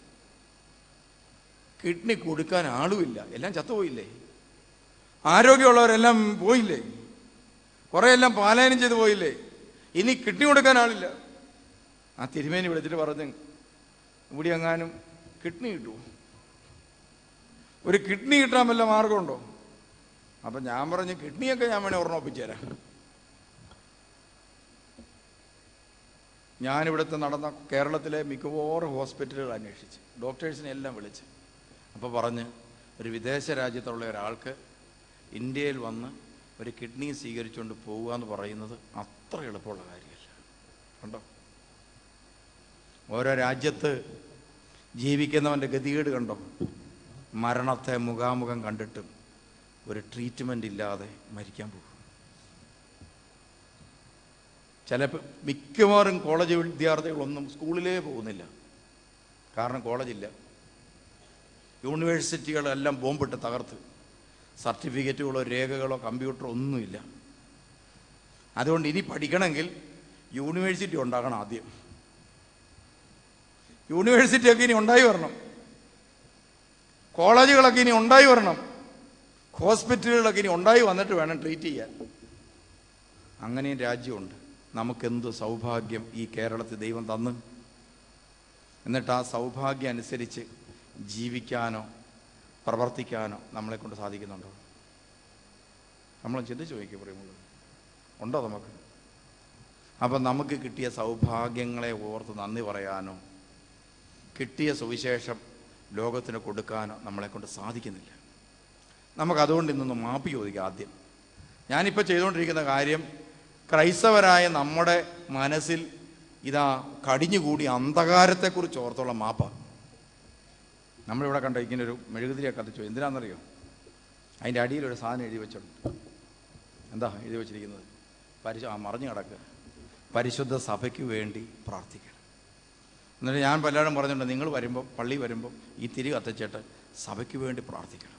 കിഡ്നി കൊടുക്കാൻ ആളുമില്ല. എല്ലാം ചത്തുപോയില്ലേ? ആരോഗ്യമുള്ളവരെല്ലാം പോയില്ലേ? കുറേ എല്ലാം പലായനം ചെയ്ത് പോയില്ലേ? ഇനി കിഡ്നി കൊടുക്കാൻ ആളില്ല. ആ തിരുമേനി വിളിച്ചിട്ട് പറഞ്ഞു, ഇവിടെ എങ്ങാനും കിഡ്നി കിട്ടുമോ? ഒരു കിഡ്നി കിട്ടാൻ വല്ല മാർഗമുണ്ടോ? അപ്പം ഞാൻ പറഞ്ഞു, കിഡ്നിയൊക്കെ ഞാൻ വേണേൽ ഒരെണ്ണം ഒപ്പിച്ചു തരാം. ഞാനിവിടുത്തെ നടന്ന കേരളത്തിലെ മിക്കവാറും ഹോസ്പിറ്റലുകൾ അന്വേഷിച്ച് ഡോക്ടേഴ്സിനെ എല്ലാം വിളിച്ച് അപ്പോൾ പറഞ്ഞ്, ഒരു വിദേശ രാജ്യത്തുള്ള ഒരാൾക്ക് ഇന്ത്യയിൽ വന്ന് ഒരു കിഡ്നി സ്വീകരിച്ചുകൊണ്ട് പോവുക എന്ന് പറയുന്നത് അത്ര എളുപ്പമുള്ള കാര്യമല്ല. കണ്ടോ, ഓരോ രാജ്യത്ത് ജീവിക്കുന്നവൻ്റെ ഗതികേട് കണ്ടോ? മരണത്തെ മുഖാമുഖം കണ്ടിട്ടും ഒരു ട്രീറ്റ്മെൻ്റ് ഇല്ലാതെ മരിക്കാൻ പോകും. ചിലപ്പോൾ മിക്കവാറും കോളേജ് വിദ്യാർത്ഥികളൊന്നും സ്കൂളിലേ പോകുന്നില്ല. കാരണം കോളേജില്ല. യൂണിവേഴ്സിറ്റികളെല്ലാം ബോംബിട്ട് തകർത്ത്, സർട്ടിഫിക്കറ്റുകളോ രേഖകളോ കമ്പ്യൂട്ടറോ ഒന്നുമില്ല. അതുകൊണ്ട് ഇനി പഠിക്കണമെങ്കിൽ യൂണിവേഴ്സിറ്റി ഉണ്ടാകണം ആദ്യം. യൂണിവേഴ്സിറ്റിയൊക്കെ ഇനി ഉണ്ടായി വരണം, കോളേജുകളൊക്കെ ഇനി ഉണ്ടായി വരണം, ഹോസ്പിറ്റലുകളൊക്കെ ഇനി ഉണ്ടായി വന്നിട്ട് വേണം ട്രീറ്റ് ചെയ്യാൻ. അങ്ങനെയും രാജ്യമുണ്ട്. നമുക്കെന്ത് സൗഭാഗ്യം ഈ കേരളത്തിൽ ദൈവം തന്ന്. എന്നിട്ട് ആ സൗഭാഗ്യം അനുസരിച്ച് ജീവിക്കാനോ പ്രവർത്തിക്കാനോ നമ്മളെ കൊണ്ട് സാധിക്കുന്നുണ്ടോ? നമ്മൾ ചിന്തിച്ച് നോക്കി പറയുമ്പോൾ ഉണ്ടോ നമുക്ക്? അപ്പം നമുക്ക് കിട്ടിയ സൗഭാഗ്യങ്ങളെ ഓർത്ത് നന്ദി പറയാനോ കിട്ടിയ സുവിശേഷം ലോകത്തിന് കൊടുക്കാനോ നമ്മളെ കൊണ്ട് സാധിക്കുന്നില്ല. നമുക്കതുകൊണ്ട് ഇന്നൊന്ന് മാപ്പ് ചോദിക്കാം. ആദ്യം ഞാനിപ്പോൾ ചെയ്തുകൊണ്ടിരിക്കുന്ന കാര്യം ക്രൈസ്തവരായ നമ്മുടെ മനസ്സിൽ ഇതാ കടിഞ്ഞുകൂടി അന്ധകാരത്തെക്കുറിച്ച് ഓർത്തുള്ള മാപ്പാണ്. നമ്മളിവിടെ കണ്ട ഇങ്ങനെ ഒരു മെഴുകുതിരിയെ കത്തിച്ചു. എന്തിനാണെന്നറിയോ? അതിൻ്റെ അടിയിലൊരു സാധനം എഴുതി വെച്ചിട്ടുണ്ട്. എന്താ എഴുതി വെച്ചിരിക്കുന്നത്? പരിശു ആ മറിഞ്ഞു കിടക്കുക, പരിശുദ്ധ സഭയ്ക്ക് വേണ്ടി പ്രാർത്ഥിക്കണം. എന്നിട്ട് ഞാൻ പലരും പറഞ്ഞിട്ടുണ്ട്, നിങ്ങൾ വരുമ്പോൾ പള്ളി വരുമ്പോൾ ഈ തിരി കത്തിച്ചിട്ട് സഭയ്ക്ക് വേണ്ടി പ്രാർത്ഥിക്കണം.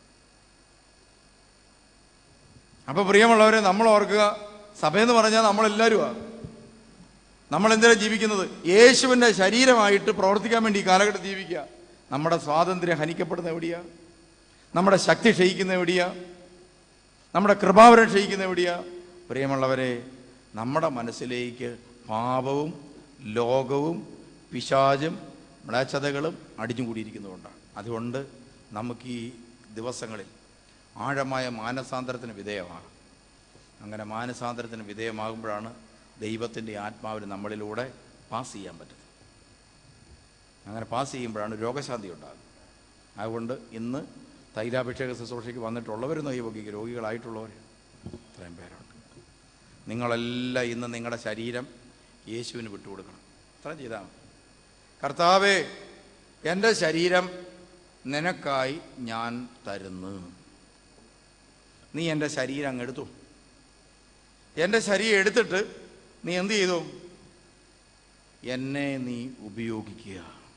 അപ്പോൾ പ്രിയമുള്ളവരെ, നമ്മൾ ഓർക്കുക, സഭയെന്ന് പറഞ്ഞാൽ നമ്മളെല്ലാവരുമാണ്. നമ്മളെന്തിനാണ് ജീവിക്കുന്നത്? യേശുവിൻ്റെ ശരീരമായിട്ട് പ്രവർത്തിക്കാൻ വേണ്ടി ഈ കാലഘട്ടത്തിൽ ജീവിക്കുക. നമ്മുടെ സ്വാതന്ത്ര്യം ഹനിക്കപ്പെടുന്ന എവിടെയാ? നമ്മുടെ ശക്തി ക്ഷയിക്കുന്ന എവിടെയാ? നമ്മുടെ കൃപാവരം ക്ഷയിക്കുന്ന എവിടെയാ? പ്രിയമുള്ളവരെ, നമ്മുടെ മനസ്സിലേക്ക് പാപവും ലോകവും പിശാചും മ്ലേച്ഛതകളും അടിഞ്ഞുകൂടിയിരിക്കുന്നതുകൊണ്ടാണ്. അതുകൊണ്ട് നമുക്ക് ഈ ദിവസങ്ങളിൽ ആഴമായ മാനസാന്തരത്തിന് വിധേയമാകും. അങ്ങനെ മാനസാന്തരത്തിന് വിധേയമാകുമ്പോഴാണ് ദൈവത്തിൻ്റെ ആത്മാവിന് നമ്മളിലൂടെ പാസ് ചെയ്യാൻ പറ്റുന്നത്. അങ്ങനെ പാസ് ചെയ്യുമ്പോഴാണ് രോഗശാന്തി ഉണ്ടാകുന്നത്. അതുകൊണ്ട് ഇന്ന് തൈലാഭിഷേക ശുശ്രൂഷയ്ക്ക് വന്നിട്ടുള്ളവരും കൈവക്കി രോഗികളായിട്ടുള്ളവർ ഇത്രയും പേരുണ്ട്. നിങ്ങളെല്ലാം ഇന്ന് നിങ്ങളുടെ ശരീരം യേശുവിന് വിട്ടുകൊടുക്കണം. അത്ര ചെയ്താൽ മതി. കർത്താവേ, എൻ്റെ ശരീരം നിനക്കായി ഞാൻ തരുന്നു. നീ എൻ്റെ ശരീരം അങ്ങ് എടുത്തു. എൻ്റെ ശരീരം എടുത്തിട്ട് നീ എന്ത് ചെയ്തു? എന്നെ നീ ഉപയോഗിക്കുക.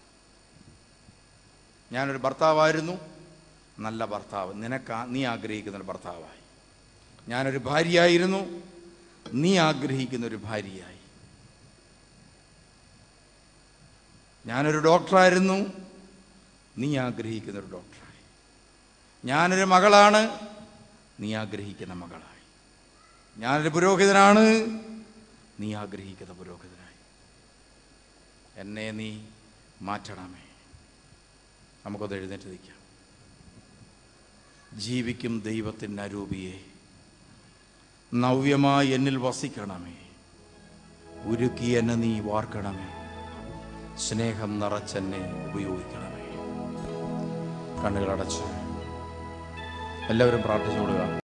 ഞാനൊരു ഭർത്താവായിരുന്നു, നല്ല ഭർത്താവ്, നിനക്ക് നീ ആഗ്രഹിക്കുന്നൊരു ഭർത്താവായി. ഞാനൊരു ഭാര്യയായിരുന്നു, നീ ആഗ്രഹിക്കുന്നൊരു ഭാര്യയായി. ഞാനൊരു ഡോക്ടറായിരുന്നു, നീ ആഗ്രഹിക്കുന്നൊരു ഡോക്ടറായി. ഞാനൊരു മകളാണ്, നീ ആഗ്രഹിക്കുന്ന മകളായി. ഞാനൊരു പുരോഹിതനാണ്, നീ ആഗ്രഹിക്കുന്ന പുരോഹിതനായി. എന്നെ നീ മാറ്റണമേ. നമുക്കത് എഴുന്നേറ്റ് നിൽക്കാം. ജീവിക്കും ദൈവത്തിൻ്റെ അരൂപിയെ നവ്യമായി എന്നിൽ വസിക്കണമേ. ഉരുക്കി എന്നെ നീ വാർക്കണമേ. സ്നേഹം നിറച്ചെന്നെ ഉപയോഗിക്കണമേ. കണ്ണുകളടച്ച് എല്ലാവരും പ്രാർത്ഥിച്ചു കൊടുക്കുക.